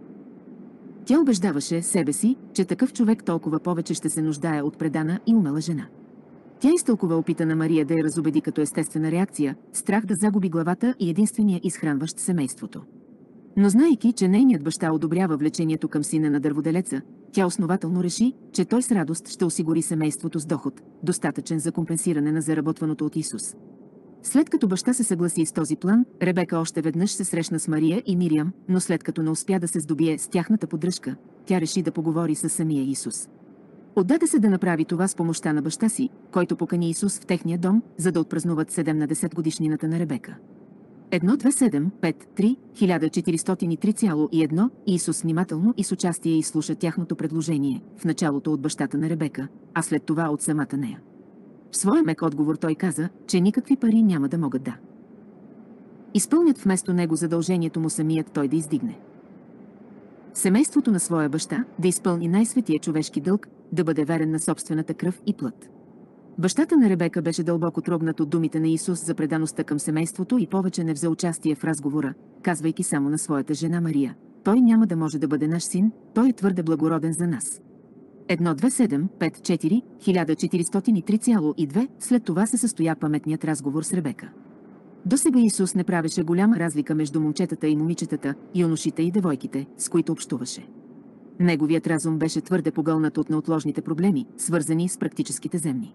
A: Тя убеждаваше себе си, че такъв човек толкова повече ще се нуждае от предана и умела жена. Тя изтълкува опита на Мария да я разубеди като естествена реакция, страх да загуби главата и единствения изхранващ семейството. Но знайки, че нейният баща одобрява влечението към сина на дърводелеца, тя основателно реши, че той с радост ще осигури семейството с доход, достатъчен за компенсиране на заработваното от Исус. След като баща се съгласи с този план, Ребека още веднъж се срещна с Мария и Мириам, но след като не успя да се здобие с тяхната поддръжка, тя реши да поговори с самия Исус. Отдаде се да направи това с помощта на баща си, който покани Исус в техния дом, за да отпразнуват седемнадесет годишнината на Ребека. едно две седем пет три хиляда четиристотин и три цяло и едно Исус внимателно и с участие изслуша тяхното предложение, в началото от бащата на Ребека, а след това от самата нея. В своя мек отговор той каза, че никакви пари няма да могат да изпълнят вместо него задължението му самият той да издигне семейството на своя баща, да изпълни най-светия човешки дълг, да бъде верен на собствената кръв и плът. Бащата на Ребека беше дълбоко трогнат от думите на Исус за предаността към семейството и повече не взе участие в разговора, казвайки само на своята жена Мария: той няма да може да бъде наш син, той е твърде благороден за нас. едно две седем пет четири хиляда четиристотин и три цяло и две След това се състоя паметният разговор с Ребека. Досега Исус не правеше голяма разлика между момчетата и момичетата, юношите и девойките, с които общуваше. Неговият разум беше твърде погълнат от неотложните проблеми, свързани с практическите земни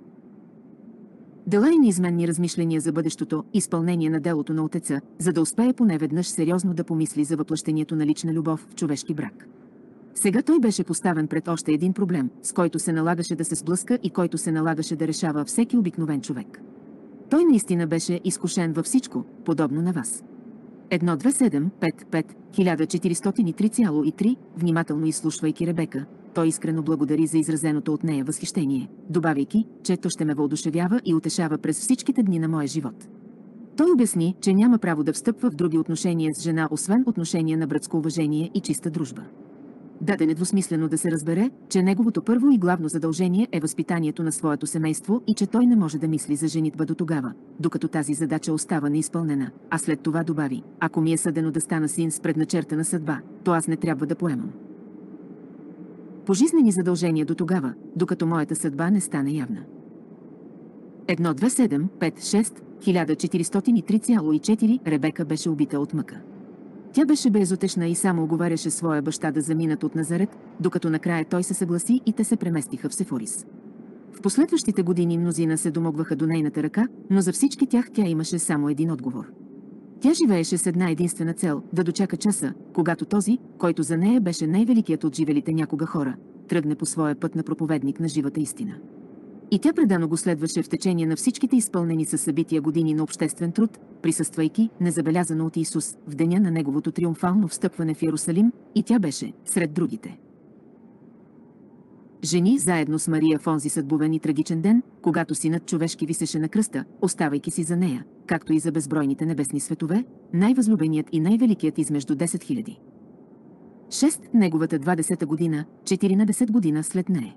A: дела и неизменни размишления за бъдещото изпълнение на делото на Отеца, за да успее поне веднъж сериозно да помисли за въплъщението на лична любов в човешки брак. Сега той беше поставен пред още един проблем, с който се налагаше да се сблъска и който се налагаше да решава всеки обикновен човек. Той наистина беше изкушен във всичко, подобно на вас. едно две седем пет пет хиляда четиристотин и три цяло и три Внимателно изслушвайки Ребека, той искрено благодари за изразеното от нея възхищение, добавяйки, че то ще ме въодушевява и утешава през всичките дни на моя живот. Той обясни, че няма право да встъпва в други отношения с жена, освен отношения на братско уважение и чиста дружба. Даде недвусмислено да се разбере, че неговото първо и главно задължение е възпитанието на своето семейство и че той не може да мисли за женитба до тогава, докато тази задача остава неизпълнена, а след това добави: ако ми е съдено да стана син с предначертана съдба, то аз не трябва да поемам пожизнени задължения до тогава, докато моята съдба не стане явна. едно две седем пет шест хиляда четиристотин и три цяло и четири Ребека беше убита от мъка. Тя беше безутешна и само уговаряше своя баща да заминат от Назарет, докато накрая той се съгласи и те се преместиха в Сефорис. В последващите години мнозина се домогваха до нейната ръка, но за всички тях тя имаше само един отговор. Тя живееше с една единствена цел – да дочака часа, когато този, който за нея беше най-великият от живелите някога хора, тръгне по своя път на проповедник на живата истина. И тя предано го следваше в течение на всичките изпълнени със събития години на обществен труд, присъствайки, незабелязано от Исус, в деня на неговото триумфално встъпване в Йерусалим, и тя беше сред другите жени заедно с Мария в онзи съдбовен и трагичен ден, когато Синът човешки висеше на кръста, оставайки си за нея, както и за безбройните небесни светове, най-възлюбеният и най-великият измежду десет хиляди. шест Неговата двадесета година, четиринадесет година след нея.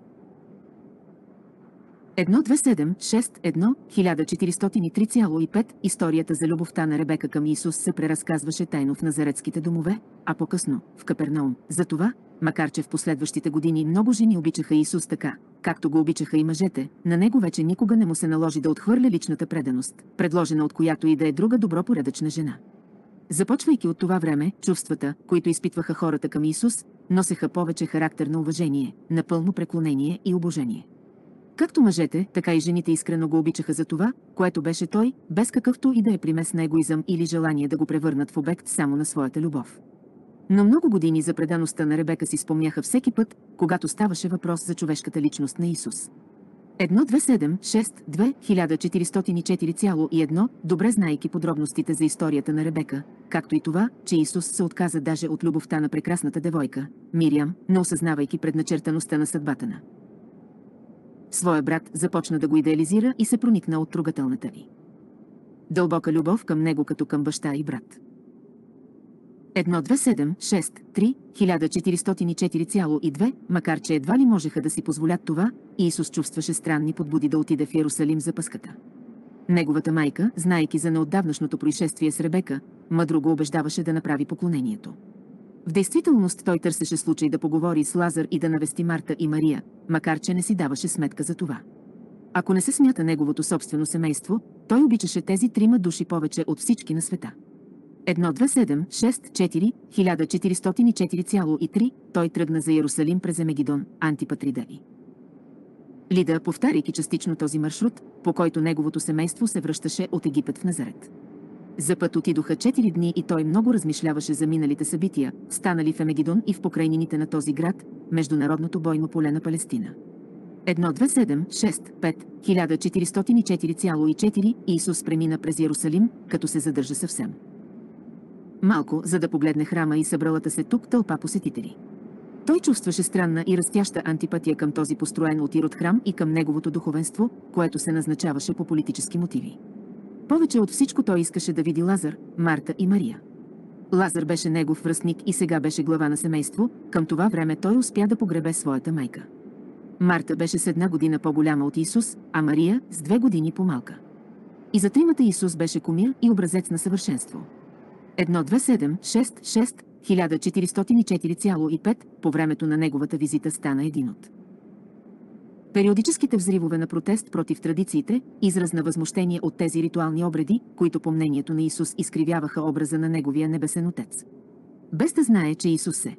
A: едно две седем шест едно хиляда четиристотин и три цяло и пет Историята за любовта на Ребека към Исус се преразказваше тайно в назаретските домове, а по-късно в Капернаум. Затова, макар че в последващите години много жени обичаха Исус така, както го обичаха и мъжете, на него вече никога не му се наложи да отхвърля личната преданост, предложена от която и да е друга добропорядъчна жена. Започвайки от това време, чувствата, които изпитваха хората към Исус, носеха повече характер на уважение, на пълно преклонение и обожение. Както мъжете, така и жените искрено го обичаха за това, което беше той, без какъвто и да е примес на егоизъм или желание да го превърнат в обект само на своята любов. Но много години за предаността на Ребека си спомняха всеки път, когато ставаше въпрос за човешката личност на Исус. едно две седем шест две хиляда четиристотин и четири цяло и едно, добре знаейки подробностите за историята на Ребека, както и това, че Исус се отказа даже от любовта на прекрасната девойка, Мириам, не осъзнавайки предначертаността на съдбата на своя брат, започна да го идеализира и се проникна от трогателната ви дълбока любов към него като към баща и брат. едно две седем шест три хиляда четиристотин и четири цяло и две, макар че едва ли можеха да си позволят това, Исус чувстваше странни подбуди да отиде в Йерусалим за Пъската. Неговата майка, знаейки за неотдавнашното происшествие с Ребека, мъдро го убеждаваше да направи поклонението. В действителност той търсеше случай да поговори с Лазар и да навести Марта и Мария, макар че не си даваше сметка за това. Ако не се смята неговото собствено семейство, той обичаше тези трима души повече от всички на света. едно две седем шест четири хиляда четиристотин и четири цяло и три, той тръгна за Йерусалим през Емегидон, Антипатрида и Лида, повтаряйки частично този маршрут, по който неговото семейство се връщаше от Египет в Назарет. За път отидоха четири дни и той много размишляваше за миналите събития, станали в Емегидон и в покрайнините на този град, международното бойно поле на Палестина. едно две седем шест пет хиляда четиристотин и четири цяло и четири, Исус премина през Йерусалим, като се задържа съвсем малко, за да погледне храма и събралата се тук тълпа посетители. Той чувстваше странна и растяща антипатия към този построен от Ирод храм и към неговото духовенство, което се назначаваше по политически мотиви. Повече от всичко той искаше да види Лазар, Марта и Мария. Лазар беше негов връстник и сега беше глава на семейство, към това време той успя да погребе своята майка. Марта беше с една година по-голяма от Исус, а Мария с две години по-малка. И за тримата Исус беше кумир и образец на съвършенство. едно две седем шест шест хиляда четиристотин и четири цяло и пет, по времето на неговата визита стана един от периодическите взривове на протест против традициите, израз на възмущение от тези ритуални обреди, които по мнението на Исус изкривяваха образа на неговия небесен отец. Без да знае, че Исус се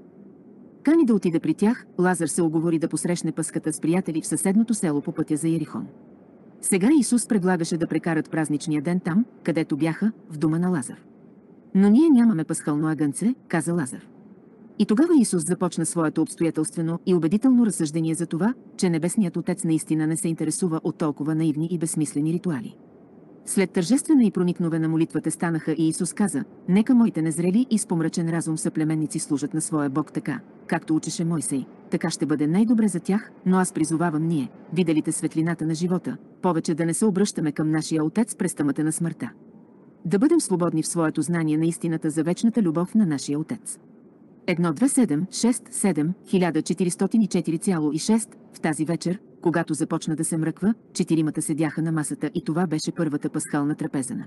A: кани да отиде при тях, Лазар се уговори да посрещне Пъската с приятели в съседното село по пътя за Ерихон. Сега Исус предлагаше да прекарат празничния ден там, където бяха, в дома на Лазар. Но ние нямаме пасхално агънце, каза Лазар. И тогава Исус започна своето обстоятелствено и убедително разсъждение за това, че Небесният Отец наистина не се интересува от толкова наивни и безсмислени ритуали. След тържествена и проникновена молитва те станаха и Исус каза: „Нека моите незрели и с помрачен разум съплеменници служат на своя Бог така, както учеше Мойсей. Така ще бъде най-добре за тях, но аз призовавам ние, виделите светлината на живота, повече да не се обръщаме към нашия Отец през тъмата на смъртта. Да бъдем свободни в своето знание на истината за вечната любов на нашия Отец.“ едно две седем шест седем хиляда четиристотин и четири цяло и шест, в тази вечер, когато започна да се мръква, четиримата седяха на масата и това беше първата пасхална трапеза.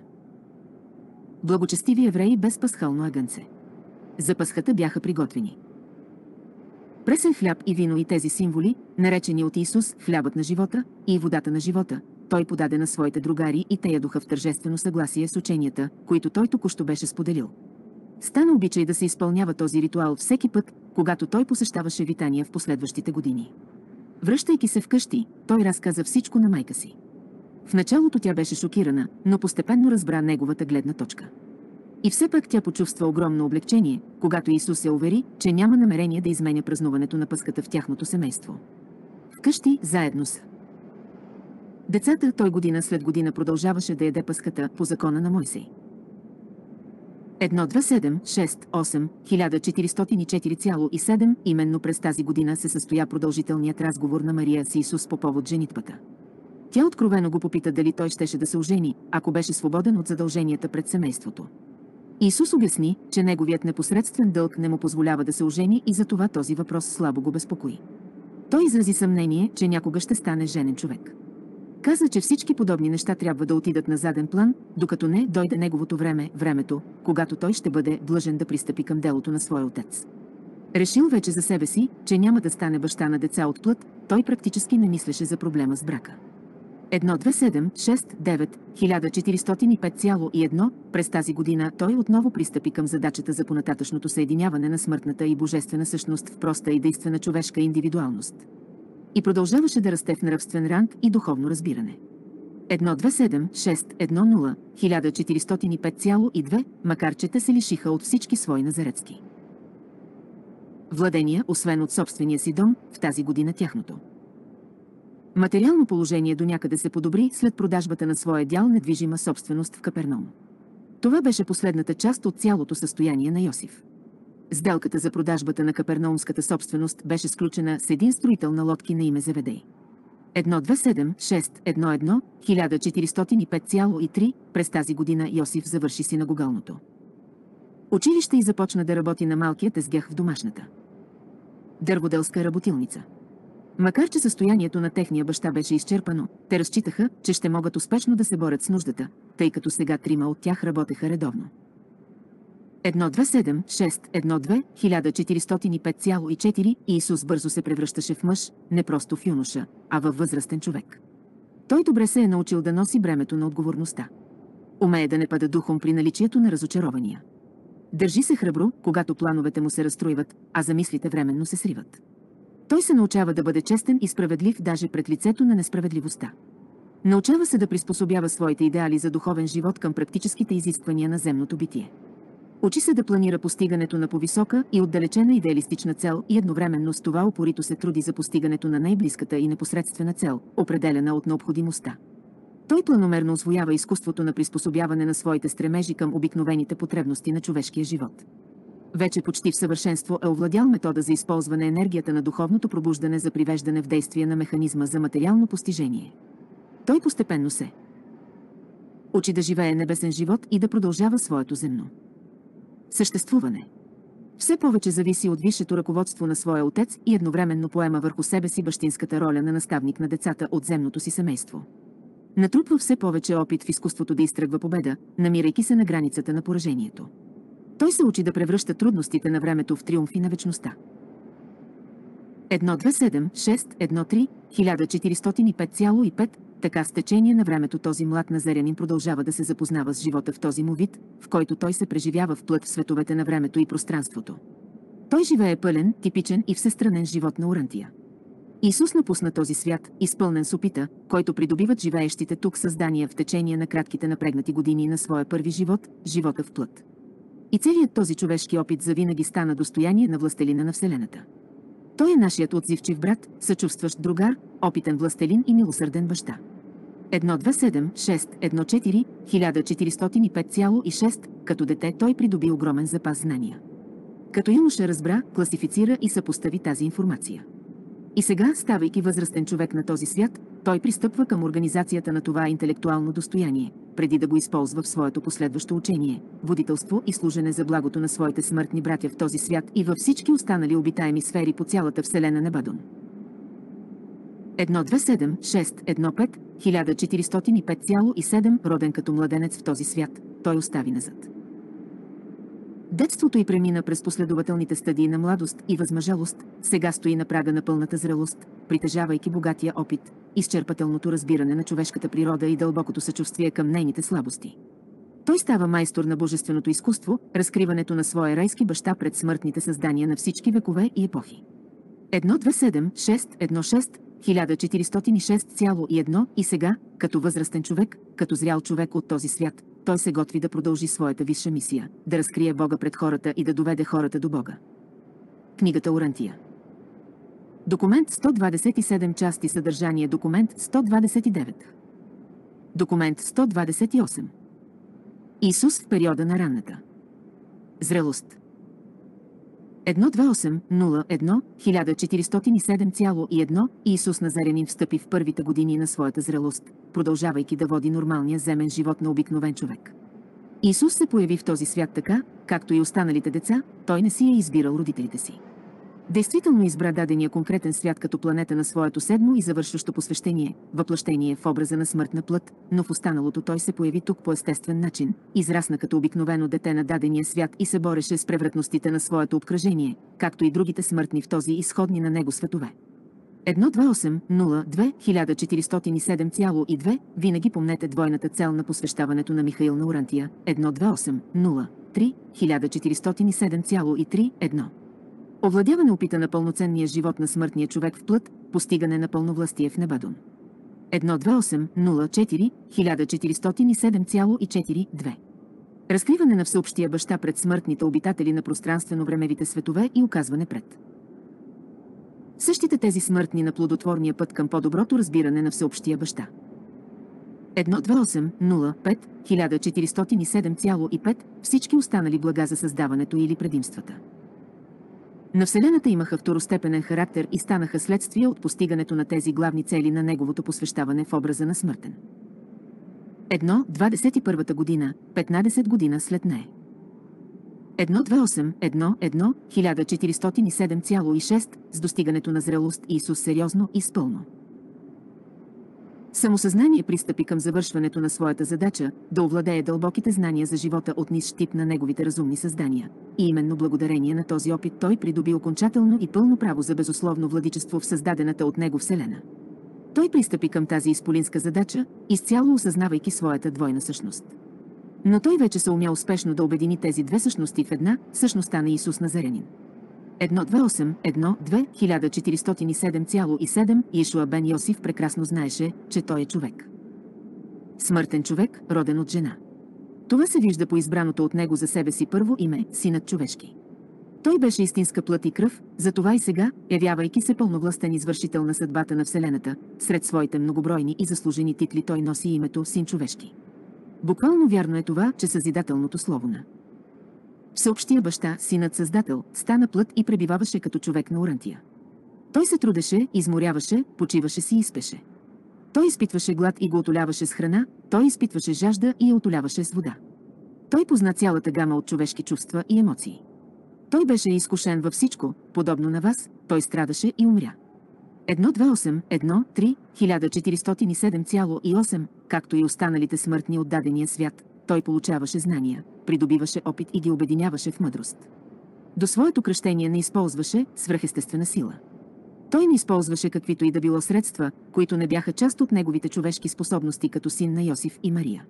A: Благочестиви евреи без пасхално агънце. За Пасхата бяха приготвени пресен хляб и вино и тези символи, наречени от Исус хлябът на живота и водата на живота, той подаде на своите другари и те ядоха в тържествено съгласие с ученията, които той току-що беше споделил. Стана обичай да се изпълнява този ритуал всеки път, когато той посещаваше Витания в последващите години. Връщайки се вкъщи, той разказа всичко на майка си. В началото тя беше шокирана, но постепенно разбра неговата гледна точка. И все пак тя почувства огромно облегчение, когато Исус се увери, че няма намерение да изменя празнуването на Пъската в тяхното семейство. Вкъщи, заедно с децата, той година след година продължаваше да яде Пъската по закона на Мойсей. едно две седем шест осем хиляда четиристотин и четири цяло и седем, именно през тази година се състоя продължителният разговор на Мария с Исус по повод женитбата. Тя откровено го попита дали той щеше да се ожени, ако беше свободен от задълженията пред семейството. Исус обясни, че неговият непосредствен дълг не му позволява да се ожени и затова този въпрос слабо го безпокои. Той изрази съмнение, че някога ще стане женен човек. Каза, че всички подобни неща трябва да отидат на заден план, докато не дойде неговото време, времето, когато той ще бъде длъжен да пристъпи към делото на своя отец. Решил вече за себе си, че няма да стане баща на деца от плът, той практически не мислеше за проблема с брака. едно две седем шест девет хиляда четиристотин и пет цяло и едно. През тази година той отново пристъпи към задачата за понататъчното съединяване на смъртната и божествена същност в проста и действена човешка индивидуалност. И продължаваше да расте в нравствен ранг и духовно разбиране. едно две седем шест едно нула хиляда четиристотин и пет цяло и две, макар че те се лишиха от всички свои назаретски владения, освен от собствения си дом, в тази година тяхното материално положение до някъде се подобри след продажбата на своя дял недвижима собственост в Капернаум. Това беше последната част от цялото състояние на Йосиф. Сделката за продажбата на капернаумската собственост беше сключена с един строител на лодки на име Зеведей. едно две седем шест едно едно хиляда четиристотин и пет цяло и три. През тази година Йосиф завърши синагогалното училище и започна да работи на малкия тезгях в домашната дърводелска работилница. Макар че състоянието на техния баща беше изчерпано, те разчитаха, че ще могат успешно да се борят с нуждата, тъй като сега трима от тях работеха редовно. едно две седем шест едно две хиляда четиристотин и пет цяло и четири. Иисус бързо се превръщаше в мъж, не просто в юноша, а във възрастен човек. Той добре се е научил да носи бремето на отговорността. Умее да не пада духом при наличието на разочарования. Държи се храбро, когато плановете му се разстроиват, а замислите временно се сриват. Той се научава да бъде честен и справедлив даже пред лицето на несправедливостта. Научава се да приспособява своите идеали за духовен живот към практическите изисквания на земното битие. Учи се да планира постигането на повисока и отдалечена идеалистична цел и едновременно с това упорито се труди за постигането на най-близката и непосредствена цел, определена от необходимостта. Той планомерно усвоява изкуството на приспособяване на своите стремежи към обикновените потребности на човешкия живот. Вече почти в съвършенство е овладял метода за използване енергията на духовното пробуждане за привеждане в действие на механизма за материално постижение. Той постепенно се учи да живее небесен живот и да продължава своето земно съществуване. Все повече зависи от висшето ръководство на своя отец и едновременно поема върху себе си бащинската роля на наставник на децата от земното си семейство. Натрупва все повече опит в изкуството да изтръгва победа, намирайки се на границата на поражението. Той се учи да превръща трудностите на времето в триумфи на вечността. едно две седем шест едно три хиляда четиристотин и пет цяло и пет. Така с течение на времето този млад назарянин продължава да се запознава с живота в този му вид, в който той се преживява в плът в световете на времето и пространството. Той живее пълен, типичен и всестранен живот на Урантия. Исус напусна този свят, изпълнен с опита, който придобиват живеещите тук създания в течение на кратките напрегнати години на своя първи живот, живота в плът. И целият този човешки опит завинаги стана достояние на властелина на Вселената. Той е нашият отзивчив брат, съчувстващ другар, опитен властелин и милосърден баща. едно две седем шест едно четири хиляда четиристотин и пет цяло и шест. Като дете той придоби огромен запас знания. Като юноша разбра, класифицира и съпостави тази информация. И сега, ставайки възрастен човек на този свят, той пристъпва към организацията на това интелектуално достояние, преди да го използва в своето последващо учение, водителство и служене за благото на своите смъртни братя в този свят и във всички останали обитаеми сфери по цялата вселена Небадон. едно две седем шест едно пет хиляда четиристотин и пет цяло и седем. Роден като младенец в този свят, той остави назад детството й премина през последователните стадии на младост и възмъжалост, сега стои на прага на пълната зрелост, притежавайки богатия опит, изчерпателното разбиране на човешката природа и дълбокото съчувствие към нейните слабости. Той става майстор на божественото изкуство, разкриването на своя райски баща пред смъртните създания на всички векове и епохи. едно две седем шест едно шест хиляда четиристотин и шест цяло и едно. И сега, като възрастен човек, като зрял човек от този свят, той се готви да продължи своята висша мисия, да разкрие Бога пред хората и да доведе хората до Бога. Книгата Урантия. Документ сто двадесет и седем части съдържание. Документ сто двадесет и девет. Документ сто двадесет и осем. Исус в периода на ранната зрелост. едно две осем нула едно хиляда четиристотин и седем цяло и едно. Исус Назарянин встъпи в първите години на своята зрелост, продължавайки да води нормалния земен живот на обикновен човек. Исус се появи в този свят така, както и останалите деца, той не си е избирал родителите си. Действително избра дадения конкретен свят като планета на своето седмо и завършващо посвещение, въплъщение в образа на смъртна плът, но в останалото той се появи тук по естествен начин, израсна като обикновено дете на дадения свят и се бореше с превратностите на своето обкръжение, както и другите смъртни в този изходни на него светове. едно две осем нула две хиляда четиристотин и седем цяло и две. Винаги помнете двойната цел на посвещаването на Михаил на Урантия. едно две осем нула три хиляда четиристотин и седем цяло и три едно. Овладяване опита на пълноценния живот на смъртния човек в плът, постигане на пълновластие в Небадон. едно две осем нула четири хиляда четиристотин и седем цяло и четири две. Разкриване на всеобщия баща пред смъртните обитатели на пространствено-времевите светове и оказване пред същите тези смъртни на плодотворния път към по-доброто разбиране на всеобщия баща. едно две осем нула пет хиляда четиристотин и седем цяло и пет. Всички останали блага за създаването или предимствата на Вселената имаха второстепенен характер и станаха следствие от постигането на тези главни цели на неговото посвещаване в образа на смъртен. едно двадесет и първата година, петнадесет година след нея. едно две осем едно едно хиляда четиристотин и седем цяло и шест. С достигането на зрелост Исус сериозно и с пълно самосъзнание пристъпи към завършването на своята задача да овладее дълбоките знания за живота от низ тип на неговите разумни създания. И именно благодарение на този опит той придоби окончателно и пълно право за безусловно владичество в създадената от него Вселена. Той пристъпи към тази изполинска задача, изцяло осъзнавайки своята двойна същност. Но той вече се умя успешно да обедини тези две същности в една, същността на Исус Назарянин. едно две осем едно две хиляда четиристотин и седем цяло и седем. Йешуа бен Йосиф прекрасно знаеше, че той е човек. Смъртен човек, роден от жена. Това се вижда по избраното от него за себе си първо име – Синът човешки. Той беше истинска плът и кръв, затова и сега, явявайки се пълновластен извършител на съдбата на Вселената, сред своите многобройни и заслужени титли той носи името Син човешки. Буквално вярно е това, че съзидателното слово на всеобщия баща, Синът Създател, стана плът и пребиваваше като човек на Урантия. Той се трудеше, изморяваше, почиваше си и спеше. Той изпитваше глад и го отоляваше с храна, той изпитваше жажда и я отоляваше с вода. Той позна цялата гама от човешки чувства и емоции. Той беше изкушен във всичко, подобно на вас, той страдаше и умря. едно две осем едно три хиляда четиристотин и седем цяло и осем, както и останалите смъртни от дадения свят, той получаваше знания, придобиваше опит и ги обединяваше в мъдрост. До своето кръщение не използваше свръхестествена сила. Той не използваше каквито и да било средства, които не бяха част от неговите човешки способности като син на Йосиф и Мария.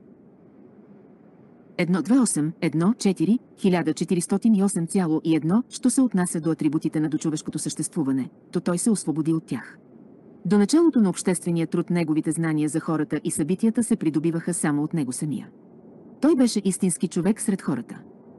A: едно две осем едно четири хиляда четиристотин и осем цяло и едно, що се отнася до атрибутите на дочовешкото съществуване, то той се освободи от тях. До началото на обществения труд неговите знания за хората и събитията се придобиваха само от него самия. Той беше истински човек сред хората.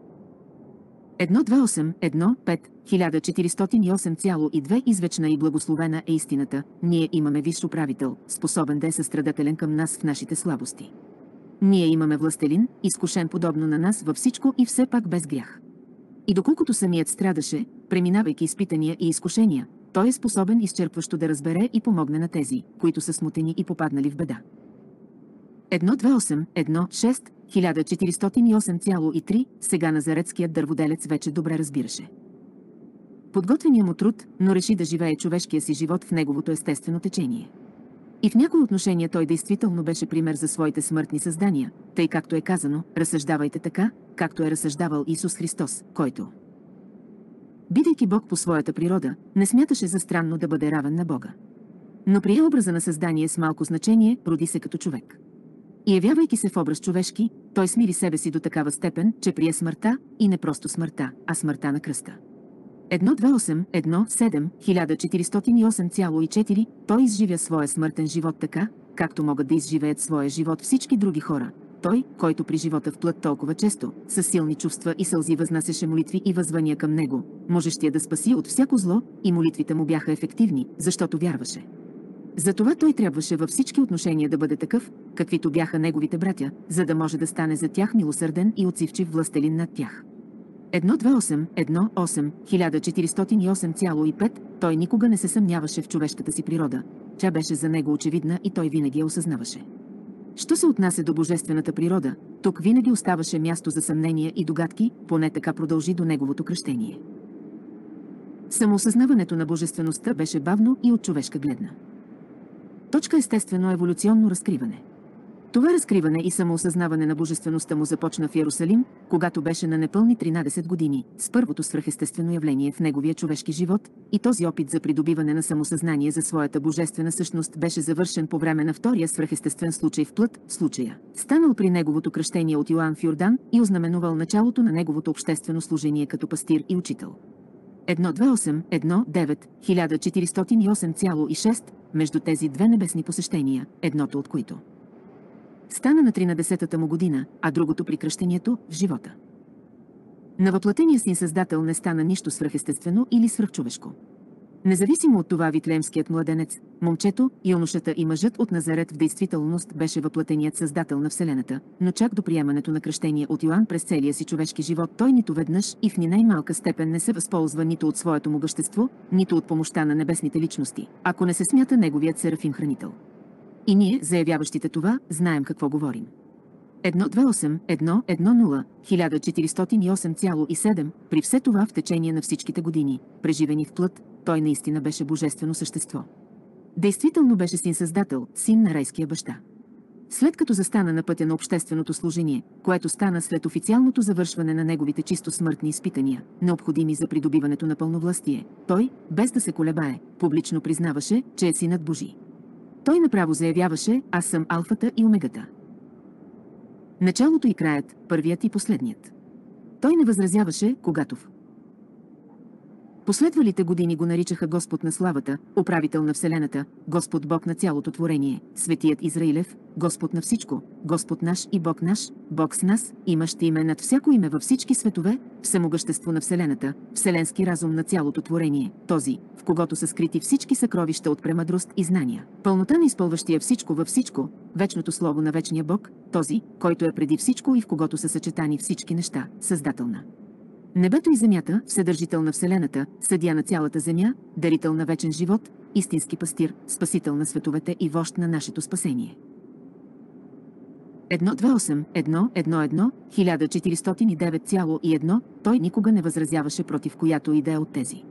A: едно две осем едно пет хиляда четиристотин и осем цяло и две. Извечна и благословена е истината, ние имаме висш управител, способен да е състрадателен към нас в нашите слабости. Ние имаме властелин, изкушен подобно на нас във всичко и все пак без грях. И доколкото самият страдаше, преминавайки изпитания и изкушения, той е способен изчерпващо да разбере и помогне на тези, които са смутени и попаднали в беда. едно две осем едно шест хиляда четиристотин и осем цяло и три. Сега назаретският дърводелец вече добре разбираше подготвения му труд, но реши да живее човешкия си живот в неговото естествено течение. И в някои отношения той действително беше пример за своите смъртни създания, тъй както е казано, разсъждавайте така, както е разсъждавал Исус Христос, който, бидейки Бог по своята природа, не смяташе за странно да бъде равен на Бога. Но прие образа на създание с малко значение, роди се като човек. И явявайки се в образ човешки, той смири себе си до такава степен, че прие смъртта, и не просто смъртта, а смъртта на кръста. едно две осем едно седем хиляда четиристотин и осем цяло и четири. Той изживя своя смъртен живот така, както могат да изживеят своя живот всички други хора. Той, който при живота в плът толкова често, със силни чувства и сълзи възнасяше молитви и възвания към него, можещия да спаси от всяко зло, и молитвите му бяха ефективни, защото вярваше. Затова той трябваше във всички отношения да бъде такъв, каквито бяха неговите братя, за да може да стане за тях милосърден и отзивчив властелин над тях. едно две осем едно осем хиляда четиристотин и осем цяло и пет. Той никога не се съмняваше в човешката си природа. Тя беше за него очевидна и той винаги я осъзнаваше. Що се отнася до божествената природа, тук винаги оставаше място за съмнения и догадки, поне така продължи до неговото кръщение. Самоосъзнаването на божествеността беше бавно и от човешка гледна точка естествено еволюционно разкриване. Това разкриване и самоосъзнаване на божествеността му започна в Йерусалим, когато беше на непълни тринадесет години, с първото свръхестествено явление в неговия човешки живот, и този опит за придобиване на самосъзнание за своята божествена същност беше завършен по време на втория свръхестествен случай в плът, случая, станал при неговото кръщение от Йоан в Йордан и ознаменувал началото на неговото обществено служение като пастир и учител. едно две осем едно девет хиляда четиристотин и осем цяло и шест между тези две небесни посещения, едното от които стана на тринадесетата му година, а другото при кръщението в живота. На въплатения син Създател не стана нищо свръхестествено или свръхчовешко. Независимо от това, витлеемският младенец, момчето, юношата и мъжът от Назарет в действителност беше въплатеният Създател на Вселената, но чак до приемането на кръщение от Йоан през целия си човешки живот той нито веднъж и в ни най-малка степен не се възползва нито от своето му бащество, нито от помощта на небесните личности, ако не се смята неговият серафим-хранител. И ние, заявяващите това, знаем какво говорим. едно две осем едно едно нула хиляда четиристотин и осем цяло и седем При все това в течение на всичките години, преживени в плът, той наистина беше божествено същество. Действително беше син Създател, син на райския баща. След като застана на пътя на общественото служение, което стана след официалното завършване на неговите чисто смъртни изпитания, необходими за придобиването на пълновластие, той, без да се колебае, публично признаваше, че е синът Божий. Той направо заявяваше: аз съм алфата и омегата. Началото и краят, първият и последният. Той не възразяваше, когато в последвалите години го наричаха Господ на славата, управител на Вселената, Господ Бог на цялото творение, Светият Израилев, Господ на всичко, Господ наш и Бог наш, Бог с нас, имащ име над всяко име във всички светове, всемогъщество на Вселената, вселенски разум на цялото творение, този, в когото са скрити всички съкровища от премъдрост и знания, пълнота на изпълващия всичко във всичко, вечното слово на вечния Бог, този, който е преди всичко и в когото са съчетани всички неща, създател на небето и земята, вседържител на Вселената, съдия на цялата земя, дарител на вечен живот, истински пастир, спасител на световете и вожд на нашето спасение. едно две осем едно едно едно хиляда четиристотин и девет цяло и едно Той никога не възразяваше против която идея от тези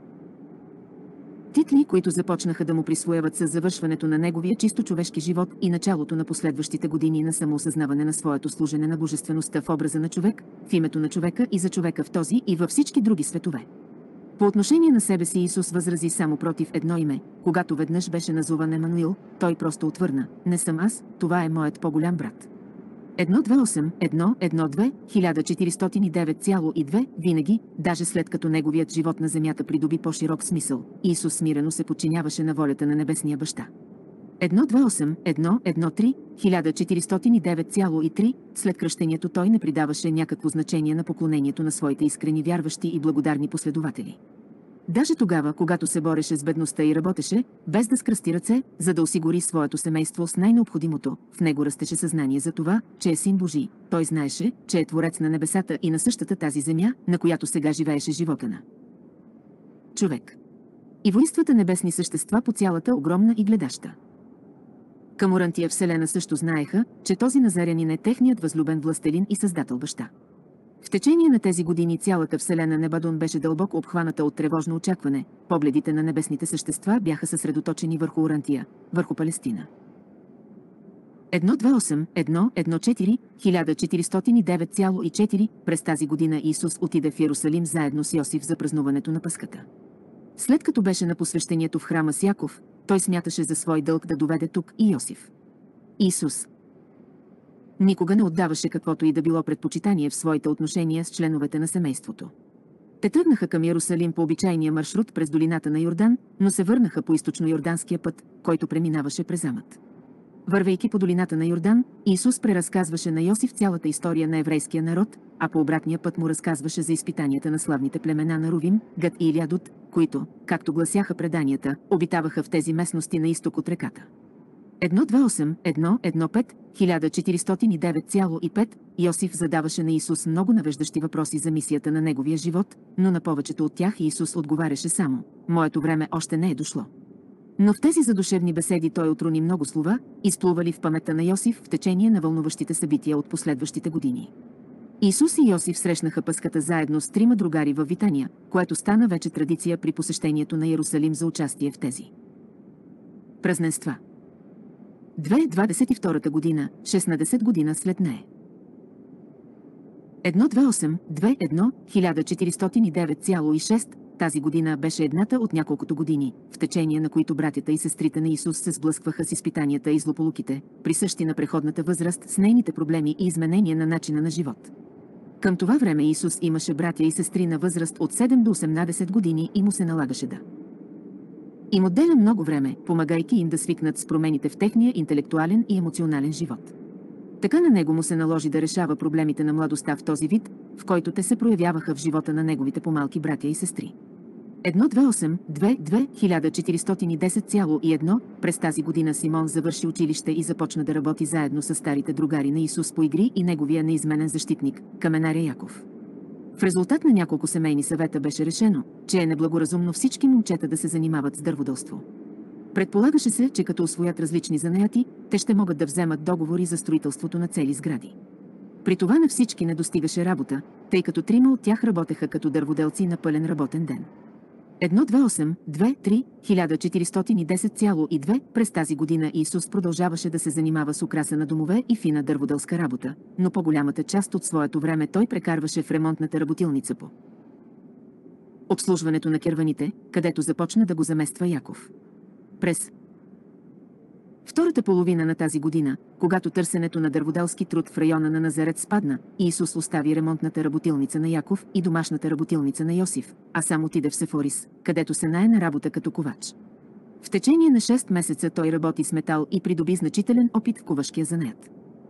A: титли, които започнаха да му присвояват с завършването на неговия чисто човешки живот и началото на последващите години на самоосъзнаване на своето служене на божествеността в образа на човек, в името на човека и за човека в този и във всички други светове. По отношение на себе си Исус възрази само против едно име, когато веднъж беше назован Емануил, той просто отвърна: не съм аз, това е моят по-голям брат. едно две осем едно едно две хиляда четиристотин и девет цяло и две Винаги, даже след като неговият живот на земята придоби по-широк смисъл, Исус смирено се подчиняваше на волята на небесния баща. едно две осем едно едно три хиляда четиристотин и девет цяло и три След кръщението той не придаваше някакво значение на поклонението на своите искрени вярващи и благодарни последователи. Даже тогава, когато се бореше с бедността и работеше, без да скръсти ръце, за да осигури своето семейство с най-необходимото, в него растеше съзнание за това, че е син Божий. Той знаеше, че е творец на небесата и на същата тази земя, на която сега живееше живота на човек. И воинствата небесни същества по цялата огромна и гледаща към Орантия вселена също знаеха, че този назарянин е техният възлюбен властелин и създател баща. В течение на тези години цялата вселена Небадон беше дълбоко обхваната от тревожно очакване, погледите на небесните същества бяха съсредоточени върху Орантия, върху Палестина. едно две осем едно едно четири хиляда четиристотин и девет цяло и четири През тази година Исус отиде в Йерусалим заедно с Йосиф за празнуването на Пъската. След като беше на посвещението в храма с Яков, той смяташе за свой дълг да доведе тук и Йосиф. Исус никога не отдаваше каквото и да било предпочитание в своите отношения с членовете на семейството. Те тръгнаха към Йерусалим по обичайния маршрут през долината на Йордан, но се върнаха по източно-йорданския път, който преминаваше през Амат. Вървейки по долината на Йордан, Исус преразказваше на Йосиф цялата история на еврейския народ, а по обратния път му разказваше за изпитанията на славните племена на Рувим, Гад и Илядут, които, както гласяха преданията, обитаваха в тези местности на изток от реката. едно две осем едно едно пет хиляда четиристотин и девет цяло и пет Йосиф задаваше на Исус много навеждащи въпроси за мисията на неговия живот, но на повечето от тях Исус отговаряше само: моето време още не е дошло. Но в тези задушевни беседи той отруни много слова, изплували в паметта на Йосиф в течение на вълнуващите събития от последващите години. Исус и Йосиф срещнаха Пъската заедно с трима другари във Витания, което стана вече традиция при посещението на Йерусалим за участие в тези празненства. две двадесет и втората година, шестнадесет година след нея. едно две осем две едно хиляда четиристотин и девет цяло и шест тази година беше едната от няколкото години, в течение на които братята и сестрите на Исус се сблъскваха с изпитанията и злополуките, присъщи на преходната възраст с нейните проблеми и изменения на начина на живот. Към това време Исус имаше братя и сестри на възраст от седем до осемнадесет години и му се налагаше да им отделя много време, помагайки им да свикнат с промените в техния интелектуален и емоционален живот. Така на него му се наложи да решава проблемите на младостта в този вид, в който те се проявяваха в живота на неговите помалки братя и сестри. едно две осем две две хиляда четиристотин и десет цяло и едно през тази година Симон завърши училище и започна да работи заедно с старите другари на Исус по игри и неговия неизменен защитник, каменаря Яков. В резултат на няколко семейни съвета беше решено, че е неблагоразумно всички момчета да се занимават с дърводелство. Предполагаше се, че като усвоят различни занаяти, те ще могат да вземат договори за строителството на цели сгради. При това на всички не достигаше работа, тъй като трима от тях работеха като дърводелци на пълен работен ден. едно две осем две три хиляда четиристотин и десет цяло и две през тази година Исус продължаваше да се занимава с украса на домове и фина дърводелска работа, но по-голямата част от своето време той прекарваше в ремонтната работилница по обслужването на керваните, където започна да го замества Яков. През втората половина на тази година, когато търсенето на дърводелски труд в района на Назарет спадна, Исус остави ремонтната работилница на Яков и домашната работилница на Йосиф, а сам отиде в Сефорис, където се нае на работа като ковач. В течение на шест месеца той работи с метал и придоби значителен опит в ковашкия занаят.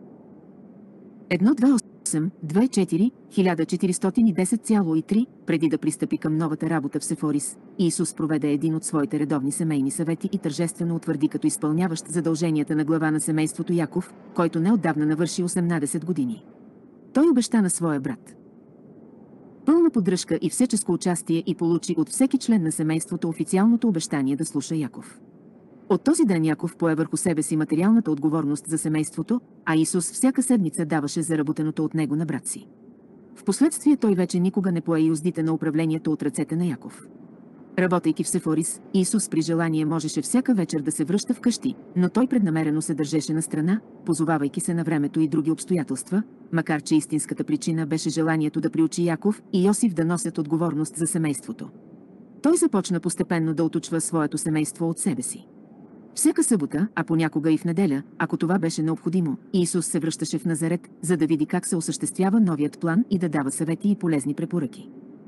A: едно две осем две четири хиляда четиристотин и десет цяло и три преди да пристъпи към новата работа в Сефорис, Исус проведе един от своите редовни семейни съвети и тържествено утвърди като изпълняващ задълженията на глава на семейството Яков, който неотдавна навърши осемнадесет години. Той обеща на своя брат пълна поддръжка и всеческо участие и получи от всеки член на семейството официалното обещание да слуша Яков. От този ден Яков пое върху себе си материалната отговорност за семейството, а Исус всяка седмица даваше заработеното от него на брат си. Впоследствие той вече никога не пое и уздите на управлението от ръцете на Яков. Работейки в Сефорис, Исус при желание можеше всяка вечер да се връща вкъщи, но той преднамерено се държеше на страна, позовавайки се на времето и други обстоятелства, макар че истинската причина беше желанието да приучи Яков и Йосиф да носят отговорност за семейството. Той започна постепенно да отучва своето семейство от себе си. Всяка събота, а понякога и в неделя, ако това беше необходимо, Исус се връщаше в Назарет, за да види как се осъществява новият план и да дава съвети и полезни препоръки.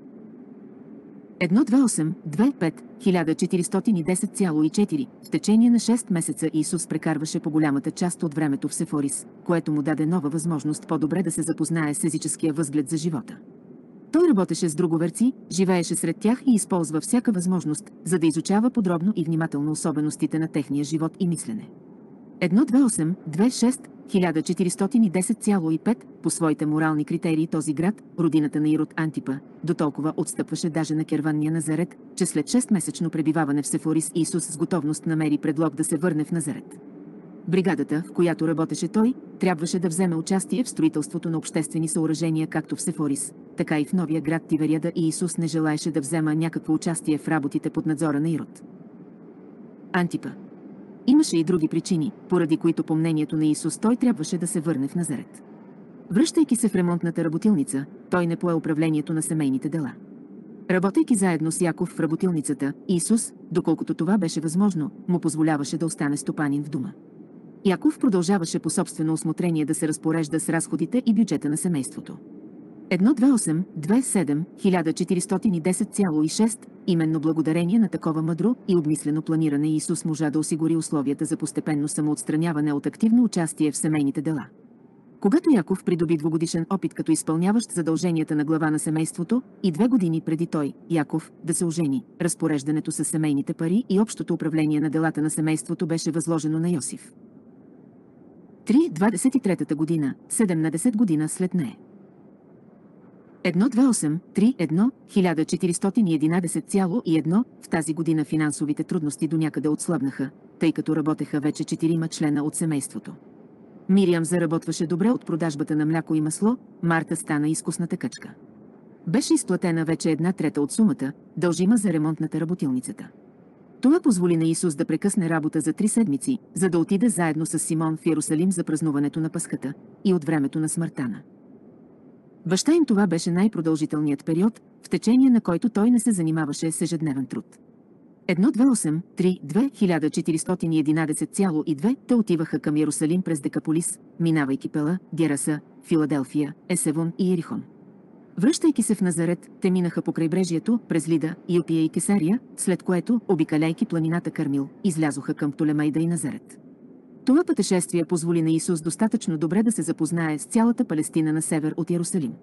A: едно две осем две пет хиляда четиристотин и десет цяло и четири В течение на шест месеца Исус прекарваше по голямата част от времето в Сефорис, което му даде нова възможност по-добре да се запознае с езическия възглед за живота. Той работеше с друговерци, живееше сред тях и използва всяка възможност, за да изучава подробно и внимателно особеностите на техния живот и мислене. едно две осем две шест хиляда четиристотин и десет цяло и пет По своите морални критерии този град, родината на Ирод Антипа, дотолкова отстъпваше даже на керванния Назарет, че след шестмесечно пребиваване в Сефорис Исус с готовност намери предлог да се върне в Назарет. Бригадата, в която работеше той, трябваше да вземе участие в строителството на обществени съоръжения както в Сефорис, така и в новия град Тивериада и Исус не желаеше да взема някакво участие в работите под надзора на Ирод Антипа. Имаше и други причини, поради които по мнението на Исус той трябваше да се върне в Назарет. Връщайки се в ремонтната работилница, той не пое управлението на семейните дела. Работейки заедно с Яков в работилницата, Исус, доколкото това беше възможно, му позволяваше да остане стопанин в дома. Яков продължаваше по собствено усмотрение да се разпорежда с разходите и бюджета на семейството. едно две осем две седем хиляда четиристотин и десет цяло и шест Именно благодарение на такова мъдро и обмислено планиране Исус можа да осигури условията за постепенно самоотстраняване от активно участие в семейните дела. Когато Яков придоби двугодишен опит като изпълняващ задълженията на глава на семейството и две години преди той, Яков, да се ожени, разпореждането с семейните пари и общото управление на делата на семейството беше възложено на Йосиф. три двадесет и третата година, седемнадесет година след нея. едно две осем три едно хиляда четиристотин и единадесет цяло и едно В тази година финансовите трудности до някъде отслабнаха, тъй като работеха вече четирима члена от семейството. Мириам заработваше добре от продажбата на мляко и масло, Марта стана изкусна тъкачка. Беше изплатена вече една трета от сумата, дължима за ремонтната работилницата. Това позволи на Исус да прекъсне работа за три седмици, за да отиде заедно с Симон в Йерусалим за празнуването на Пасхата и от времето на смъртта на баща им. Това беше най-продължителният период, в течение на който той не се занимаваше с ежедневен труд. едно две осем три две хиляда четиристотин и единадесет цяло и две те отиваха към Йерусалим през Декаполис, минавайки Пела, Гераса, Филаделфия, Есевон и Ерихон. Връщайки се в Назарет, те минаха по крайбрежието, през Лида, Йопия и Кесария, след което, обикаляйки планината Кармил, излязоха към Птолемайда и Назарет. Това пътешествие позволи на Исус достатъчно добре да се запознае с цялата Палестина на север от Йерусалим.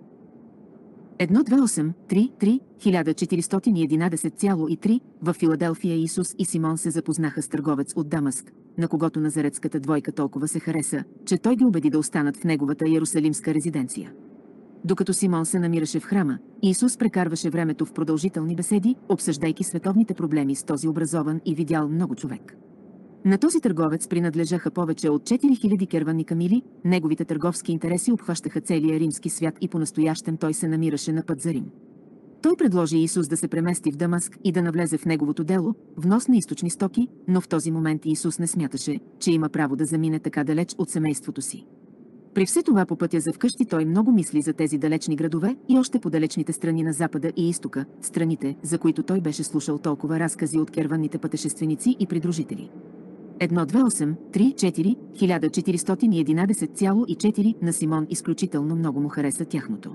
A: едно две осем три три хиляда четиристотин и единадесет цяло и три в Филаделфия Исус и Симон се запознаха с търговец от Дамаск, на когото назаретската двойка толкова се хареса, че той ги убеди да останат в неговата йерусалимска резиденция. Докато Симон се намираше в храма, Исус прекарваше времето в продължителни беседи, обсъждайки световните проблеми с този образован и видял много човек. На този търговец принадлежаха повече от четири хиляди керванни камили, неговите търговски интереси обхващаха целия римски свят и по-настоящем той се намираше на път за Рим. Той предложи Исус да се премести в Дамаск и да навлезе в неговото дело, внос на източни стоки, но в този момент Исус не смяташе, че има право да замине така далеч от семейството си. При все това по пътя за вкъщи той много мисли за тези далечни градове и още по далечните страни на Запада и Изтока, страните, за които той беше слушал толкова разкази от керванните пътешественици и придружители. едно две осем три четири хиляда четиристотин и единадесет цяло и четири на Симон изключително много му хареса тяхното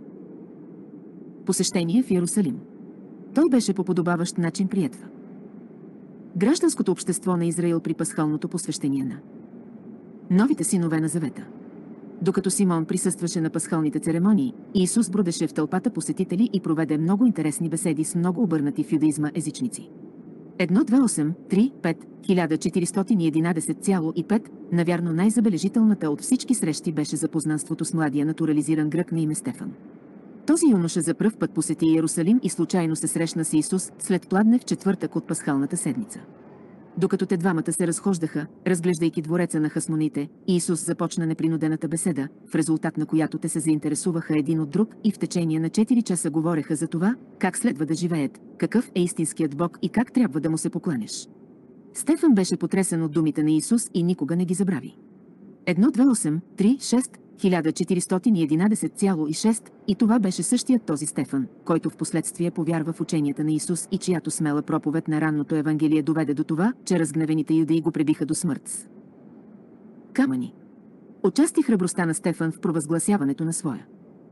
A: посещение в Йерусалим. Той беше по подобаващ начин приет в гражданското общество на Израил при пасхалното посвещение на новите синове на Завета. Докато Симон присъстваше на пасхалните церемонии, Исус бродеше в тълпата посетители и проведе много интересни беседи с много обърнати в юдаизма езичници. едно две осем три пет хиляда четиристотин и единадесет цяло и пет навярно най-забележителната от всички срещи беше запознанството с младия натурализиран грък на име Стефан. Този юноша за пръв път посети Йерусалим и случайно се срещна с Исус след пладне в четвъртък от пасхалната седмица. Докато те двамата се разхождаха, разглеждайки двореца на хасмоните, Исус започна непринудената беседа, в резултат на която те се заинтересуваха един от друг и в течение на четири часа говореха за това, как следва да живеят, какъв е истинският Бог и как трябва да му се покланяш. Стефан беше потресен от думите на Исус и никога не ги забрави. едно две осем три шест хиляда четиристотин и единадесет цяло и шест и това беше същият този Стефан, който в последствие повярва в ученията на Исус и чиято смела проповед на ранното Евангелие доведе до това, че разгневените юдеи го пребиха до смърт. Камъни. Отчасти храбростта на Стефан в провъзгласяването на своя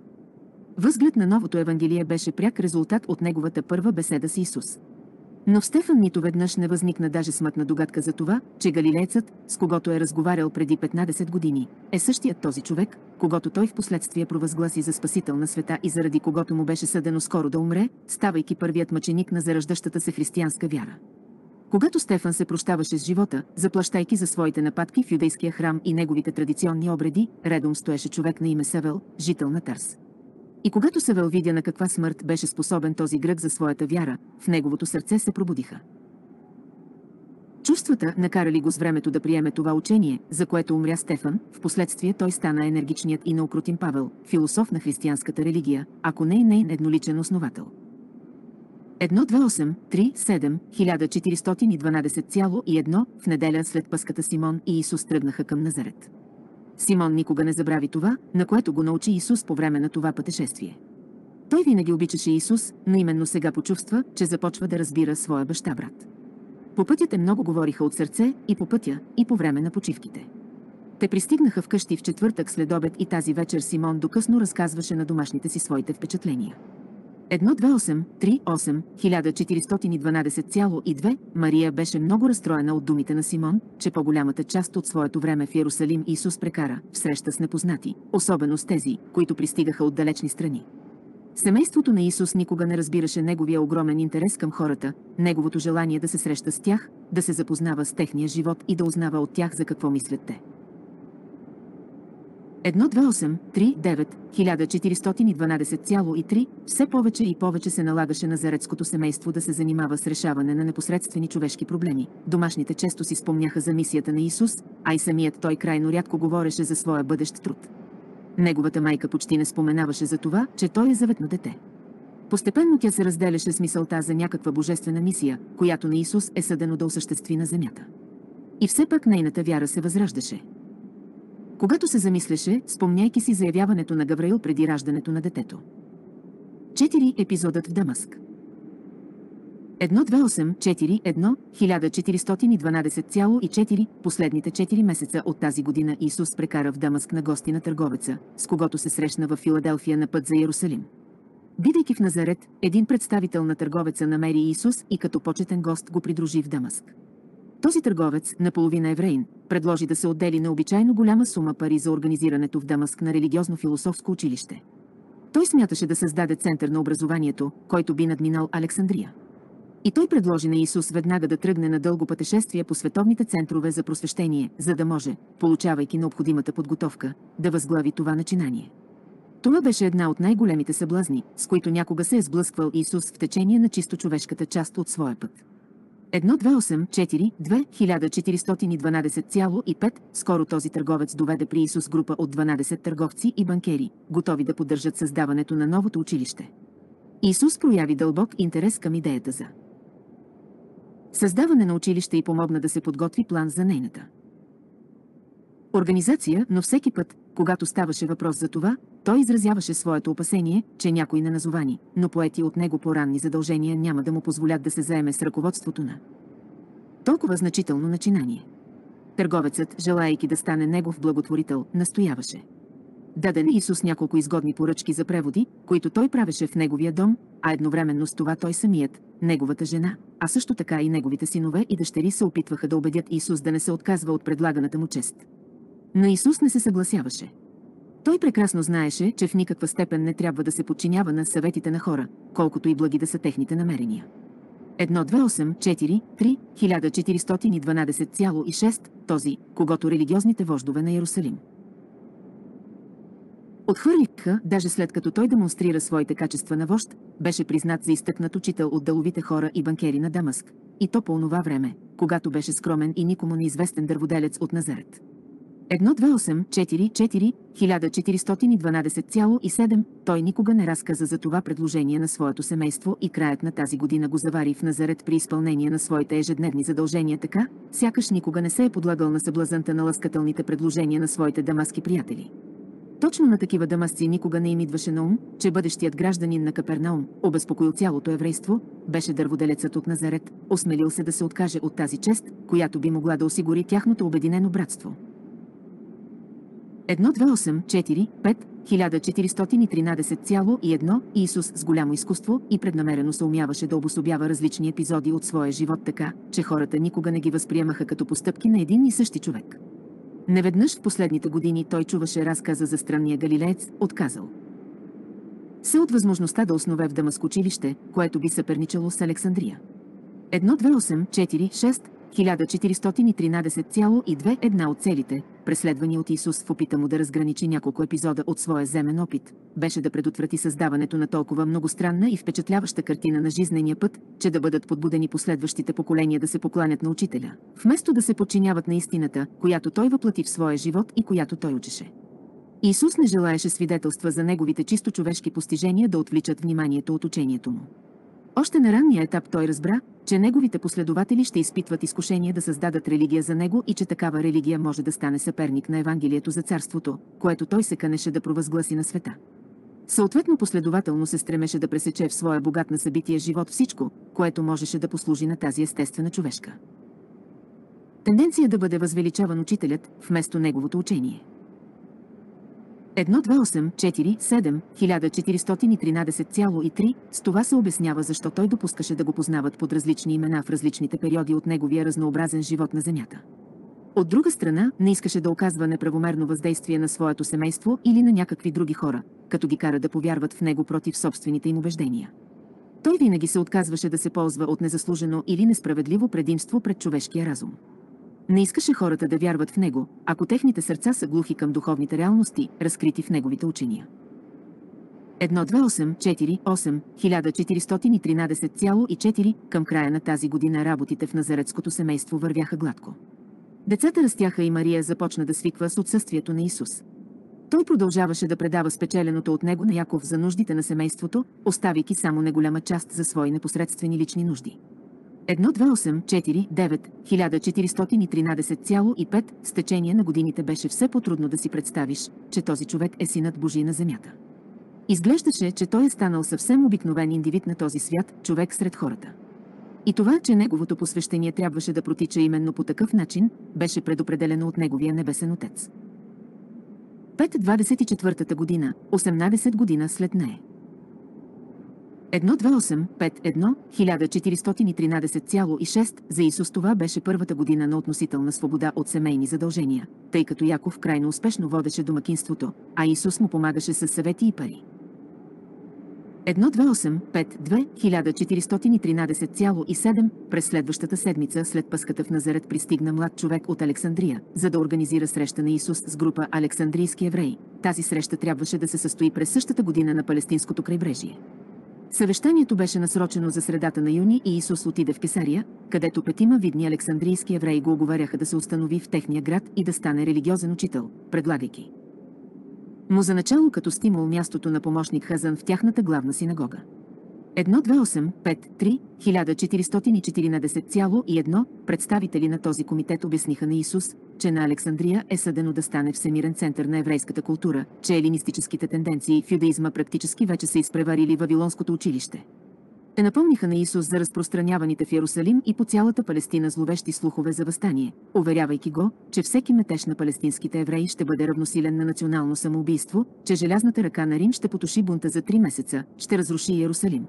A: възглед на новото Евангелие беше пряк резултат от неговата първа беседа с Исус. Но в Стефан нито веднъж не възникна даже смътна догадка за това, че галилеецът, с когото е разговарял преди петнадесет години, е същият този човек, когато той в последствие провъзгласи за спасител на света и заради когото му беше съдено скоро да умре, ставайки първият мъченик на зараждащата се християнска вяра. Когато Стефан се прощаваше с живота, заплащайки за своите нападки в юдейския храм и неговите традиционни обреди, редом стоеше човек на име Савел, жител на Тарс. И когато Савел видя на каква смърт беше способен този грък за своята вяра, в неговото сърце се пробудиха чувствата, накарали го с времето да приеме това учение, за което умря Стефан. Впоследствие той стана енергичният и неукротим Павел, философ на християнската религия, ако не и нейн едноличен основател. едно две осем три седем хиляда четиристотин и дванадесет цяло и едно в неделя след Пъската Симон и Исус тръгнаха към Назарет. Симон никога не забрави това, на което го научи Исус по време на това пътешествие. Той винаги обичаше Исус, но именно сега почувства, че започва да разбира своя баща брат. По пътя те много говориха от сърце, и по пътя, и по време на почивките. Те пристигнаха вкъщи в четвъртък след обед и тази вечер Симон докъсно разказваше на домашните си своите впечатления. едно две осем три осем хиляда четиристотин и дванадесет цяло и две Мария беше много разстроена от думите на Симон, че по-голямата част от своето време в Йерусалим Исус прекара в среща с непознати, особено с тези, които пристигаха от далечни страни. Семейството на Исус никога не разбираше неговия огромен интерес към хората, неговото желание да се среща с тях, да се запознава с техния живот и да узнава от тях за какво мислят те. едно две осем три девет хиляда четиристотин и дванадесет цяло и три все повече и повече се налагаше на заретското семейство да се занимава с решаване на непосредствени човешки проблеми. Домашните често си спомняха за мисията на Исус, а и самият той крайно рядко говореше за своя бъдещ труд. Неговата майка почти не споменаваше за това, че той е заветно дете. Постепенно тя се разделяше с мисълта за някаква божествена мисия, която на Исус е съдено да осъществи на земята. И все пак нейната вяра се възраждаше. Когато се замисляше, спомняйки си заявяването на Гавраил преди раждането на детето. четири. Епизодът в Дамаск. едно две осем четири едно хиляда четиристотин и дванадесет цяло и четири Последните четири месеца от тази година Исус прекара в Дамаск на гости на търговеца, с когото се срещна в Филаделфия на път за Иерусалим. Бидейки в Назарет, един представител на търговеца намери Исус и като почетен гост го придружи в Дамаск. Този търговец, наполовина евреин, предложи да се отдели необичайно голяма сума пари за организирането в Дамаск на религиозно-философско училище. Той смяташе да създаде център на образованието, който би надминал Александрия. И той предложи на Исус веднага да тръгне на дълго пътешествие по световните центрове за просвещение, за да може, получавайки необходимата подготовка, да възглави това начинание. Това беше една от най-големите съблазни, с които някога се е сблъсквал Исус в течение на чисто човешката част от своя път. едно две осем четири две хиляда четиристотин и дванадесет цяло и пет Скоро този търговец доведе при Исус група от дванадесет търговци и банкери, готови да поддържат създаването на новото училище. Исус прояви дълбок интерес към идеята за създаване на училище и помогна да се подготви план за нейната организация, но всеки път, когато ставаше въпрос за това, той изразяваше своето опасение, че някои неназовани, но поети от него по-ранни задължения няма да му позволят да се заеме с ръководството на толкова значително начинание. Търговецът, желаейки да стане негов благотворител, настояваше. Даде на Исус няколко изгодни поръчки за преводи, които той правеше в неговия дом, а едновременно с това той самият, неговата жена, а също така и неговите синове и дъщери се опитваха да убедят Исус да не се отказва от предлаганата му чест. Но Исус не се съгласяваше. Той прекрасно знаеше, че в никаква степен не трябва да се подчинява на съветите на хора, колкото и благи да са техните намерения. едно две осем четири три хиляда четиристотин и дванадесет цяло и шест Този, когато религиозните вождове на Иерусалим отхвърлиха, даже след като той демонстрира своите качества на вожд, беше признат за изтъкнат учител от деловите хора и банкери на Дамаск, и то по онова време, когато беше скромен и никому неизвестен дърводелец от Назарет. едно две осем четири четири хиляда четиристотин и дванадесет цяло и седем Той никога не разказа за това предложение на своето семейство и краят на тази година го завари в Назарет при изпълнение на своите ежедневни задължения така, сякаш никога не се е подлагал на съблазънта на лъскателните предложения на своите дамаски приятели. Точно на такива дамасци никога не им идваше на ум, че бъдещият гражданин на Капернаум, обезпокоил цялото еврейство, беше дърводелецът от Назарет, осмелил се да се откаже от тази чест, която би могла да осигури тяхното обединено братство. едно две осем четири пет хиляда четиристотин и тринадесет цяло и едно Исус с голямо изкуство и преднамерено се умяваше да обособява различни епизоди от своя живот така, че хората никога не ги възприемаха като постъпки на един и същи човек. Неведнъж в последните години той чуваше разказа за странния галилеец, отказал се от възможността да основе в Дамаск училище, което би съперничало с Александрия. едно две осем четири шест хиляда четиристотин и тринадесет цяло и две Една от целите, преследвани от Исус в опита му да разграничи няколко епизода от своя земен опит, беше да предотврати създаването на толкова многостранна и впечатляваща картина на жизнения път, че да бъдат подбудени последващите поколения да се покланят на учителя, вместо да се подчиняват на истината, която той въплати в своя живот и която той учеше. Исус не желаеше свидетелства за неговите чисто човешки постижения да отвличат вниманието от учението му. Още на ранния етап той разбра, че неговите последователи ще изпитват изкушение да създадат религия за него и че такава религия може да стане съперник на Евангелието за царството, което той се канеше да провъзгласи на света. Съответно последователно се стремеше да пресече в своя богат на събития живот всичко, което можеше да послужи на тази естествена човешка тенденция да бъде възвеличаван учителят, вместо неговото учение. едно две осем четири седем хиляда четиристотин и тринадесет цяло и три С това се обяснява защо той допускаше да го познават под различни имена в различните периоди от неговия разнообразен живот на земята. От друга страна, не искаше да оказва неправомерно въздействие на своето семейство или на някакви други хора, като ги кара да повярват в него против собствените им убеждения. Той винаги се отказваше да се ползва от незаслужено или несправедливо предимство пред човешкия разум. Не искаше хората да вярват в него, ако техните сърца са глухи към духовните реалности, разкрити в неговите учения. едно две осем четири осем хиляда четиристотин и тринадесет цяло и четири Към края на тази година работите в назаретското семейство вървяха гладко. Децата растяха и Мария започна да свиква с отсъствието на Исус. Той продължаваше да предава спечеленото от него на Яков за нуждите на семейството, оставяйки само неголяма част за свои непосредствени лични нужди. едно две осем четири девет хиляда четиристотин и тринадесет цяло и пет С течение на годините беше все по-трудно да си представиш, че този човек е синът Божий на земята. Изглеждаше, че той е станал съвсем обикновен индивид на този свят, човек сред хората. И това, че неговото посвещение трябваше да протича именно по такъв начин, беше предопределено от неговия небесен отец. пет двадесет и четвъртата година, осемнадесет година след нея. едно две осем пет едно хиляда четиристотин и тринадесет цяло и шест За Исус това беше първата година на относителна свобода от семейни задължения, тъй като Яков крайно успешно водеше домакинството, а Исус му помагаше със съвети и пари. едно две осем пет две хиляда четиристотин и тринадесет цяло и седем През следващата седмица след Пъската в Назарет пристигна млад човек от Александрия, за да организира среща на Исус с група александрийски евреи. Тази среща трябваше да се състои през същата година на Палестинското крайбрежие. Съвещанието беше насрочено за средата на юни и Исус отиде в Кесария, където петима видни александрийски евреи го уговаряха да се установи в техния град и да стане религиозен учител, предлагайки му за начало като стимул мястото на помощник Хазан в тяхната главна синагога. едно две осем пет три хиляда четиристотин и четиринадесет цяло и едно Представители на този комитет обясниха на Исус, че на Александрия е съдено да стане всемирен център на еврейската култура, че елинистическите тенденции в юдаизма практически вече са изпреварили Вавилонското училище. Те напомниха на Исус за разпространяваните в Йерусалим и по цялата Палестина зловещи слухове за въстание, уверявайки го, че всеки метеж на палестинските евреи ще бъде равносилен на национално самоубийство, че желязната ръка на Рим ще потуши бунта за три месеца, ще разруши Йерусалим,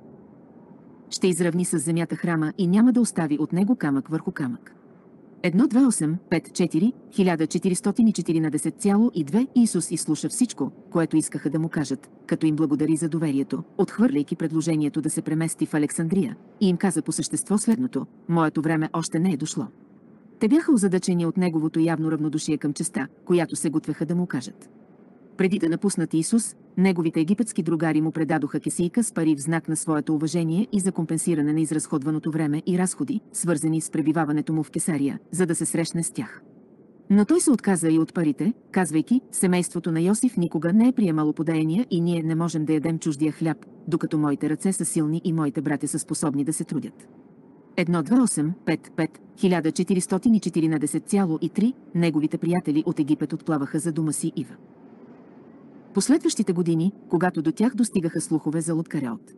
A: ще изравни с земята храма и няма да остави от него камък върху камък. едно две осем пет четири хиляда четиристотин и четиринадесет цяло и две Исус изслуша всичко, което искаха да му кажат, като им благодари за доверието, отхвърляйки предложението да се премести в Александрия, и им каза по същество следното: моето време още не е дошло. Те бяха озадачени от неговото явно равнодушие към честа, която се готвеха да му кажат. Преди да напуснат Исус, неговите египетски другари му предадоха кесийка с пари в знак на своето уважение и за компенсиране на изразходваното време и разходи, свързани с пребиваването му в Кесария, за да се срещне с тях. Но той се отказа и от парите, казвайки: семейството на Йосиф никога не е приемало подаяния и ние не можем да ядем чуждия хляб, докато моите ръце са силни и моите братя са способни да се трудят. едно две осем пет пет хиляда четиристотин и четиринадесет цяло и три Неговите приятели от Египет отплаваха за дома си Ива. Последващите години, когато до тях достигаха слухове за лодкаря от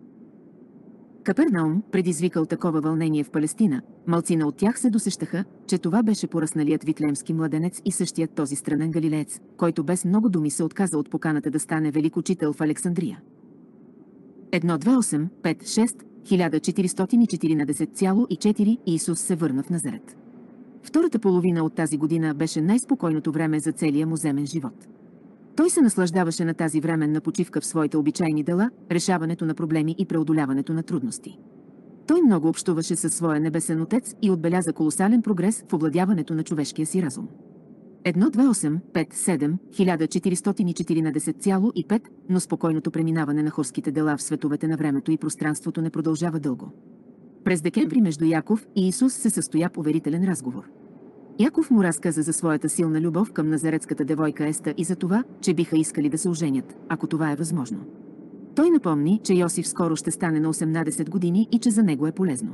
A: Капернаум, предизвикал такова вълнение в Палестина, малцина от тях се досещаха, че това беше поръсналият витлеемски младенец и същият този странен галилеец, който без много думи се отказа от поканата да стане велик учител в Александрия. едно две осем пет шест хиляда четиристотин и четиринадесет цяло и четири Исус се върна в Назарет. Втората половина от тази година беше най-спокойното време за целия му земен живот. Той се наслаждаваше на тази временна почивка в своите обичайни дела, решаването на проблеми и преодоляването на трудности. Той много общуваше със своя небесен отец и отбеляза колосален прогрес в овладяването на човешкия си разум. едно две осем пет седем хиляда четиристотин и четиринадесет цяло и пет Но спокойното преминаване на хорските дела в световете на времето и пространството не продължава дълго. През декември между Яков и Исус се състоя поверителен разговор. Яков му разказа за своята силна любов към назаретската девойка Еста и за това, че биха искали да се оженят, ако това е възможно. Той напомни, че Йосиф скоро ще стане на осемнадесет години и че за него е полезно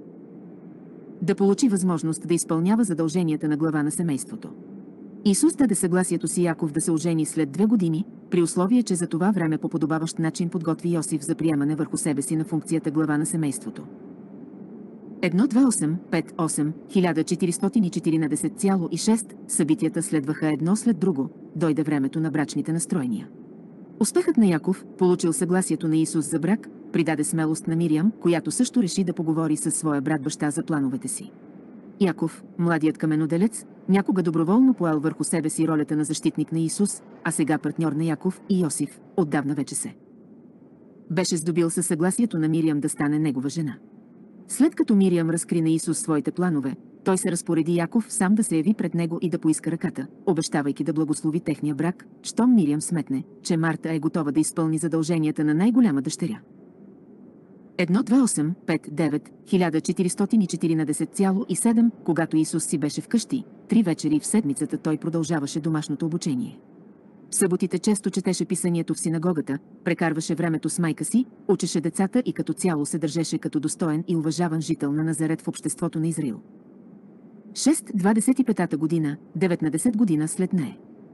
A: да получи възможност да изпълнява задълженията на глава на семейството. Исус даде съгласието си Яков да се ожени след две години, при условие, че за това време по подобаващ начин подготви Йосиф за приемане върху себе си на функцията глава на семейството. едно две осем пет осем хиляда четиристотин и четиринадесет цяло и шест Събитията следваха едно след друго, дойде времето на брачните настроения. Успехът на Яков, получил съгласието на Исус за брак, придаде смелост на Мириам, която също реши да поговори със своя брат баща за плановете си. Яков, младият каменоделец, някога доброволно поел върху себе си ролята на защитник на Исус, а сега партньор на Яков и Йосиф, отдавна вече се беше здобил със съгласието на Мириам да стане негова жена. След като Мириам разкри на Исус своите планове, той се разпореди Яков сам да се яви пред него и да поиска ръката, обещавайки да благослови техния брак, щом Мириам сметне, че Марта е готова да изпълни задълженията на най-голяма дъщеря. едно две осем пет девет хиляда четиристотин и четиринадесет цяло и седем Когато Исус си беше вкъщи, три вечери в седмицата той продължаваше домашното обучение. В съботите често четеше писанието в синагогата, прекарваше времето с майка си, учеше децата и като цяло се държеше като достоен и уважаван жител на Назарет в обществото на Израил. шест двадесет и пета година, деветнадесет година след нея.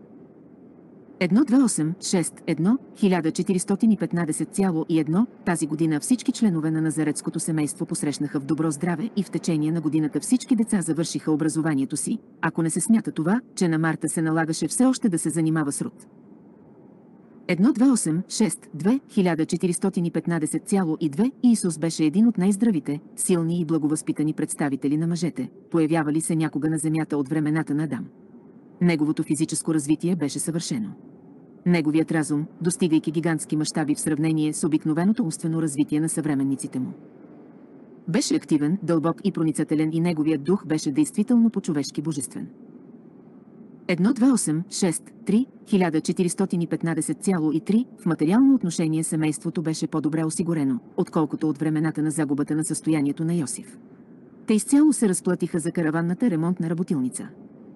A: едно две осем шест едно хиляда четиристотин и петнадесет цяло и едно тази година всички членове на Назаретското семейство посрещнаха в добро здраве и в течение на годината всички деца завършиха образованието си, ако не се смята това, че на Марта се налагаше все още да се занимава с руд. едно две осем шест две хиляда четиристотин и петнадесет цяло и две Исус беше един от най-здравите, силни и благовъзпитани представители на мъжете, появявали се някога на земята от времената на Адам. Неговото физическо развитие беше съвършено. Неговият разум, достигайки гигантски мащаби в сравнение с обикновеното умствено развитие на съвременниците му. Беше активен, дълбок и проницателен и неговият дух беше действително по-човешки божествен. едно две осем шест три хиляда четиристотин и петнадесет цяло и три в материално отношение семейството беше по-добре осигурено, отколкото от времената на загубата на състоянието на Йосиф. Те изцяло се разплатиха за караванната ремонтна работилница.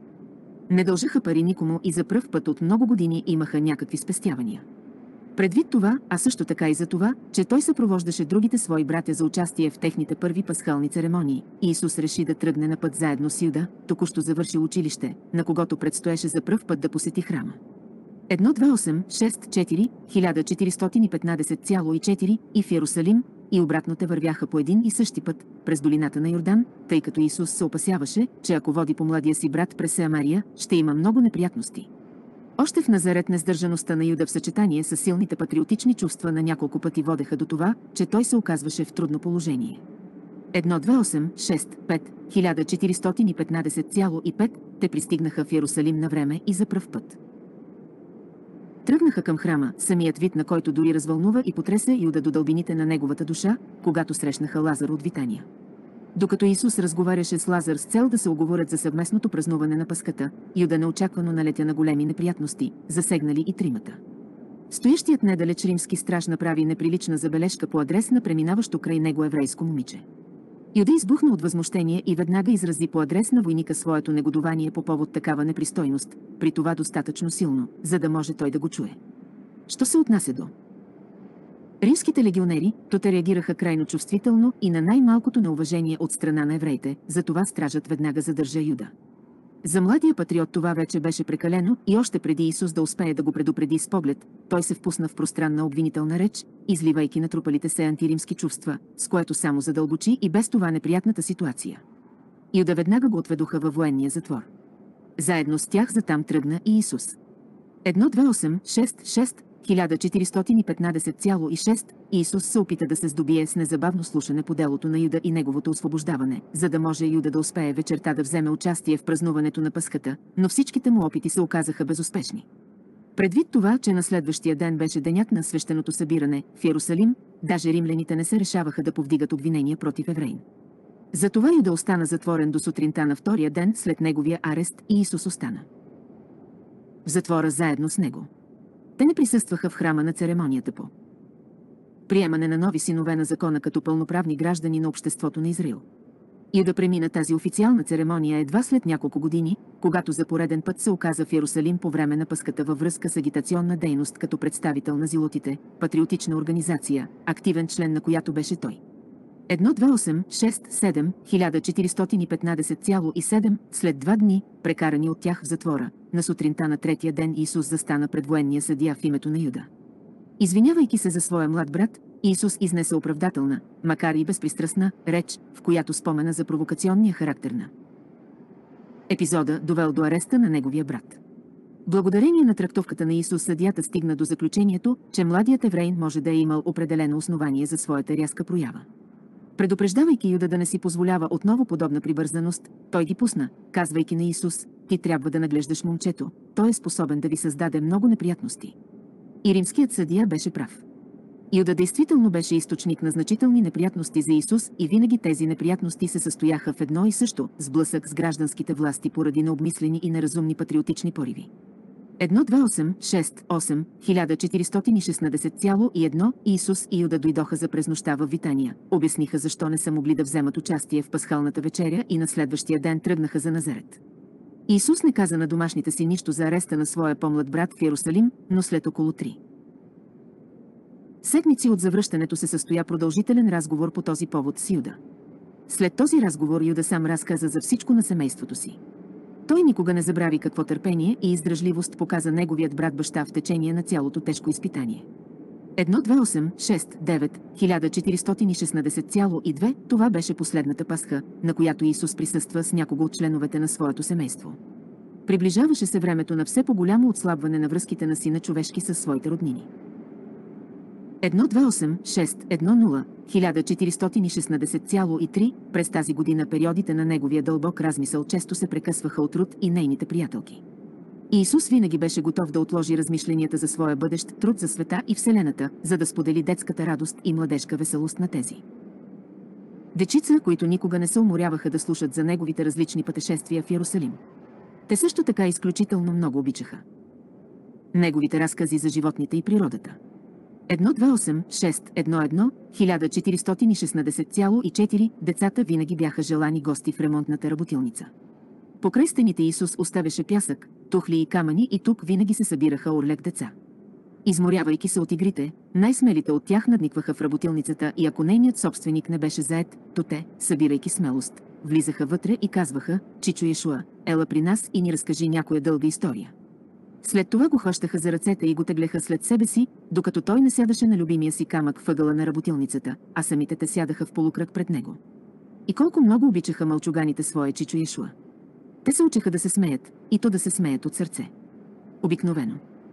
A: Не дължаха пари никому и за пръв път от много години имаха някакви спестявания. Предвид това, а също така и за това, че той съпровождаше другите свои братя за участие в техните първи пасхални церемонии, Исус реши да тръгне на път заедно с Юда, току-що завършил училище, на когото предстоеше за пръв път да посети храма. едно две осем шест четири хиляда четиристотин и петнадесет цяло и четири и в Йерусалим, и обратно те вървяха по един и същи път, през долината на Йордан, тъй като Исус се опасяваше, че ако води по младия си брат през Самария, ще има много неприятности. Още в Назарет несдържаността на Юда в съчетание с силните патриотични чувства на няколко пъти водеха до това, че той се оказваше в трудно положение. едно две осем шест пет хиляда четиристотин и петнадесет цяло и пет те пристигнаха в Йерусалим на време и за пръв път. Тръгнаха към храма, самият вид на който дори развълнува и потреса Юда до дълбините на неговата душа, когато срещнаха Лазар от Витания. Докато Исус разговаряше с Лазар с цел да се уговорят за съвместното празнуване на Пасхата, Юда неочаквано налетя на големи неприятности, засегнали и тримата. Стоящият недалеч римски страж направи неприлична забележка по адрес на преминаващо край него еврейско момиче. Юда избухна от възмущение и веднага изрази по адрес на войника своето негодование по повод такава непристойност, при това достатъчно силно, за да може той да го чуе. Що се отнася до римските легионери, то те реагираха крайно чувствително и на най-малкото неуважение от страна на евреите, затова стражът веднага задържа Юда. За младия патриот това вече беше прекалено и още преди Исус да успее да го предупреди с поглед, той се впусна в пространна обвинителна реч, изливайки натрупалите се антиримски чувства, с което само задълбочи и без това неприятната ситуация. Юда веднага го отведоха във военния затвор. Заедно с тях затам тръгна и Исус. едно две осем шест шест хиляда четиристотин и петнадесет цяло и шест Исус се опита да се здобие с незабавно слушане по делото на Юда и неговото освобождаване, за да може Юда да успее вечерта да вземе участие в празнуването на Пасхата, но всичките му опити се оказаха безуспешни. Предвид това, че на следващия ден беше денят на свещеното събиране в Йерусалим, даже римляните не се решаваха да повдигат обвинения против евреин. Затова Юда остана затворен до сутринта на втория ден след неговия арест и Исус остана в затвора заедно с него. Те не присъстваха в храма на церемонията по приемане на нови синове на закона като пълноправни граждани на обществото на Израил. Юда премина тази официална церемония едва след няколко години, когато за пореден път се оказа в Йерусалим по време на Пасхата във връзка с агитационна дейност като представител на зилотите, патриотична организация, активен член на която беше той. едно две осем шест седем хиляда четиристотин и петнадесет цяло и седем след два дни, прекарани от тях в затвора, на сутринта на третия ден Исус застана пред военния съдия в името на Юда. Извинявайки се за своя млад брат, Исус изнесе оправдателна, макар и безпристрастна, реч, в която спомена за провокационния характер на епизода, довел до ареста на неговия брат. Благодарение на трактовката на Исус съдията стигна до заключението, че младият еврейн може да е имал определено основание за своята рязка проява. Предупреждавайки Юда да не си позволява отново подобна прибързаност, той ги пусна, казвайки на Исус: ти трябва да наглеждаш момчето, той е способен да ви създаде много неприятности. И римският съдия беше прав. Юда действително беше източник на значителни неприятности за Исус и винаги тези неприятности се състояха в едно и също – сблъсък с гражданските власти поради необмислени и неразумни патриотични пориви. едно две осем шест осем хиляда четиристотин и шестнадесет цяло и едно Исус и Юда дойдоха за през нощта в Витания, обясниха защо не са могли да вземат участие в пасхалната вечеря и на следващия ден тръгнаха за Назарет. Исус не каза на домашните си нищо за ареста на своя по-млад брат в Йерусалим, но след около три седмици от завръщането се състоя продължителен разговор по този повод с Юда. След този разговор Юда сам разказа за всичко на семейството си. Той никога не забрави какво търпение и издръжливост показа неговият брат баща в течение на цялото тежко изпитание. едно две осем шест девет хиляда четиристотин и шестнадесет цяло и две това беше последната Пасха, на която Исус присъства с някого от членовете на своето семейство. Приближаваше се времето на все по-голямо отслабване на връзките на Сина човешки със своите роднини. едно две осем шест едно нула хиляда четиристотин и шестнадесет цяло и три през тази година периодите на неговия дълбок размисъл често се прекъсваха от Рут и нейните приятелки. И Исус винаги беше готов да отложи размишленията за своя бъдещ труд за света и Вселената, за да сподели детската радост и младежка веселост на тези дечица, които никога не се уморяваха да слушат за неговите различни пътешествия в Йерусалим. Те също така изключително много обичаха неговите разкази за животните и природата. едно две осем шест едно едно хиляда четиристотин и шестнадесет цяло и четири децата винаги бяха желани гости в ремонтната работилница. Покрай стените Исус оставяше пясък, тухли и камъни и тук винаги се събираха орлек деца. Изморявайки се от игрите, най-смелите от тях надникваха в работилницата и ако нейният собственик не беше заед, то те, събирайки смелост, влизаха вътре и казваха: "Чичо Йешуа, ела при нас и ни разкажи някоя дълга история." След това го хващаха за ръцете и го теглеха след себе си, докато той не сядаше на любимия си камък в ъгъла на работилницата, а самите те сядаха в полукръг пред него. И колко много обичаха мълчуганите своя Чичо Йешуа. Те се учеха да се смеят, и то да се смеят от сърце. Обикновено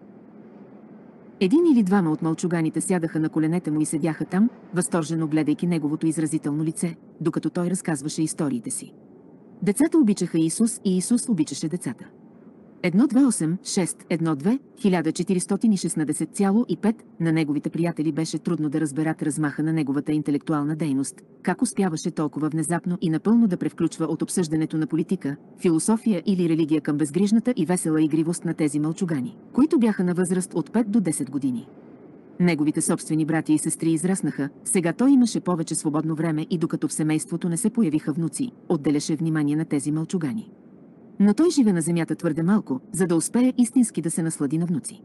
A: един или двама от мълчуганите сядаха на коленете му и седяха там, възторжено гледайки неговото изразително лице, докато той разказваше историите си. Децата обичаха Исус и Исус обичаше децата. едно две осем шест едно две хиляда четиристотин и шестнадесет цяло и пет на неговите приятели беше трудно да разберат размаха на неговата интелектуална дейност, как успяваше толкова внезапно и напълно да превключва от обсъждането на политика, философия или религия към безгрижната и весела игривост на тези мълчугани, които бяха на възраст от пет до десет години. Неговите собствени братя и сестри израснаха, сега той имаше повече свободно време и докато в семейството не се появиха внуци, отделяше внимание на тези мълчугани. Но той живе на земята твърде малко, за да успее истински да се наслади на внуци.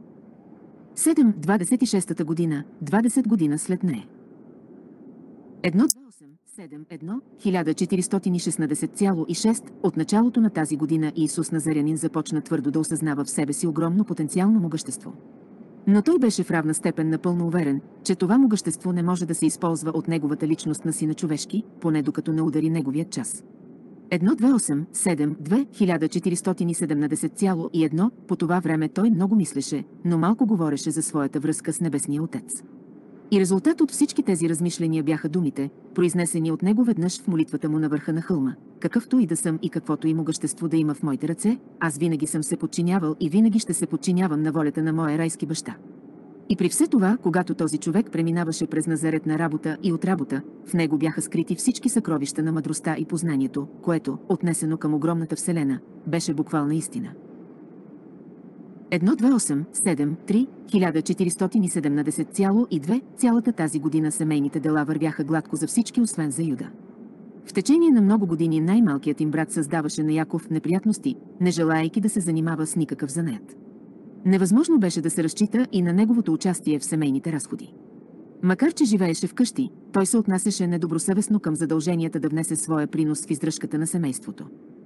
A: седем двадесет и шеста година, двадесет година след нея. едно две осем седем едно хиляда четиристотин и шестнадесет цяло и шест от началото на тази година Исус Назарянин започна твърдо да осъзнава в себе си огромно потенциално могъщество. Но той беше в равна степен напълно уверен, че това могъщество не може да се използва от неговата личност на Сина човешки, поне докато не удари неговият час. едно две осем седем две хиляда четиристотин и седемнадесет цяло и едно по това време той много мислеше, но малко говореше за своята връзка с Небесния Отец. И резултат от всички тези размишления бяха думите, произнесени от него веднъж в молитвата му на върха на хълма: "Какъвто и да съм и каквото и могъщество да има в моите ръце, аз винаги съм се подчинявал и винаги ще се подчинявам на волята на моя райски баща." И при все това, когато този човек преминаваше през Назаретна работа и от работа, в него бяха скрити всички съкровища на мъдростта и познанието, което, отнесено към огромната вселена, беше буквална истина. едно две осем седем три хиляда четиристотин и седемнадесет цяло и две цялата тази година семейните дела вървяха гладко за всички, освен за Юда. В течение на много години най-малкият им брат създаваше на Яков неприятности, не желаейки да се занимава с никакъв занаят. Невъзможно беше да се разчита и на неговото участие в семейните разходи. Макар че живееше вкъщи, той се отнасяше недобросъвестно към задълженията да внесе своя принос в издръжката на семейството.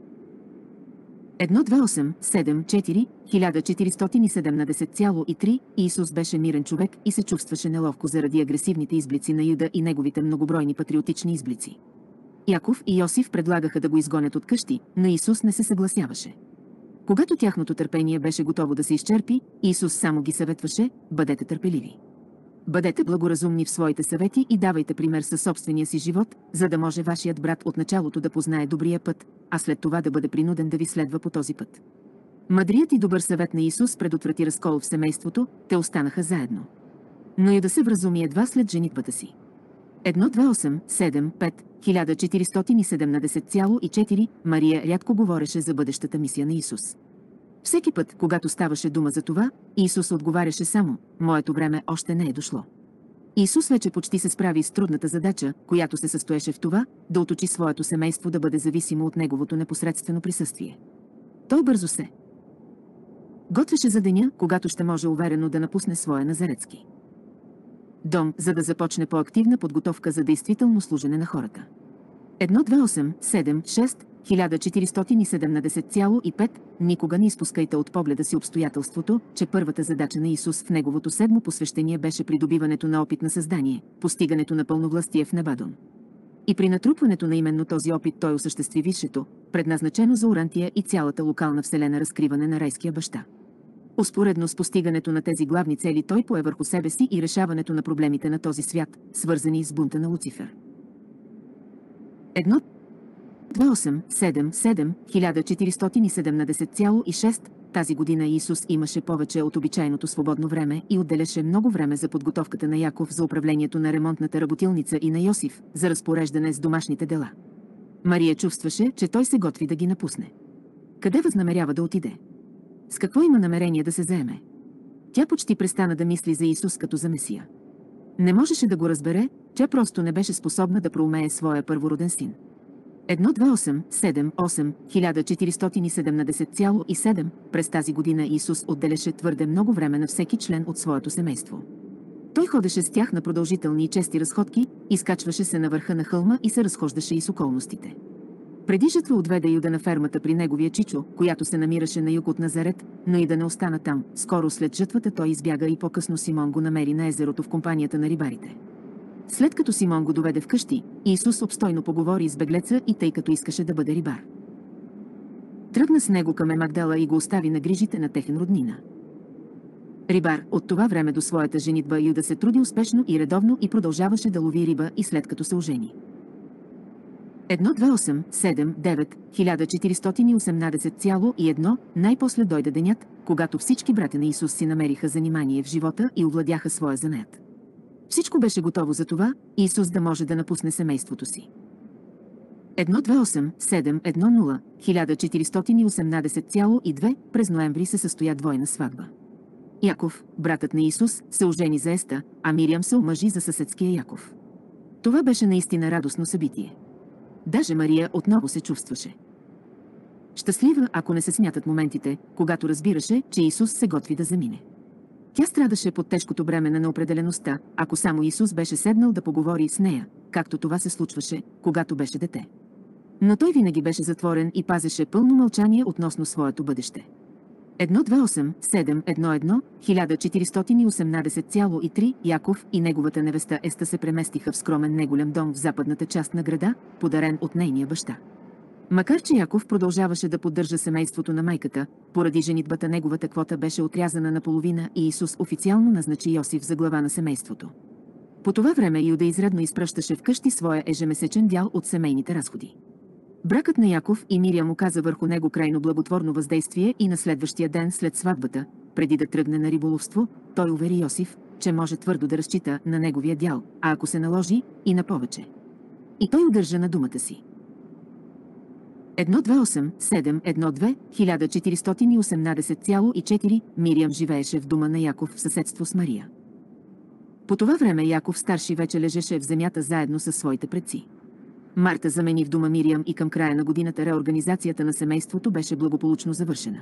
A: едно две осем седем четири хиляда четиристотин и седемнадесет цяло и три Исус беше мирен човек и се чувстваше неловко заради агресивните изблици на Юда и неговите многобройни патриотични изблици. Яков и Йосиф предлагаха да го изгонят от къщи, но Исус не се съгласяваше. Когато тяхното търпение беше готово да се изчерпи, Исус само ги съветваше: "Бъдете търпеливи. Бъдете благоразумни в своите съвети и давайте пример със собствения си живот, за да може вашият брат от началото да познае добрия път, а след това да бъде принуден да ви следва по този път." Мъдрият и добър съвет на Исус предотврати разкол в семейството, те останаха заедно. Но и да се вразуми едва след женитбата си. едно две осем седем пет хиляда четиристотин и седемнадесет цяло и четири Мария рядко говореше за бъдещата мисия на Исус. Всеки път, когато ставаше дума за това, Исус отговаряше само: "Моето време още не е дошло." Исус вече почти се справи с трудната задача, която се състоеше в това, да отучи своето семейство да бъде зависимо от неговото непосредствено присъствие. Той бързо се готвеше за деня, когато ще може уверено да напусне своя назаретски дом, за да започне по-активна подготовка за действително служене на хората. едно две осем седем шест хиляда четиристотин и седемнадесет цяло и пет Никога не изпускайте от погледа си обстоятелството, че първата задача на Исус в неговото седмо посвещение беше придобиването на опит на създание, постигането на пълновластие в Небадон. И при натрупването на именно този опит той осъществи висшето, предназначено за Орантия и цялата локална вселена разкриване на райския баща. Успоредно с постигането на тези главни цели той пое върху себе си и решаването на проблемите на този свят, свързани с бунта на Луцифер. едно две осем седем седем хиляда четиристотин и седемнадесет цяло и шест Тази година Исус имаше повече от обичайното свободно време и отделяше много време за подготовката на Яков за управлението на ремонтната работилница и на Йосиф за разпореждане с домашните дела. Мария чувстваше, че той се готви да ги напусне. Къде възнамерява да отиде? С какво има намерение да се заеме? Тя почти престана да мисли за Исус като за Месия. Не можеше да го разбере, че просто не беше способна да проумее своя първороден син. едно две осем седем осем хиляда четиристотин и седемнадесет цяло и седем През тази година Исус отделяше твърде много време на всеки член от своето семейство. Той ходеше с тях на продължителни и чести разходки, изкачваше се на върха на хълма и се разхождаше и с околностите. Преди жатва отведе Юда на фермата при неговия чичо, която се намираше на юг от Назарет, но и да не остана там. Скоро след жатвата той избяга и по-късно Симон го намери на езерото в компанията на рибарите. След като Симон го доведе вкъщи, Исус обстойно поговори с беглеца и тъй като искаше да бъде рибар. Тръгна с него към Магдала и го остави на грижите на техен роднина. Рибар, от това време до своята женитба Юда се труди успешно и редовно и продължаваше да лови риба и след като се ожени. едно две осем седем девет хиляда четиристотин и осемнадесет цяло и едно Най-после дойде денят, когато всички братя на Исус си намериха занимание в живота и овладяха своя занаят. Всичко беше готово за това, Исус да може да напусне семейството си. едно две осем седем едно нула хиляда четиристотин и осемнадесет цяло и две През ноември се състоя двойна сватба. Яков, братът на Исус, се ожени за Еста, а Мириам се омъжи за съседския Яков. Това беше наистина радостно събитие. Даже Мария отново се чувстваше щастлива, ако не се смятат моментите, когато разбираше, че Исус се готви да замине. Тя страдаше под тежкото бреме на неопределеността, ако само Исус беше седнал да поговори с нея, както това се случваше, когато беше дете. Но той винаги беше затворен и пазеше пълно мълчание относно своето бъдеще. едно две осем седем едно едно хиляда четиристотин и осемнадесет цяло и три Яков и неговата невеста Еста се преместиха в скромен неголям дом в западната част на града, подарен от нейния баща. Макар че Яков продължаваше да поддържа семейството на майката, поради женитбата неговата квота беше отрязана наполовина и Исус официално назначи Йосиф за глава на семейството. По това време Юда изредно изпращаше вкъщи своя ежемесечен дял от семейните разходи. Бракът на Яков и Мириам оказа върху него крайно благотворно въздействие и на следващия ден след сватбата, преди да тръгне на риболовство, той увери Йосиф, че може твърдо да разчита на неговия дял, а ако се наложи, и на повече. И той удържа на думата си. едно две осем седем едно две хиляда четиристотин и осемнадесет цяло и четири Мириам живееше в дома на Яков в съседство с Мария. По това време Яков старши вече лежеше в земята заедно със своите предци. Марта замени в дома Мириам и към края на годината реорганизацията на семейството беше благополучно завършена.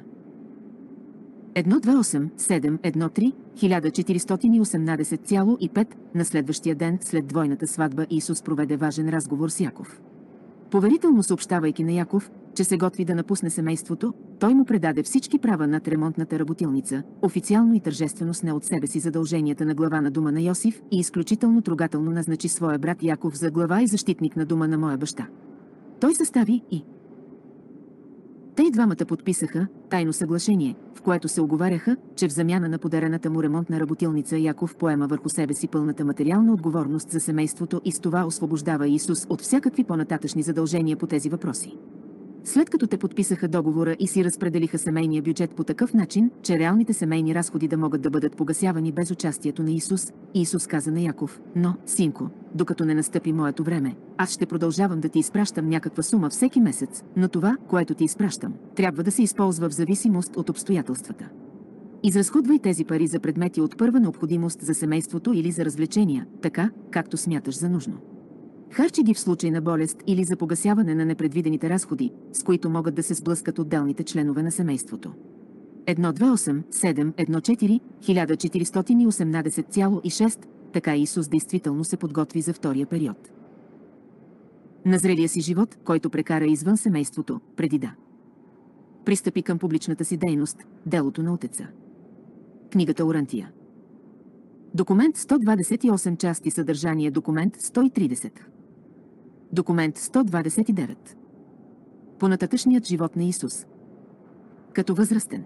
A: едно две осем седем едно три хиляда четиристотин и осемнадесет цяло и пет На следващия ден след двойната сватба Исус проведе важен разговор с Яков. Поверително съобщавайки на Яков, че се готви да напусне семейството, той му предаде всички права над ремонтната работилница, официално и тържествено сне от себе си задълженията на глава на дома на Йосиф и изключително трогателно назначи своя брат Яков за глава и защитник на дома на моя баща. Той състави и те и двамата подписаха тайно съглашение, в което се оговаряха, че в замяна на подарената му ремонтна работилница Яков поема върху себе си пълната материална отговорност за семейството и с това освобождава Исус от всякакви по-нататъчни задължения по тези въпроси. След като те подписаха договора и си разпределиха семейния бюджет по такъв начин, че реалните семейни разходи да могат да бъдат погасявани без участието на Исус, Исус каза на Яков: "Но, синко, докато не настъпи моето време, аз ще продължавам да ти изпращам някаква сума всеки месец, но това, което ти изпращам, трябва да се използва в зависимост от обстоятелствата. Изразходвай тези пари за предмети от първа необходимост за семейството или за развлечения, така, както смяташ за нужно." Харчи ги в случай на болест или за погасяване на непредвидените разходи, с които могат да се сблъскат отделните членове на семейството. едно две осем седем едно четири хиляда четиристотин и осемнадесет цяло и шест. Така Исус действително се подготви за втория период на зрелия си живот, който прекара извън семейството, преди да пристъпи към публичната си дейност, делото на Отеца. Книгата Орантия. Документ сто двадесет и осем части съдържание. Документ сто и тридесет. Документ сто двадесет и девет. Понататъчният живот на Исус. Като възрастен.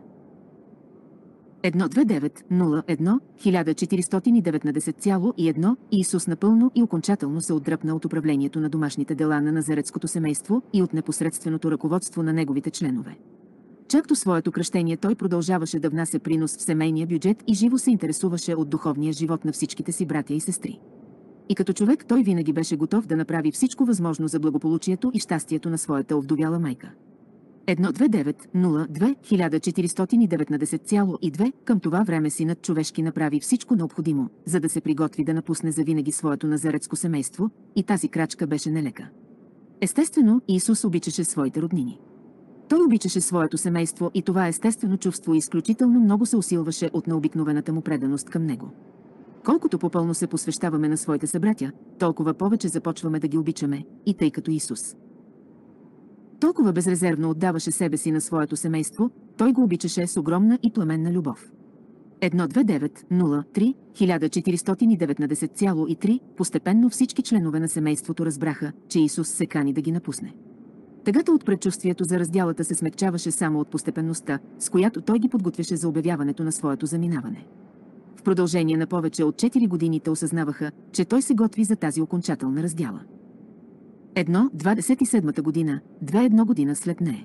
A: едно две девет нула едно хиляда четиристотин и деветнадесет цяло и едно Исус напълно и окончателно се отдръпна от управлението на домашните дела на назаретското семейство и от непосредственото ръководство на неговите членове. Чак до своето кръщение той продължаваше да внася принос в семейния бюджет и живо се интересуваше от духовния живот на всичките си братя и сестри. И като човек той винаги беше готов да направи всичко възможно за благополучието и щастието на своята овдовяла майка. едно две девет нула две хиляда четиристотин и деветнадесет цяло и две Към това време синът човешки направи всичко необходимо, за да се приготви да напусне завинаги своето назаретско семейство, и тази крачка беше нелека. Естествено, Исус обичаше своите роднини. Той обичаше своето семейство и това естествено чувство изключително много се усилваше от необикновената му преданост към него. Колкото по-пълно се посвещаваме на своите събратя, толкова повече започваме да ги обичаме, и тъй като Исус толкова безрезервно отдаваше себе си на своето семейство, той го обичаше с огромна и пламенна любов. едно две девет нула три хиляда четиристотин и деветнадесет цяло и три Постепенно всички членове на семейството разбраха, че Исус се кани да ги напусне. Тъгата от предчувствието за разделата се смекчаваше само от постепенността, с която той ги подготвяше за обявяването на своето заминаване. В продължение на повече от четири години те осъзнаваха, че той се готви за тази окончателна раздяла. едно двадесет и седмата година, две едно година след нея.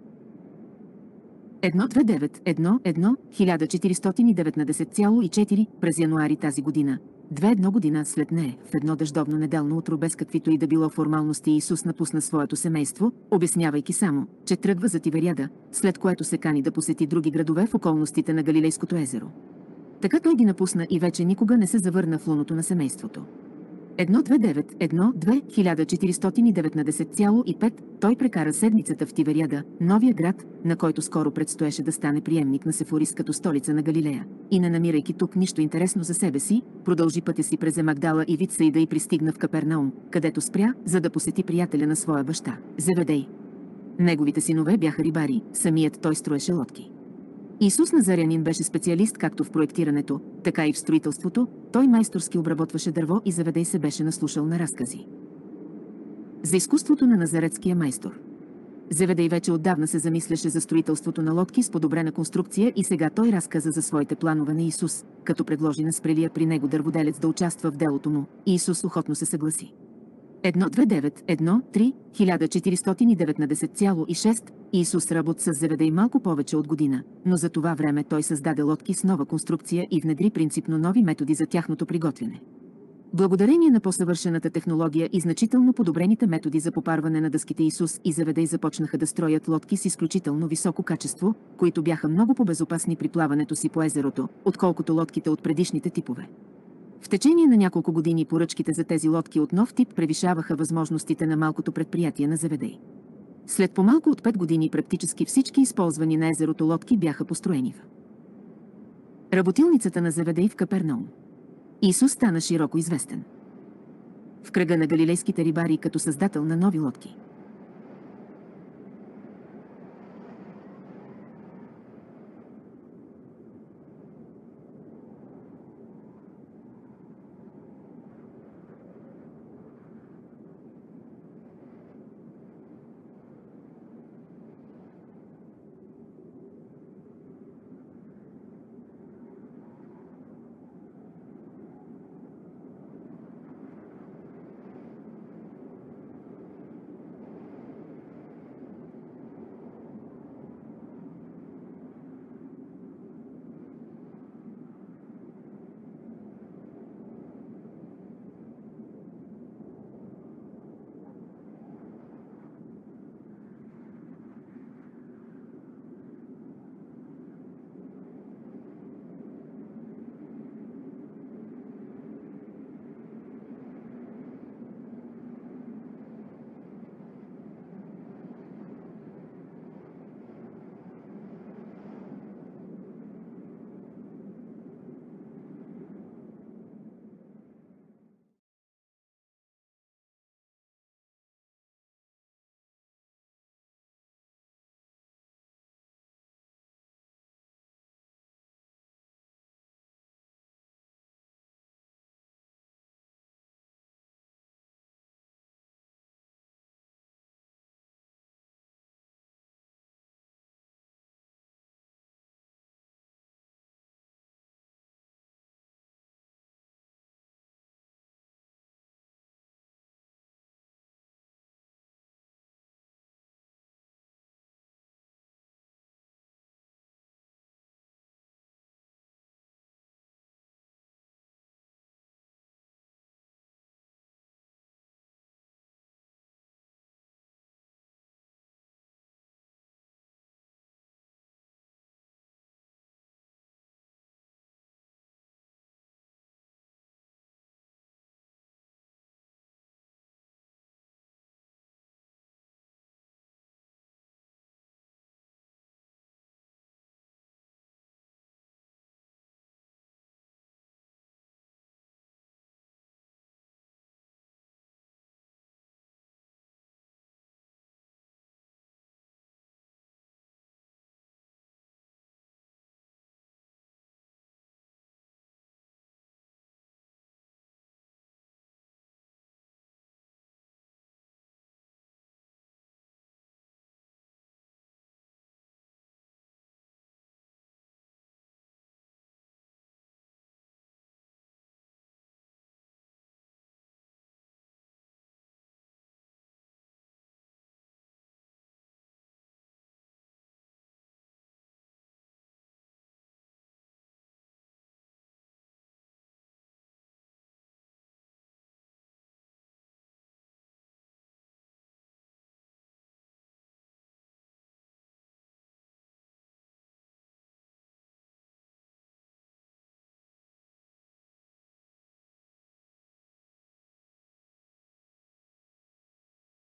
A: едно две девет едно едно хиляда четиристотин и деветнадесет цяло и четири През януари тази година, две едно година след нея, в едно дъждовно неделно утро без каквито и да било формалности Исус напусна своето семейство, обяснявайки само, че тръгва за Тивериада, след което се кани да посети други градове в околностите на Галилейското езеро. Така той ги напусна и вече никога не се завърна в луното на семейството. едно две девет едно две хиляда четиристотин и деветнадесет цяло и пет Той прекара седмицата в Тивериада, новия град, на който скоро предстоеше да стане приемник на Сефорис като столица на Галилея, и не намирайки тук нищо интересно за себе си, продължи пътя си през Магдала и Витсаида и пристигна в Капернаум, където спря, за да посети приятеля на своя баща, Зеведей. Неговите синове бяха рибари, самият той строеше лодки. Исус Назарянин беше специалист както в проектирането, така и в строителството, той майсторски обработваше дърво и Зеведей се беше наслушал на разкази за изкуството на назаретския майстор. Зеведей вече отдавна се замисляше за строителството на лодки с подобрена конструкция и сега той разказа за своите планове на Исус, като предложи на спрелия при него дърводелец да участва в делото му, и Исус охотно се съгласи. едно две девет едно три хиляда четиристотин и деветнадесет цяло и шест Исус работи с Зеведей малко повече от година, но за това време той създаде лодки с нова конструкция и внедри принципно нови методи за тяхното приготвяне. Благодарение на по-съвършената технология и значително подобрените методи за попарване на дъските Исус и Зеведей започнаха да строят лодки с изключително високо качество, които бяха много по-безопасни при плаването си по езерото, отколкото лодките от предишните типове. В течение на няколко години поръчките за тези лодки от нов тип превишаваха възможностите на малкото предприятие на Зеведей. След по-малко от пет години практически всички използвани на езерото лодки бяха построени в работилницата на Зеведей в Капернаум. Исус стана широко известен в кръга на галилейските рибари като създател на нови лодки.